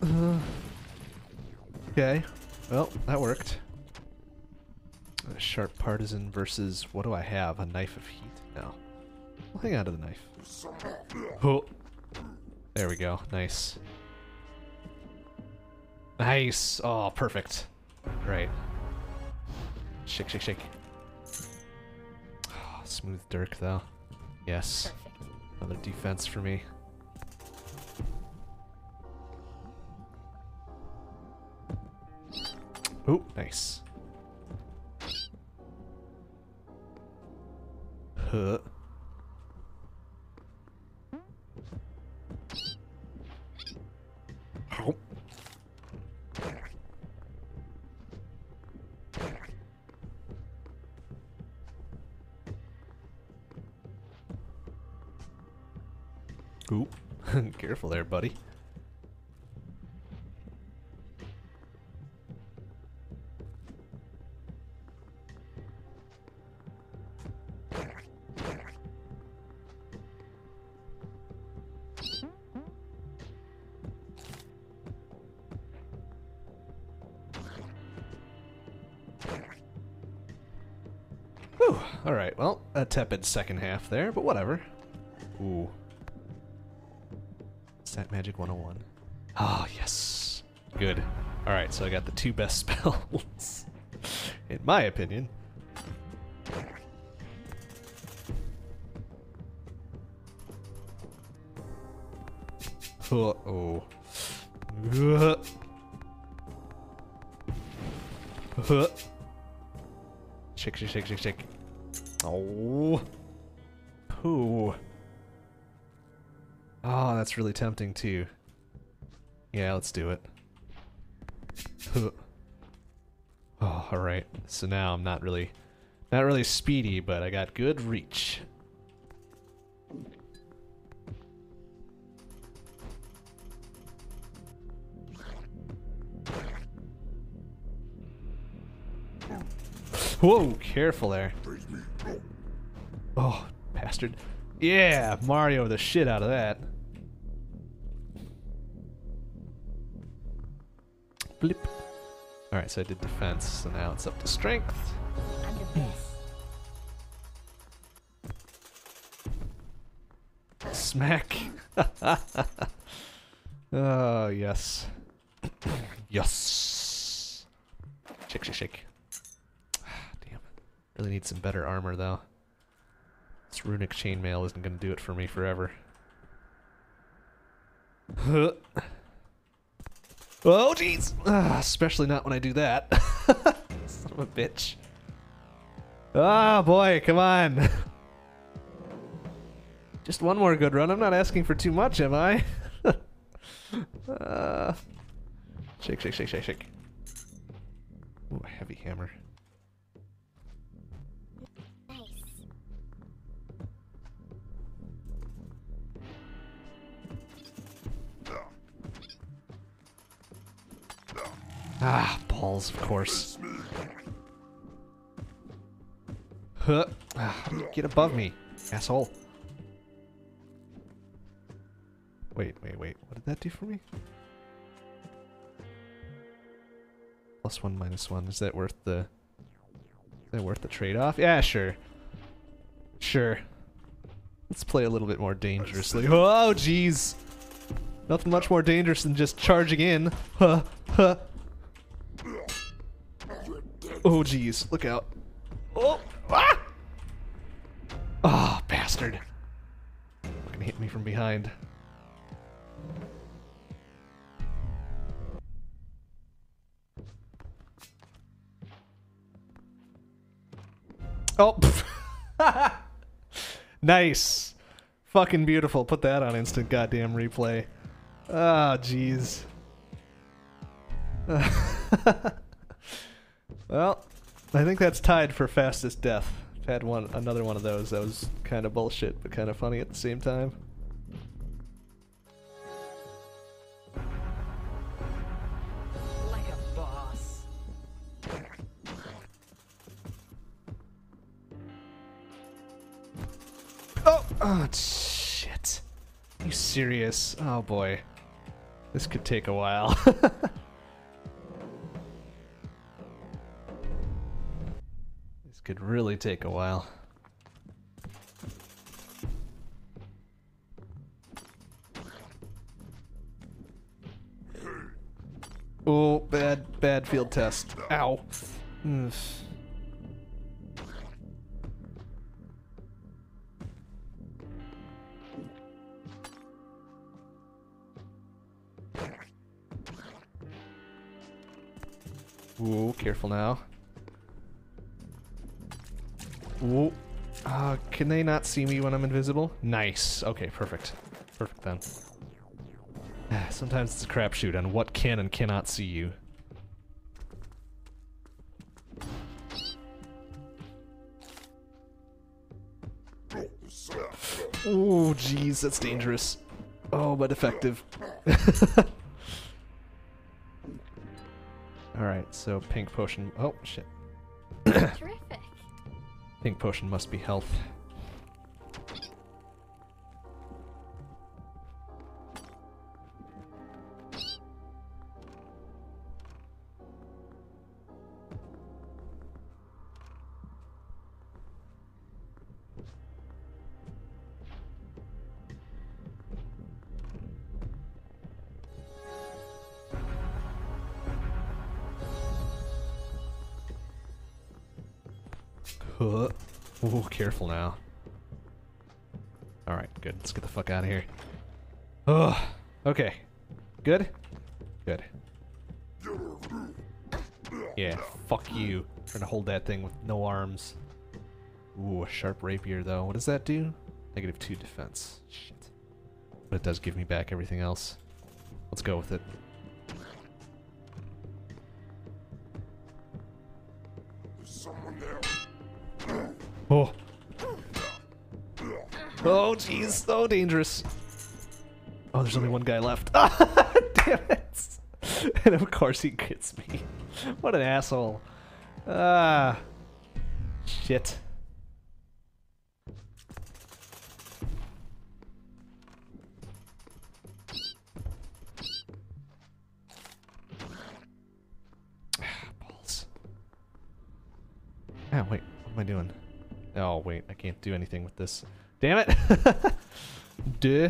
Okay. Well, that worked. A sharp partisan versus, what do I have? A knife of heat? No. I'll hang on to the knife. Oh. There we go. Nice. Nice. Oh, perfect. Right. Shake, shake, shake. Oh, smooth dirk, though. Yes. Perfect. Another defense for me. Oh, nice. Huh. Oh. Ooh. Careful there, buddy. Whew. Alright, well, a tepid second half there, but whatever. Ooh. Stat Magic 101. Ah, yes. Good. Alright, so I got the 2 best spells. In my opinion. Uh-oh. Shake, shake, shake, shake, shake. Oh. Ooh. Oh, that's really tempting too. Yeah, let's do it. Oh, alright. So now I'm not really speedy, but I got good reach. Whoa, careful there. Oh, bastard. Yeah, Mario the shit out of that. Blip. Alright, so I did defense, so now it's up to strength. I'm the best. Smack. Oh, yes. Yes. Shake, shake, shake. Damn. Really need some better armor, though. This runic chainmail isn't going to do it for me forever. Oh, jeez! Especially not when I do that. Son of a bitch. Oh, boy, come on. Just one more good run. I'm not asking for too much, am I? Shake, shake, shake, shake, shake. Ooh, a heavy hammer. Ah, balls, of course. Huh. Ah, get above me, asshole. Wait. What did that do for me? +1, -1. Is that worth the... Is that worth the trade-off? Yeah, sure. Sure. Let's play a little bit more dangerously. Oh, jeez! Nothing much more dangerous than just charging in. Huh. Huh. Oh, jeez. Look out. Oh! Ah! Oh, bastard. Fucking hit me from behind. Oh! Nice! Fucking beautiful. Put that on instant goddamn replay. Ah, jeez. Well, I think that's tied for fastest death. I've had another one of those that was kind of bullshit, but kind of funny at the same time. Like a boss. Oh, shit. Are you serious? Oh boy. This could take a while. This could really take a while. Oh, bad field test. Ow. Mm. Ooh, careful now. Ooh. Can they not see me when I'm invisible? Nice. Okay, perfect. Perfect then. Sometimes it's a crapshoot on what can and cannot see you. Oh, jeez, that's dangerous. Oh, but effective. Alright, so pink potion. Oh, shit. Terrific. Pink potion must be health. Ooh, careful now. Alright, good. Let's get the fuck out of here. Oh, okay. Good? Good. Yeah, fuck you. Trying to hold that thing with no arms. Ooh, a sharp rapier though. What does that do? -2 defense. Shit. But it does give me back everything else. Let's go with it. Oh. Oh, jeez. So dangerous. Oh, there's only one guy left. Damn it. And of course he gets me. What an asshole. Ah. Shit. Balls. Ah, wait. What am I doing? Oh, wait, I can't do anything with this. Damn it! Duh.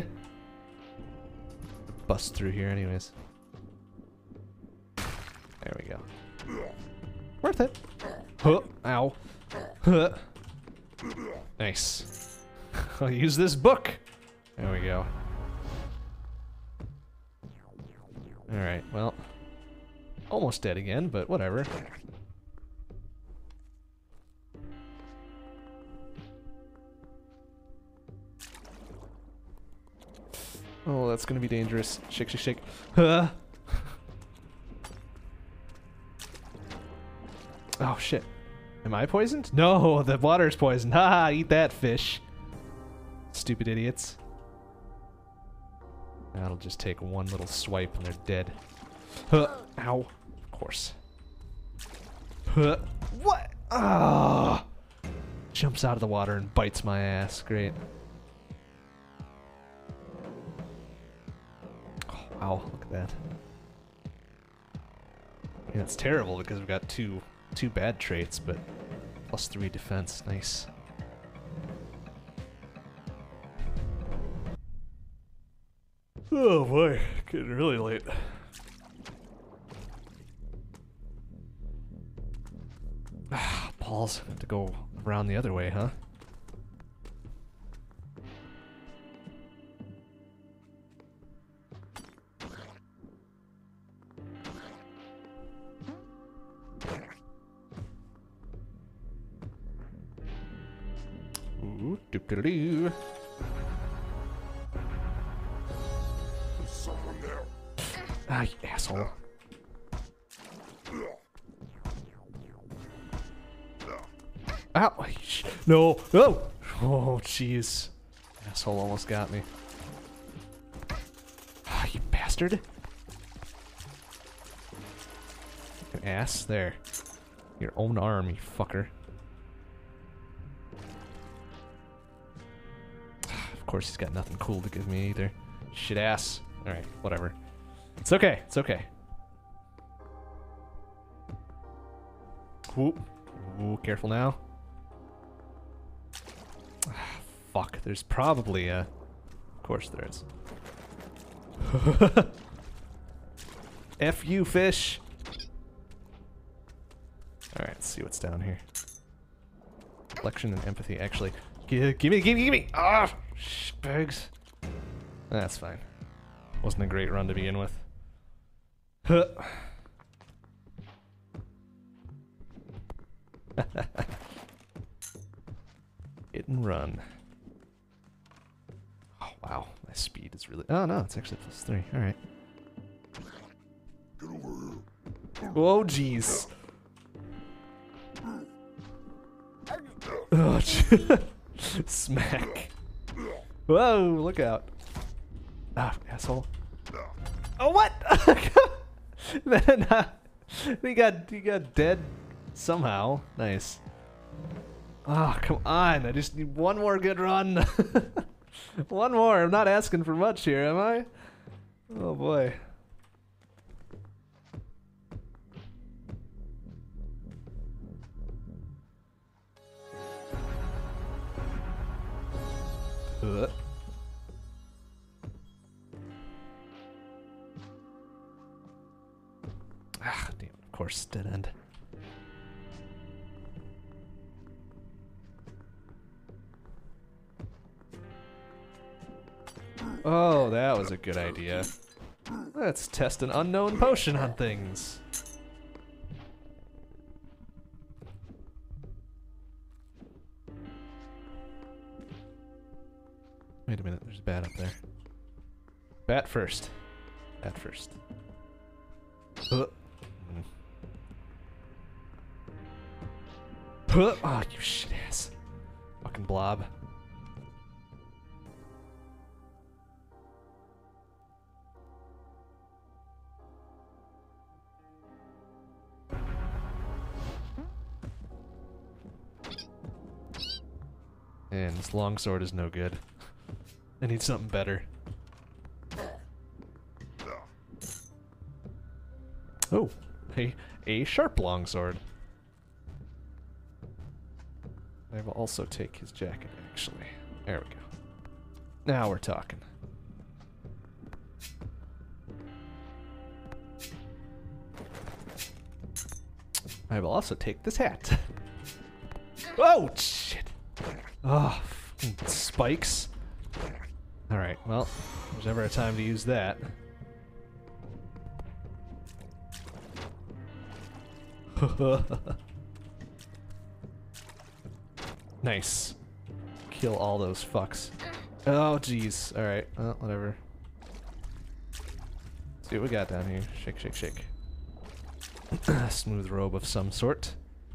Bust through here anyways. There we go. Worth it. Huh. Ow. Huh. Nice. I'll use this book. There we go. Alright, well. Almost dead again, but whatever. Oh, that's gonna be dangerous. Shake, shake, shake. Huh. Oh, shit. Am I poisoned? No, the water's poisoned. Haha, eat that, fish. Stupid idiots. That'll just take one little swipe and they're dead. Huh. Ow. Of course. Huh. What? Ah! Jumps out of the water and bites my ass. Great. Oh, wow, look at that. Yeah, it's terrible because we've got two bad traits, but +3 defense. Nice. Oh boy, getting really late. Balls. Have to go around the other way, huh? Ooh, doo-doo-doo. There's someone there. Ah, you asshole. Ow! No! No! Oh, jeez. Asshole almost got me. Ah, you bastard. An ass? There. Your own arm, you fucker. Of course he's got nothing cool to give me either. Shit ass. Alright, whatever. It's okay, it's okay. Whoop. Ooh, careful now. Fuck, there's probably a... Of course there is. F you, fish! Alright, let's see what's down here. Collection and empathy, actually. Gimme! Ah! Spags. That's fine. Wasn't a great run to begin with. Huh. Hit and run. Oh, wow. My speed is really... Oh, no, it's actually +3. Alright. Get over here. Oh, jeez. Oh, smack. Whoa, look out. Ah, asshole. Oh, what? Then, he got dead somehow. Nice. Oh, come on. I just need one more good run. One more. I'm not asking for much here, am I? Oh, boy. Ah, damn, of course, dead end. Oh, that was a good idea. Let's test an unknown potion on things. Wait a minute, there's a bat up there. Bat first. Bat first. Oh, you shit ass. Fucking blob. And this longsword is no good. I need something better. Oh, a sharp longsword. I will also take his jacket, actually. There we go. Now we're talking. I will also take this hat. Oh, shit. Oh, fucking spikes. Alright, well, if there's ever a time to use that. Nice. Kill all those fucks. Oh, jeez. Alright, well, whatever. See what we got down here. Shake, shake, shake. Smooth robe of some sort.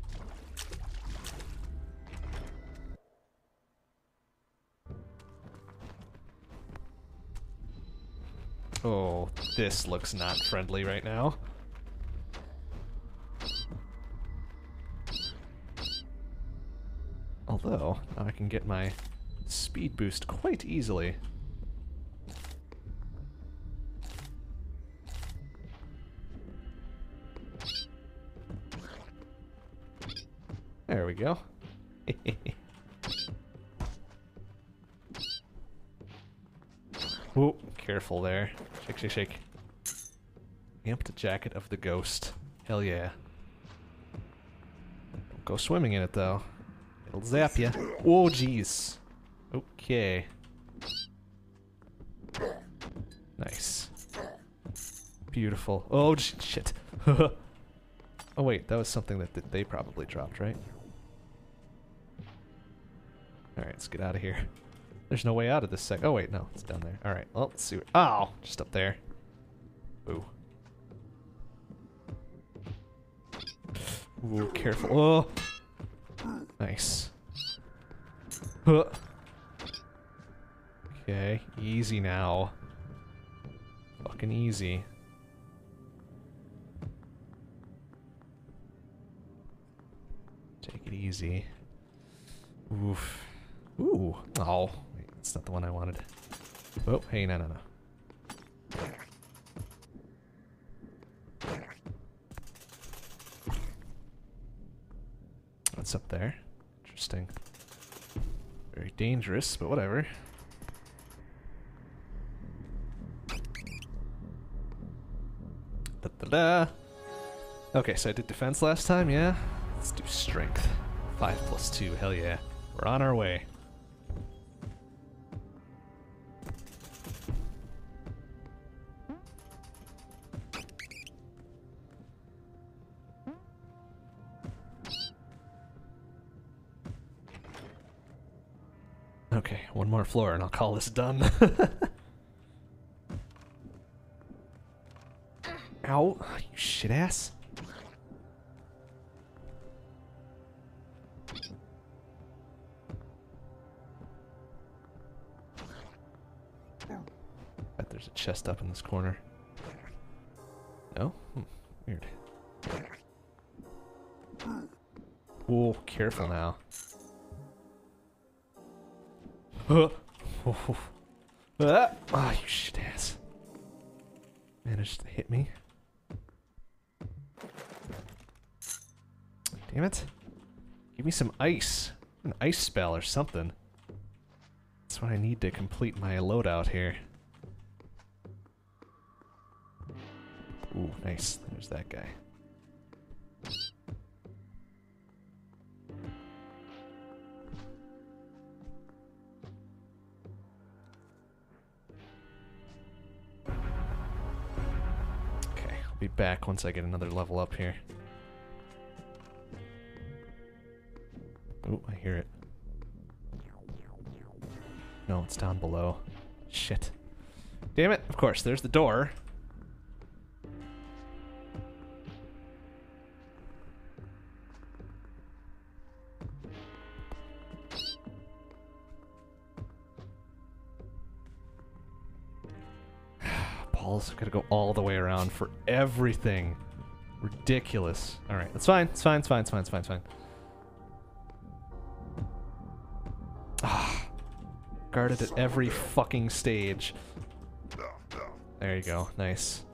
Oh, this looks not friendly right now. Although, now I can get my speed boost quite easily. There we go. Whoa, careful there. Shake, shake, shake. Amped jacket of the ghost. Hell yeah. Don't go swimming in it though. It'll zap ya. Oh, jeez. Okay. Nice. Beautiful. Oh, shit. Oh wait, that was something that they probably dropped, right? Alright, let's get out of here. There's no way out of this sec. Oh wait, no, it's down there. Alright, well, let's see. Oh, just up there. Ooh. Ooh, careful. Oh! Nice. Huh. Okay, easy now. Fucking easy. Take it easy. Oof. Ooh. Oh. Wait, that's not the one I wanted. Oh, hey, no, no, no. What's up there? Interesting. Very dangerous, but whatever. Da-da-da. Okay, so I did defense last time, yeah? Let's do strength. 5 plus 2, hell yeah. We're on our way. Okay, one more floor and I'll call this done. Ow, you shit ass. Bet there's a chest up in this corner. No? Weird. Oh, careful now. Ah, you shit ass. Managed to hit me. Damn it. Give me some ice. An ice spell or something. That's what I need to complete my loadout here. Ooh, nice. There's that guy. Okay, I'll be back once I get another level up here. Oh, I hear it. No, it's down below. Shit. Damn it. Of course, there's the door. Balls, I've got to go all the way around for everything. Ridiculous. Alright, that's fine. It's fine, it's fine, it's fine, it's fine, it's fine. Guarded at every fucking stage. There you go. Nice.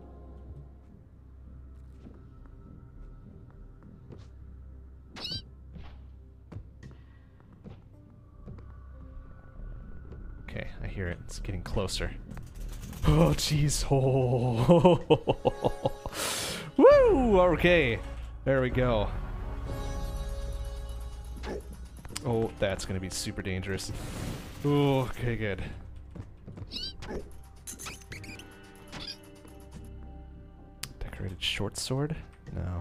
Okay, I hear it. It's getting closer. Oh, jeez. Oh. Woo! Okay. There we go. Oh, that's gonna be super dangerous. Oh, okay, good. Decorated short sword? No.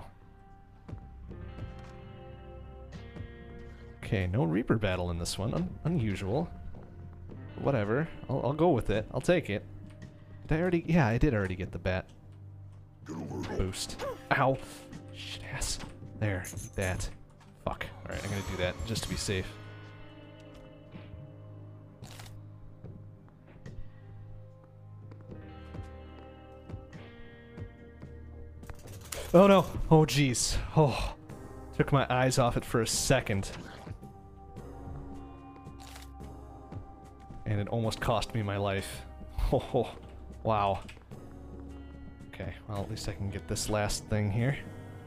Okay, no Reaper battle in this one. Unusual. Whatever. I'll go with it. I'll take it. Did I already? Yeah, I did already get the bat boost. Ow. Shit ass. There. Eat that. Fuck. Alright, I'm gonna do that just to be safe. Oh no. Oh jeez. Oh. Took my eyes off it for a second. And it almost cost me my life. Oh, wow. Okay, well, at least I can get this last thing here.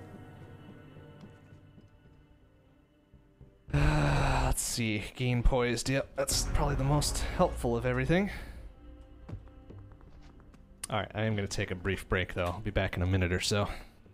Let's see. Gain poised. Yep, that's probably the most helpful of everything. Alright, I am going to take a brief break, though. I'll be back in a minute or so.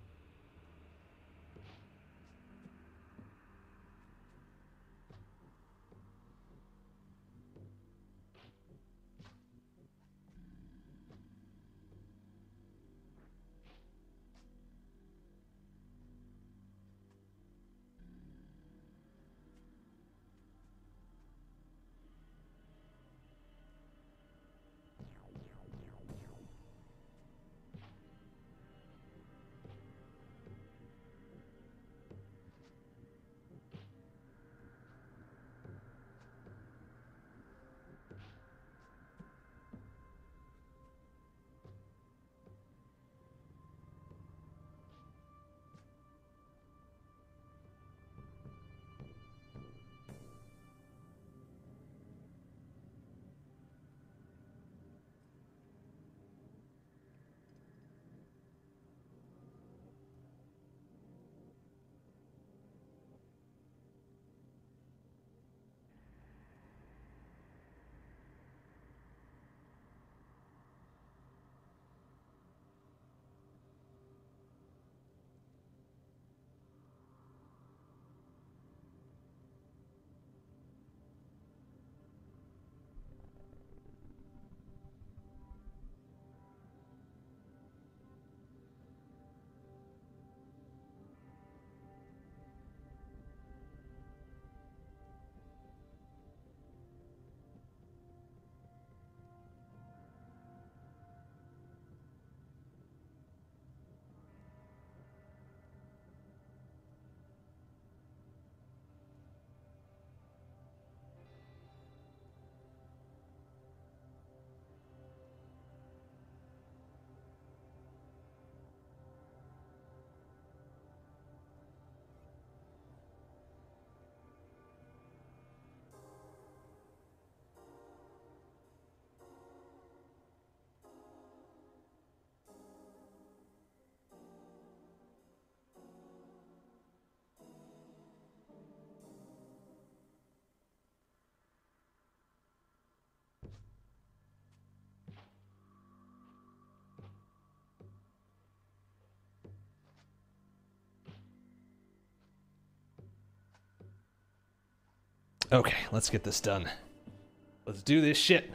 Okay, let's get this done. Let's do this shit.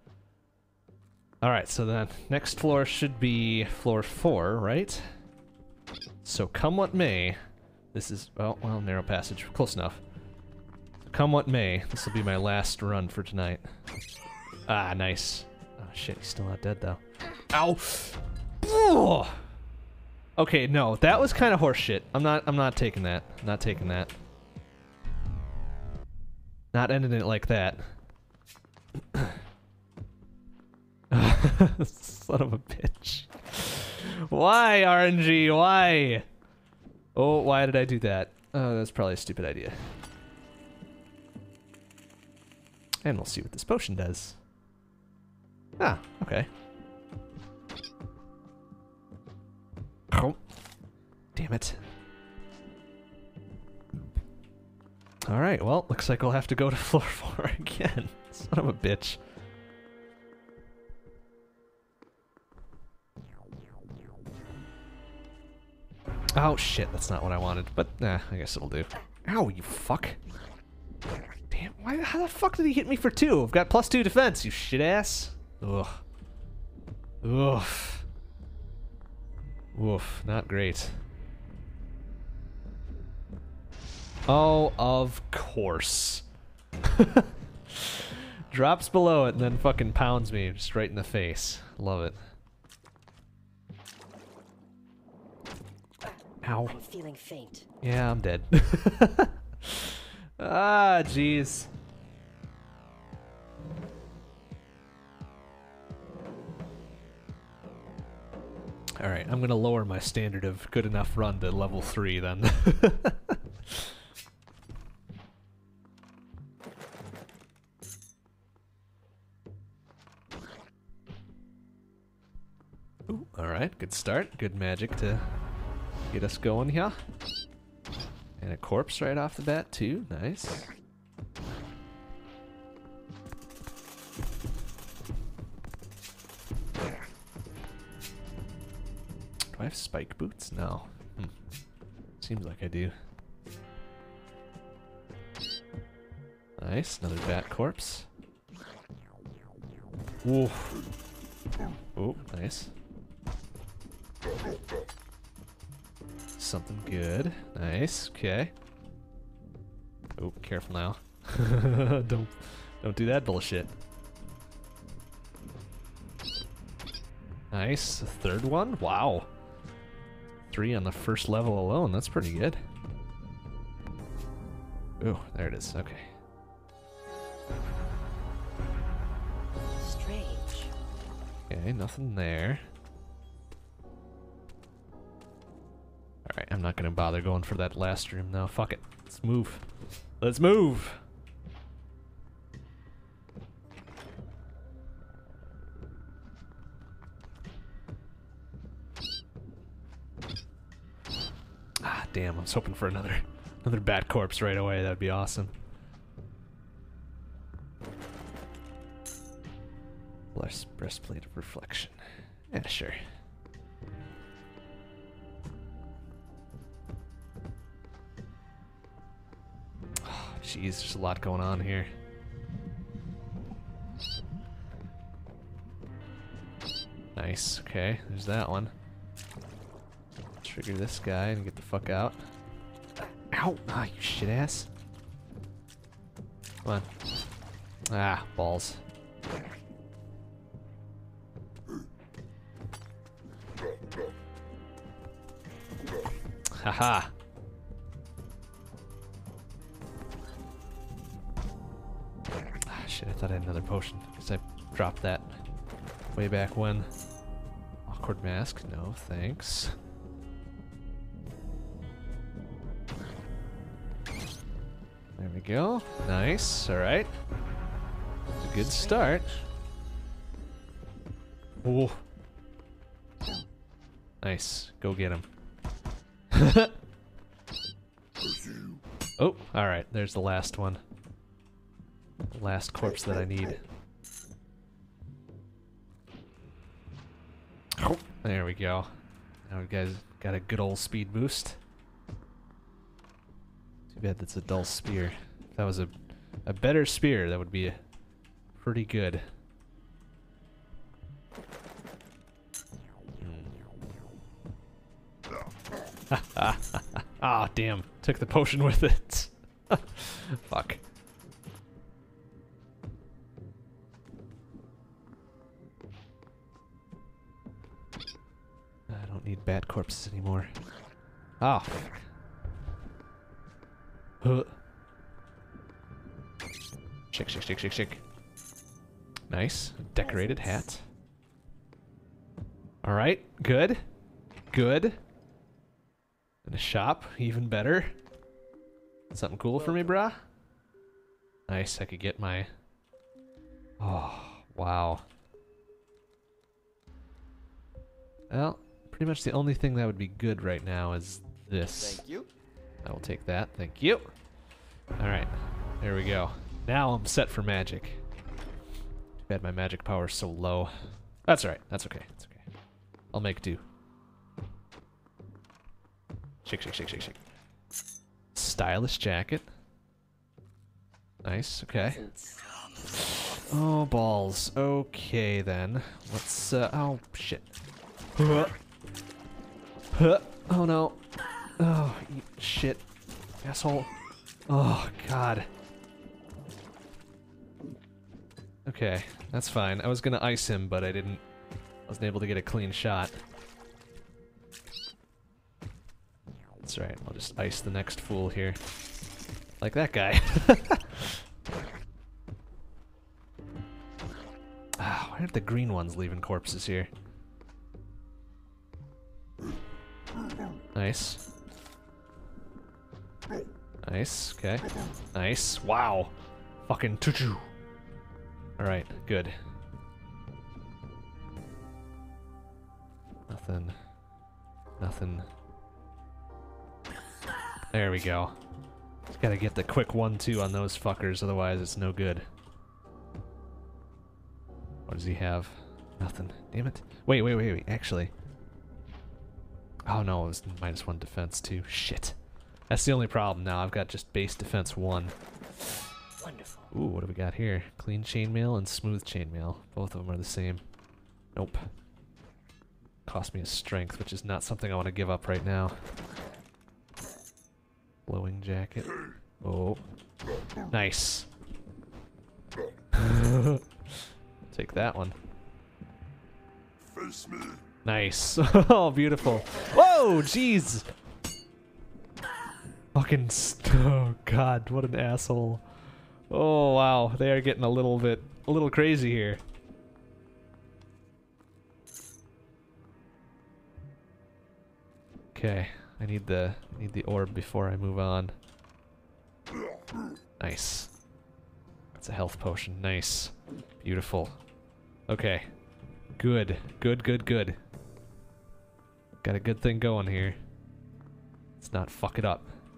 Alright, so the next floor should be floor 4, right? So come what may, this is, well, narrow passage, close enough. Come what may, this will be my last run for tonight. Ah, nice. Oh shit, he's still not dead though. Ow! Ugh. Okay, no, that was kind of horseshit. I'm not taking that. Not taking that. Not ending it like that. Son of a bitch. Why, RNG? Why? Oh, why did I do that? Oh, that's probably a stupid idea. And we'll see what this potion does. Ah, okay. Oh. Damn it. Alright, well, looks like we'll have to go to floor 4 again. Son of a bitch. Oh shit, that's not what I wanted, but I guess it'll do. Ow, you fuck. Damn, how the fuck did he hit me for 2? I've got +2 defense, you shit ass. Ugh. Oof. Oof, not great. Oh, of course. Drops below it and then fucking pounds me just right in the face. Love it. Ow. I'm feeling faint. Yeah, I'm dead. Ah, jeez. Alright, I'm gonna lower my standard of good enough run to level 3 then. Ooh, alright, good start. Good magic to get us going here. And a corpse right off the bat too, nice. Do I have spike boots? No. Seems like I do. Nice, another bat corpse. Ooh. Oh, nice. Something good. Nice, okay. Oh, careful now. Don't do that bullshit. Nice, the third one? Wow. 3 on the first level alone, that's pretty good. Oh, there it is, okay. Strange. Okay, nothing there. Alright, I'm not gonna bother going for that last room now. Fuck it. Let's move. Let's move! Ah, damn, I was hoping for another bat corpse right away. That'd be awesome. Breastplate of reflection. Yeah, sure. Jeez, there's a lot going on here. Nice, okay, there's that one. Trigger this guy and get the fuck out. Ow! Ah, you shit ass. Come on. Ah, balls. Haha. Ah, shit, I thought I had another potion. Because I dropped that way back when. Awkward mask? No, thanks. There we go. Nice, alright. It's a good start. Oh. Nice. Go get him. Oh, alright. There's the last one. The last corpse that I need. Oh, there we go. Now we guys got a good old speed boost. Too bad that's a dull spear. If that was a better spear, that would be pretty good. Ah, damn. Took the potion with it. Fuck. I don't need bat corpses anymore. Ah, fuck. Shake, shake, shake, shake, shake. Nice. Decorated hat. Alright, good. Good. And a shop, even better. Something cool for me, brah? Nice, I could get my... Oh, wow. Well, pretty much the only thing that would be good right now is this. Thank you. I will take that, thank you. Alright, there we go. Now I'm set for magic. Too bad my magic power is so low. That's alright, that's okay, that's okay. I'll make do. Shake, shake, shake, shake, shake. Stylish jacket. Nice, okay. Oh, balls. Okay, then. Let's, oh, shit. Oh, no. Oh, shit. Asshole. Oh, God. Okay, that's fine. I was gonna ice him, but I wasn't able to get a clean shot. That's right, I'll just ice the next fool here. Like that guy. Ah, why aren't the green ones leaving corpses here? Nice. Nice, okay. Nice, wow. Fucking choo-choo. Alright, good. Nothing. Nothing. There we go. Just gotta get the quick 1-2 on those fuckers, otherwise it's no good. What does he have? Nothing. Damn it. Wait, actually. Oh no, it was -1 defense too. Shit. That's the only problem now. I've got just base defense 1. Wonderful. Ooh, what do we got here? Clean chainmail and smooth chainmail. Both of them are the same. Nope. Cost me a strength, which is not something I want to give up right now. Blowing jacket. Oh. Nice. Take that one. Face me. Nice. Oh, beautiful. Whoa, jeez. Fucking. Oh, God, what an asshole. Oh, wow. They are getting a little crazy here. Okay, I need the orb before I move on. Nice. That's a health potion. Nice. Beautiful. Okay. Good. Good. Got a good thing going here. Let's not fuck it up.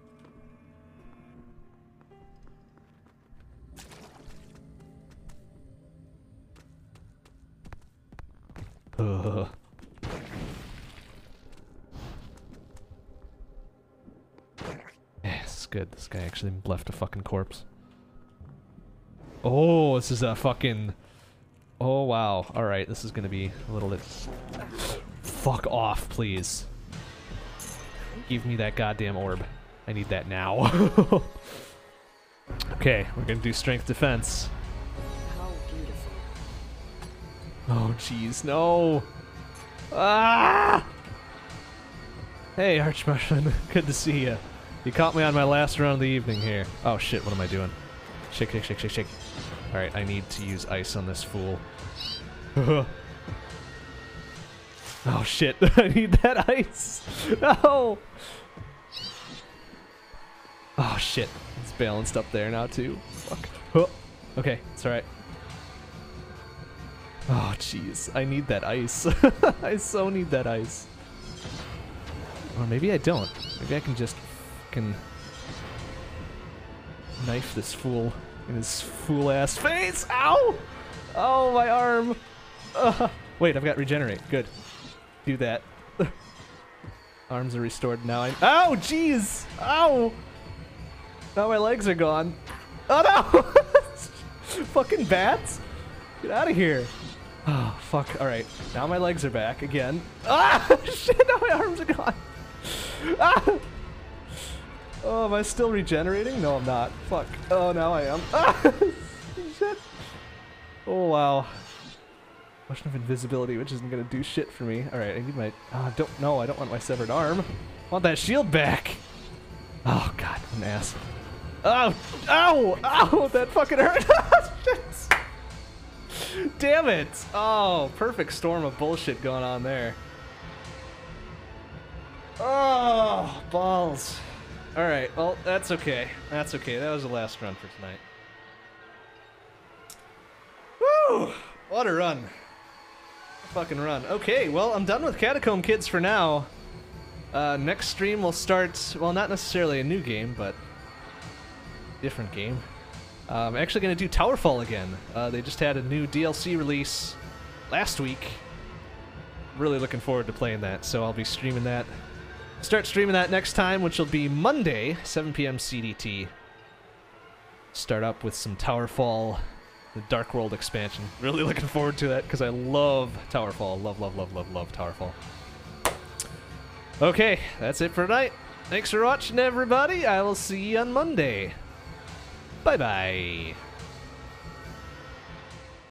Ugh. Yeah, this is good. This guy actually left a fucking corpse. Oh, this is a fucking... Oh, wow. Alright, this is gonna be a little bit... Fuck off, please. Give me that goddamn orb. I need that now. Okay, we're gonna do strength defense. How beautiful. Oh, jeez, no! Ah! Hey, Archmarshman, good to see you. You caught me on my last run of the evening here. Oh shit, what am I doing? Shake. Alright, I need to use ice on this fool. Oh shit, I need that ice! No! Oh shit, it's balanced up there now too. Fuck. Huh. Okay, it's alright. Oh jeez, I need that ice. I so need that ice. Or maybe I don't. Maybe I can just fucking knife this fool in his fool ass face. Ow! Oh, my arm. Wait, I've got regenerate. Good. Do that. Arms are restored now. Ow, jeez! Ow! Now my legs are gone. Oh no! Fucking bats! Get out of here. Oh, fuck. Alright. Now my legs are back again. Ah! Shit, now my arms are gone. Ah! Oh, am I still regenerating? No, I'm not. Fuck. Oh, now I am. Ah! Shit. Oh, wow. Potion of invisibility, which isn't gonna do shit for me. Alright, I need my... I don't want my severed arm. I want that shield back. Oh, God. What an ass. Oh! Ow! Ow! That fucking hurt! Shit! Damn it! Oh, perfect storm of bullshit going on there. Oh, balls. Alright, well, that's okay. That's okay. That was the last run for tonight. Woo! What a run. Fucking run. Okay, well, I'm done with Catacomb Kids for now. Next stream we'll start, well, not necessarily a new game, but different game. I'm actually going to do Towerfall again. They just had a new DLC release last week. Really looking forward to playing that, so I'll be streaming that. Start streaming that next time, which will be Monday, 7 p.m. CDT. Start up with some Towerfall, the Dark World expansion. Really looking forward to that, because I love Towerfall. Love Towerfall. Okay, that's it for tonight. Thanks for watching, everybody. I will see you on Monday. Bye-bye.